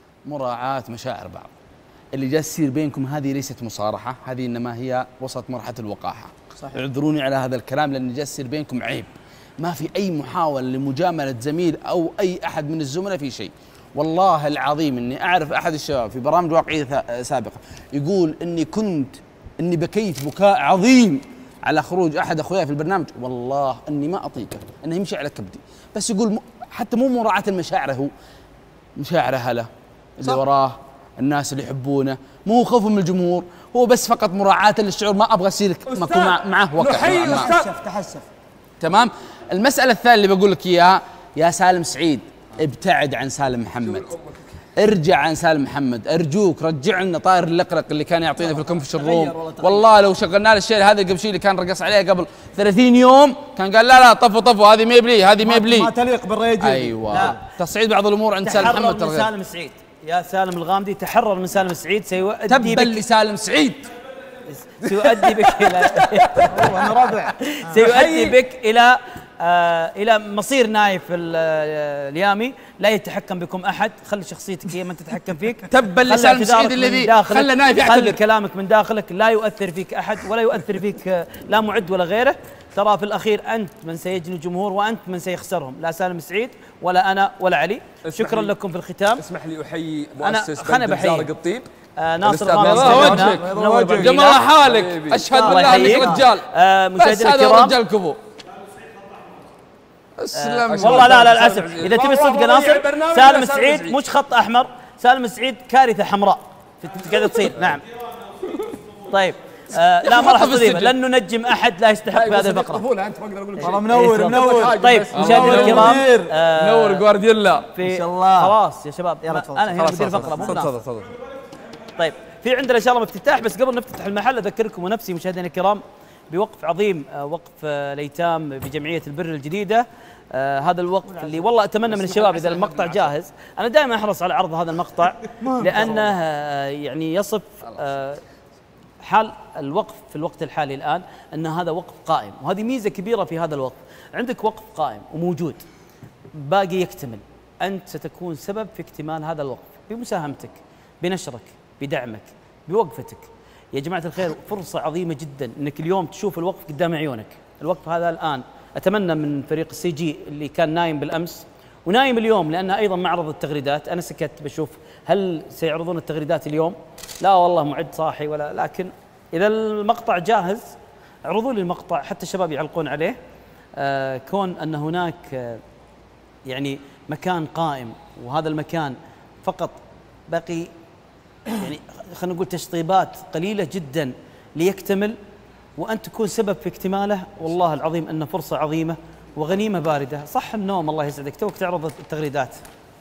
مراعاة مشاعر بعض اللي جالس يصير بينكم هذه ليست مصارحة هذه إنما هي وسط مرحلة الوقاحة صحيح. اعذروني على هذا الكلام لأن جالس يصير بينكم عيب ما في أي محاولة لمجاملة زميل أو أي أحد من الزملاء في شيء والله العظيم إني أعرف أحد الشباب في برامج واقعية سابقة يقول إني كنت إني بكيت بكاء عظيم على خروج أحد أخوياي في البرنامج والله إني ما أطيقه إنه يمشي على كبدي بس يقول حتى مو مراعاة المشاعر هو مشاعره هلا اللي وراه الناس اللي يحبونه مو خوفه من الجمهور هو بس فقط مراعاة للشعور ما ابغى اصير اكون معه وقت تحسف تحسف تمام المسألة الثانية اللي بقول لك اياها يا سالم سعيد ابتعد عن سالم محمد ارجع عن سالم محمد ارجوك رجع لنا طائر اللقلق اللي كان يعطينا في الكونفشن روم والله لو شغلنا له الشيء هذا قبل شيء اللي كان رقص عليه قبل ثلاثين يوم كان قال لا لا طفوا طفوا هذه ما بلي هذه ما بلي ما تليق بالرجل ايوه لا. تصعيد بعض الامور عند سالم محمد تحرر من سالم سعيد يا سالم الغامدي تحرر من سالم سعيد سيؤدي تبا لسالم سعيد سيؤدي بك الى ربع سيؤدي بك الى آه الى مصير نايف اليامي لا يتحكم بكم احد خلي شخصيتك هي من تتحكم فيك تبا لسالم سعيد الذي خلى نايف يعتذر خلي كلامك من داخلك لا يؤثر فيك احد ولا يؤثر فيك لا معد ولا غيره ترى في الاخير انت من سيجني الجمهور وانت من سيخسرهم لا سالم سعيد ولا انا ولا علي شكرا لكم في الختام اسمح لي احيي مؤسس بنك زارق الطيب آه ناصر الله غامدي وجهك جمال الله حالك اشهد بالله انك رجال آه مشاهدينا الكرام رجال كفو آه والله لا لا للاسف اذا تبي صدق ناصر سالم السعيد مش خط احمر سالم السعيد كارثه حمراء قاعده تصير نعم طيب آه لا ما راح استضيفه لن ننجم احد لا يستحق في هذه الفقره والله منور منور طيب مشاهدينا الكرام منور جوارديولا ان شاء الله خلاص يا شباب انا هنا مدير الفقره مو تفضل تفضل طيب في عندنا ان شاء الله افتتاح بس قبل نفتتح المحل اذكركم ونفسي مشاهدينا الكرام بوقف عظيم وقف الايتام بجمعيه البر الجديده. آه هذا الوقت اللي والله اتمنى من الشباب اذا المقطع جاهز انا دائما احرص على عرض هذا المقطع لانه آه يعني يصف آه حال الوقف في الوقت الحالي الان ان هذا وقف قائم وهذه ميزه كبيره في هذا الوقف. عندك وقف قائم وموجود باقي يكتمل انت ستكون سبب في اكتمال هذا الوقف بمساهمتك بنشرك بدعمك بوقفتك. يا جماعه الخير فرصه عظيمه جدا انك اليوم تشوف الوقف قدام عيونك. الوقف هذا الان اتمنى من فريق السي جي اللي كان نايم بالامس ونايم اليوم لانه ايضا معرض التغريدات انا سكت بشوف هل سيعرضون التغريدات اليوم؟ لا والله معد صاحي ولا لكن اذا المقطع جاهز اعرضوا لي المقطع حتى الشباب يعلقون عليه. آه كون ان هناك آه يعني مكان قائم وهذا المكان فقط باقي يعني خلينا نقول تشطيبات قليله جدا ليكتمل وانت تكون سبب في اكتماله والله العظيم انه فرصه عظيمه وغنيمه بارده. صح النوم الله يسعدك توك تعرض التغريدات.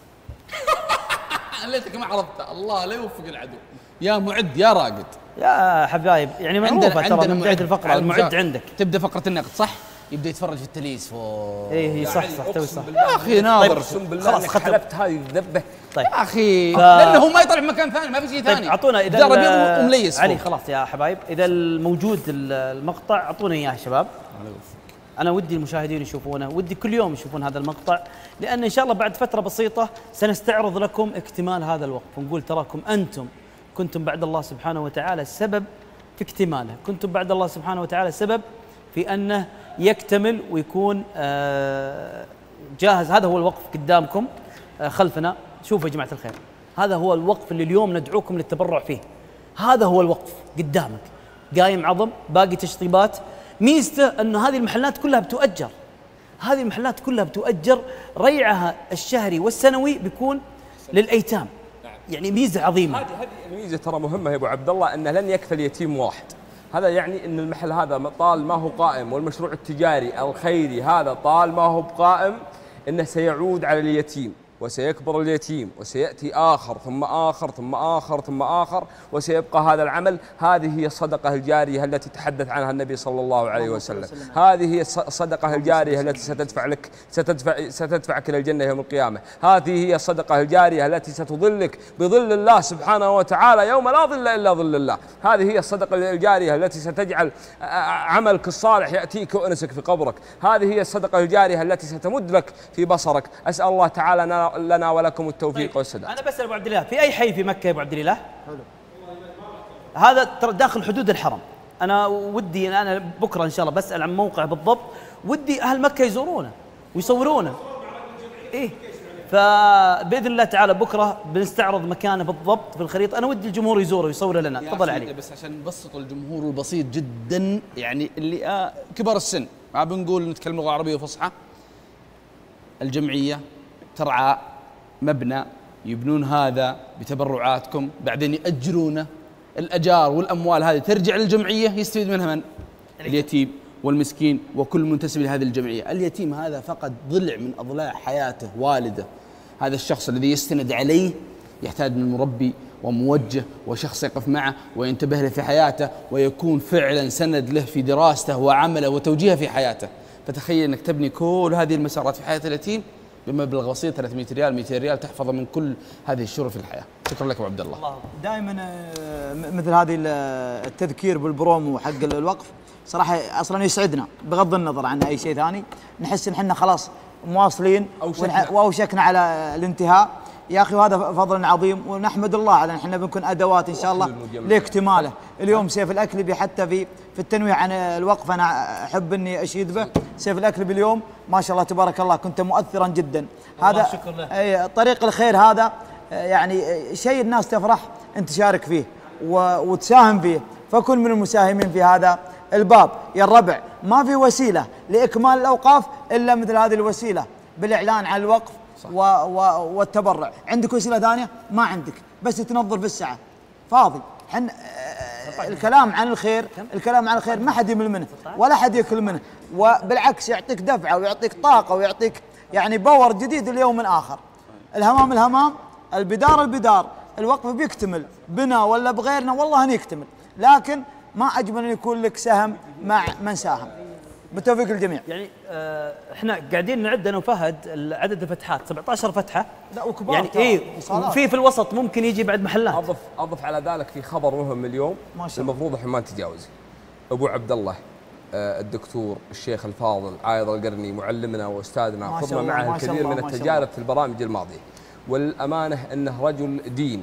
ليتك ما عرضت الله لا يوفق العدو يا معد يا راقد يا حبايب يعني معروفه ترى من بدايه الفقره المعد عندك تبدا فقره النقد صح يبدا يتفرج في التليس فوق اي هي صح صح توي صح يا اخي ناظر اقسم بالله انك حلبت هذه الذبه طيب يا اخي ف... لانه هو ما يطلع بمكان ثاني ما في شيء ثاني طيب اعطونا اذا دار ابيض ومليس علي خلاص يا حبايب اذا الموجود المقطع اعطونا اياه شباب. انا ودي المشاهدين يشوفونه ودي كل يوم يشوفون هذا المقطع لان ان شاء الله بعد فتره بسيطه سنستعرض لكم اكتمال هذا الوقف ونقول تراكم انتم كنتم بعد الله سبحانه وتعالى السبب في اكتماله كنتم بعد الله سبحانه وتعالى سبب في انه يكتمل ويكون جاهز. هذا هو الوقف قدامكم خلفنا شوفوا يا جماعه الخير هذا هو الوقف اللي اليوم ندعوكم للتبرع فيه. هذا هو الوقف قدامك قايم عظم باقي تشطيبات. ميزته انه هذه المحلات كلها بتؤجر هذه المحلات كلها بتؤجر ريعها الشهري والسنوي بيكون للايتام يعني ميزه عظيمه. هذه هذه الميزه ترى مهمه يا ابو عبد الله انه لن يكفي اليتيم واحد. هذا يعني ان المحل هذا طال ما هو قائم والمشروع التجاري الخيري هذا طال ما هو بقائم انه سيعود على اليتيم وسيكبر اليتيم وسيأتي آخر ثم آخر ثم آخر ثم آخر وسيبقى هذا العمل. هذه هي الصدقة الجارية التي تحدث عنها النبي صلى الله عليه وسلم. هذه هي الصدقة الجارية التي ستدفع لك ستدفع ستدفعك إلى الجنة يوم القيامة. هذه هي الصدقة الجارية التي ستظلك بظل الله سبحانه وتعالى يوم لا ظل إلا ظل الله. هذه هي الصدقة الجارية التي ستجعل عملك الصالح يأتيك وأنسك في قبرك. هذه هي الصدقة الجارية التي ستمد لك في بصرك. أسأل الله تعالى لنا ولكم التوفيق والسداد. انا بسال ابو عبد الله في اي حي في مكه يا ابو عبد الله؟ هذا ترى داخل حدود الحرم. انا ودي انا بكره ان شاء الله بسال عن موقع بالضبط ودي اهل مكه يزورونه ويصورونه. ايه فباذن الله تعالى بكره بنستعرض مكانه بالضبط في الخريطه. انا ودي الجمهور يزوره ويصوره لنا. تفضل علي. بس عشان نبسط الجمهور البسيط جدا يعني اللي آه كبار السن ما بنقول نتكلم لغه عربيه فصحى. الجمعيه ترعى مبنى يبنون هذا بتبرعاتكم بعدين يأجرونه. الأجار والأموال هذه ترجع للجمعية يستفيد منها من؟ اليتيم والمسكين وكل منتسب لهذه الجمعية. اليتيم هذا فقد ضلع من أضلاع حياته والده. هذا الشخص الذي يستند عليه يحتاج من مربي وموجه وشخص يقف معه وينتبه له في حياته ويكون فعلا سند له في دراسته وعمله وتوجيهه في حياته. فتخيل أنك تبني كل هذه المسارات في حياة اليتيم بمبلغ بسيط ثلاثمئة ريال مئتين ريال تحفظه من كل هذه الشرور في الحياه. شكرا لك ابو عبد الله. دائما مثل هذه التذكير بالبرومو حق الوقف صراحه اصلا يسعدنا بغض النظر عن اي شيء ثاني. نحس ان احنا خلاص مواصلين واوشكنا على الانتهاء يا اخي وهذا فضل عظيم ونحمد الله على ان احنا بنكون ادوات ان شاء الله لاكتماله. اليوم سيف الاكلبي حتى في في التنويه عن الوقف انا احب اني اشيد به. سيف الاكلبي اليوم ما شاء الله تبارك الله كنت مؤثرا جدا. هذا اي طريق الخير هذا يعني شيء الناس تفرح أنت تشارك فيه وتساهم فيه، فكن من المساهمين في هذا الباب. يا الربع ما في وسيلة لإكمال الأوقاف إلا مثل هذه الوسيلة بالإعلان عن الوقف و و والتبرع. عندك وسيلة ثانية؟ ما عندك، بس تنظر في الساعة فاضي. حن الكلام عن الخير، الكلام عن الخير ما حد يمل منه ولا حد يكل منه، وبالعكس يعطيك دفعة ويعطيك طاقة ويعطيك يعني باور جديد ليوم آخر. الهمام الهمام، البدار البدار، الوقف بيكتمل بنا ولا بغيرنا والله أن يكتمل، لكن ما أجمل أن يكون لك سهم مع من ساهم. بالتوفيق للجميع. يعني آه احنا قاعدين نعد انا وفهد عدد الفتحات سبعة عشر فتحه، لا وكبار يعني اي في في الوسط ممكن يجي بعد محلات. اضف اضف على ذلك في خبر مهم اليوم المفروض احنا ما نتجاوزه. ابو عبد الله آه الدكتور الشيخ الفاضل عايض القرني معلمنا واستاذنا، خضنا معه الكثير من التجارب في البرامج الماضيه، والامانه انه رجل دين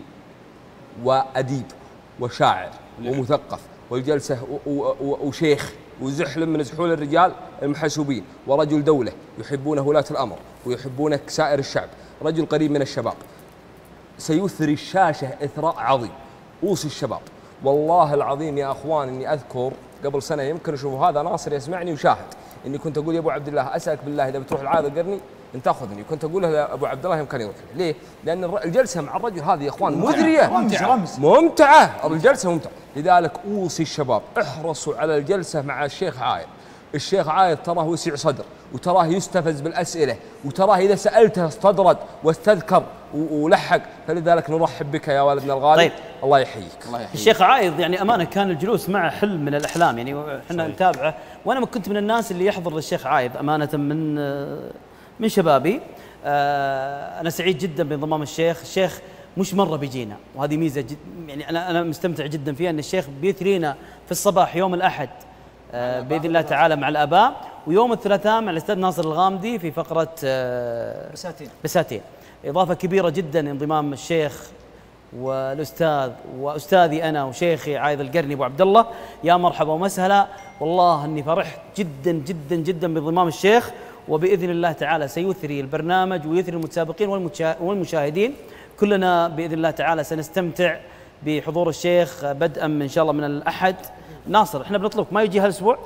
واديب وشاعر ومثقف، والجلسه وشيخ وزحل من زحول الرجال المحسوبين، ورجل دولة يحبونه ولاة الأمر ويحبونه سائر الشعب، رجل قريب من الشباب، سيثري الشاشة إثراء عظيم. أوصي الشباب والله العظيم يا أخوان إني أذكر قبل سنة يمكن أشوفوا هذا ناصر يسمعني وشاهد إني كنت أقول يا أبو عبد الله أسألك بالله إذا بتروح العايض القرني أنت تأخذني، كنت أقول له يا أبو عبد الله يمكن يروح. ليه؟ لأن الجلسة مع الرجل هذه يا أخوان مثرية ممتعة ممتعة، الجلسة ممتعة. لذلك أوصي الشباب احرصوا على الجلسة مع الشيخ عايض. الشيخ عايض تراه وسع صدر، وتراه يستفز بالأسئلة، وتراه إذا سألته استدرد واستذكر ولحق، فلذلك نرحب بك يا والدنا الغالي. طيب. الله يحييك. الله يحييك. الشيخ عايض يعني أمانة كان الجلوس معه حلم من الأحلام، يعني احنا نتابعه، وأنا ما كنت من الناس اللي يحضر للشيخ عايض أمانة من من شبابي. أنا سعيد جدا بانضمام الشيخ. الشيخ مش مرة بيجينا، وهذه ميزة جد يعني أنا أنا مستمتع جدا فيها، أن الشيخ بيثرينا في الصباح يوم الأحد آه بإذن الله تعالى مع الآباء، ويوم الثلاثاء مع الأستاذ ناصر الغامدي في فقرة آه بساتين. بساتين. إضافة كبيرة جدا انضمام الشيخ والأستاذ وأستاذي أنا وشيخي عايض القرني أبو عبد الله. يا مرحبا ومسهلا، والله أني فرحت جدا جدا جدا بانضمام الشيخ، وبإذن الله تعالى سيثري البرنامج ويثري المتسابقين والمشاهدين. كلنا بإذن الله تعالى سنستمتع بحضور الشيخ بدءا من إن شاء الله من الأحد. ناصر احنا بنطلبك ما يجي هالأسبوع؟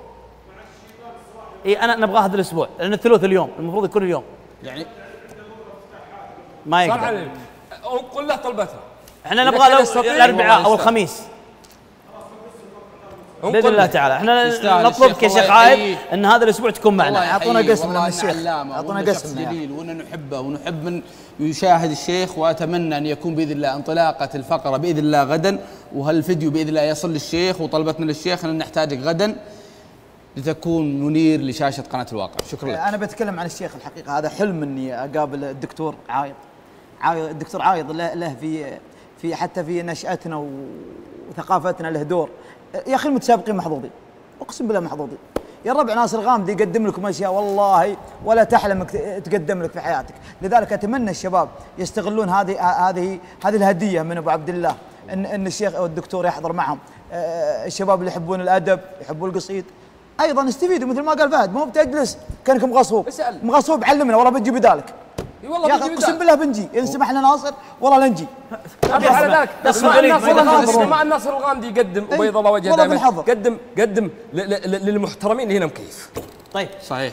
اي انا نبغاه هذا الأسبوع لأن الثلاث اليوم المفروض يكون اليوم. يعني ما يقدر. قل له طلبته. احنا نبغى الأربعاء أو الخميس بإذن الله تعالى. احنا نطلبك يا شيخ عايض ان هذا الاسبوع تكون معنا. اعطونا قسم من الشيخ، اعطونا قسم جليل، وان نحبه ونحب من يشاهد الشيخ، واتمنى ان يكون باذن الله انطلاقه الفقره باذن الله غدا، وهالفيديو باذن الله يصل للشيخ، وطلبتنا للشيخ ان نحتاجك غدا لتكون منير لشاشه قناه الواقع. شكرا لك. انا بتكلم عن الشيخ الحقيقه، هذا حلم اني اقابل الدكتور عايض. عايض الدكتور عايض له, له في في حتى في نشاتنا وثقافتنا له دور. يا اخي المتسابقين محظوظين، اقسم بالله محظوظين. يا الربع ناصر الغامدي يقدم لكم اشياء والله ولا تحلم تقدم لك في حياتك، لذلك اتمنى الشباب يستغلون هذه هذه هذه الهديه من ابو عبد الله، ان ان الشيخ او الدكتور يحضر معهم. الشباب اللي يحبون الادب يحبون القصيد ايضا استفيدوا، مثل ما قال فهد، مو بتجلس كانك مغصوب مغصوب، علمنا والله بنجي بدالك. اي والله بنجي اقسم بالله بنجي، ان سمح لنا ناصر والله لا نجي. على ذلك بما ان ناصر الغامدي يقدم وبيض الله وجهه دائما، قدم قدم للمحترمين اللي هنا مكيف. طيب صحيح.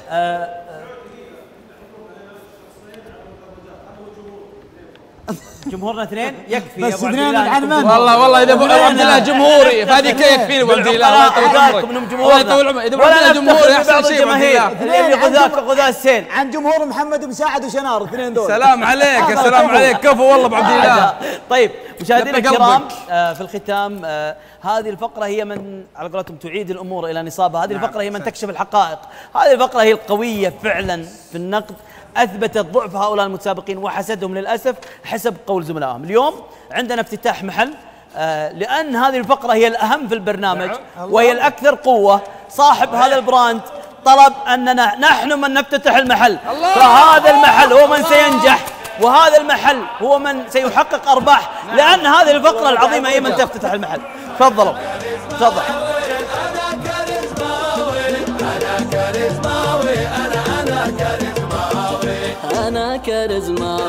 جمهورنا اثنين يكفي بس اثنين عن من؟ والله والله اذا ابو عبد الله جمهوري فهذه يكفيني ابو عبد الله. الله يطول عمرك. الله يطول عمرك. اذا ابو عبد الله جمهوري احسن شيء ابو عبد الله. اللي غذاك غذاء السين عن جمهور محمد مساعد وشنار، اثنين دول. سلام عليك يا سلام عليك، كفو والله ابو عبد الله. طيب مشاهدينا الكرام، آه في الختام آه هذه الفقرة هي من على قولتهم تعيد الامور الى نصابها، هذه الفقرة هي من تكشف الحقائق، هذه الفقرة هي القوية فعلا في النقد، أثبتت ضعف هؤلاء المتسابقين وحسدهم للأسف حسب قول زملائهم. اليوم عندنا افتتاح محل، آه لأن هذه الفقرة هي الأهم في البرنامج وهي الأكثر قوة. صاحب هذا البراند طلب أننا نحن من نفتتح المحل، فهذا المحل هو من سينجح، وهذا المحل هو من سيحقق أرباح، لأن هذه الفقرة العظيمة هي من تفتتح المحل. تفضلوا تفضل. أنا كاريزماوي، أنا كاريزماوي،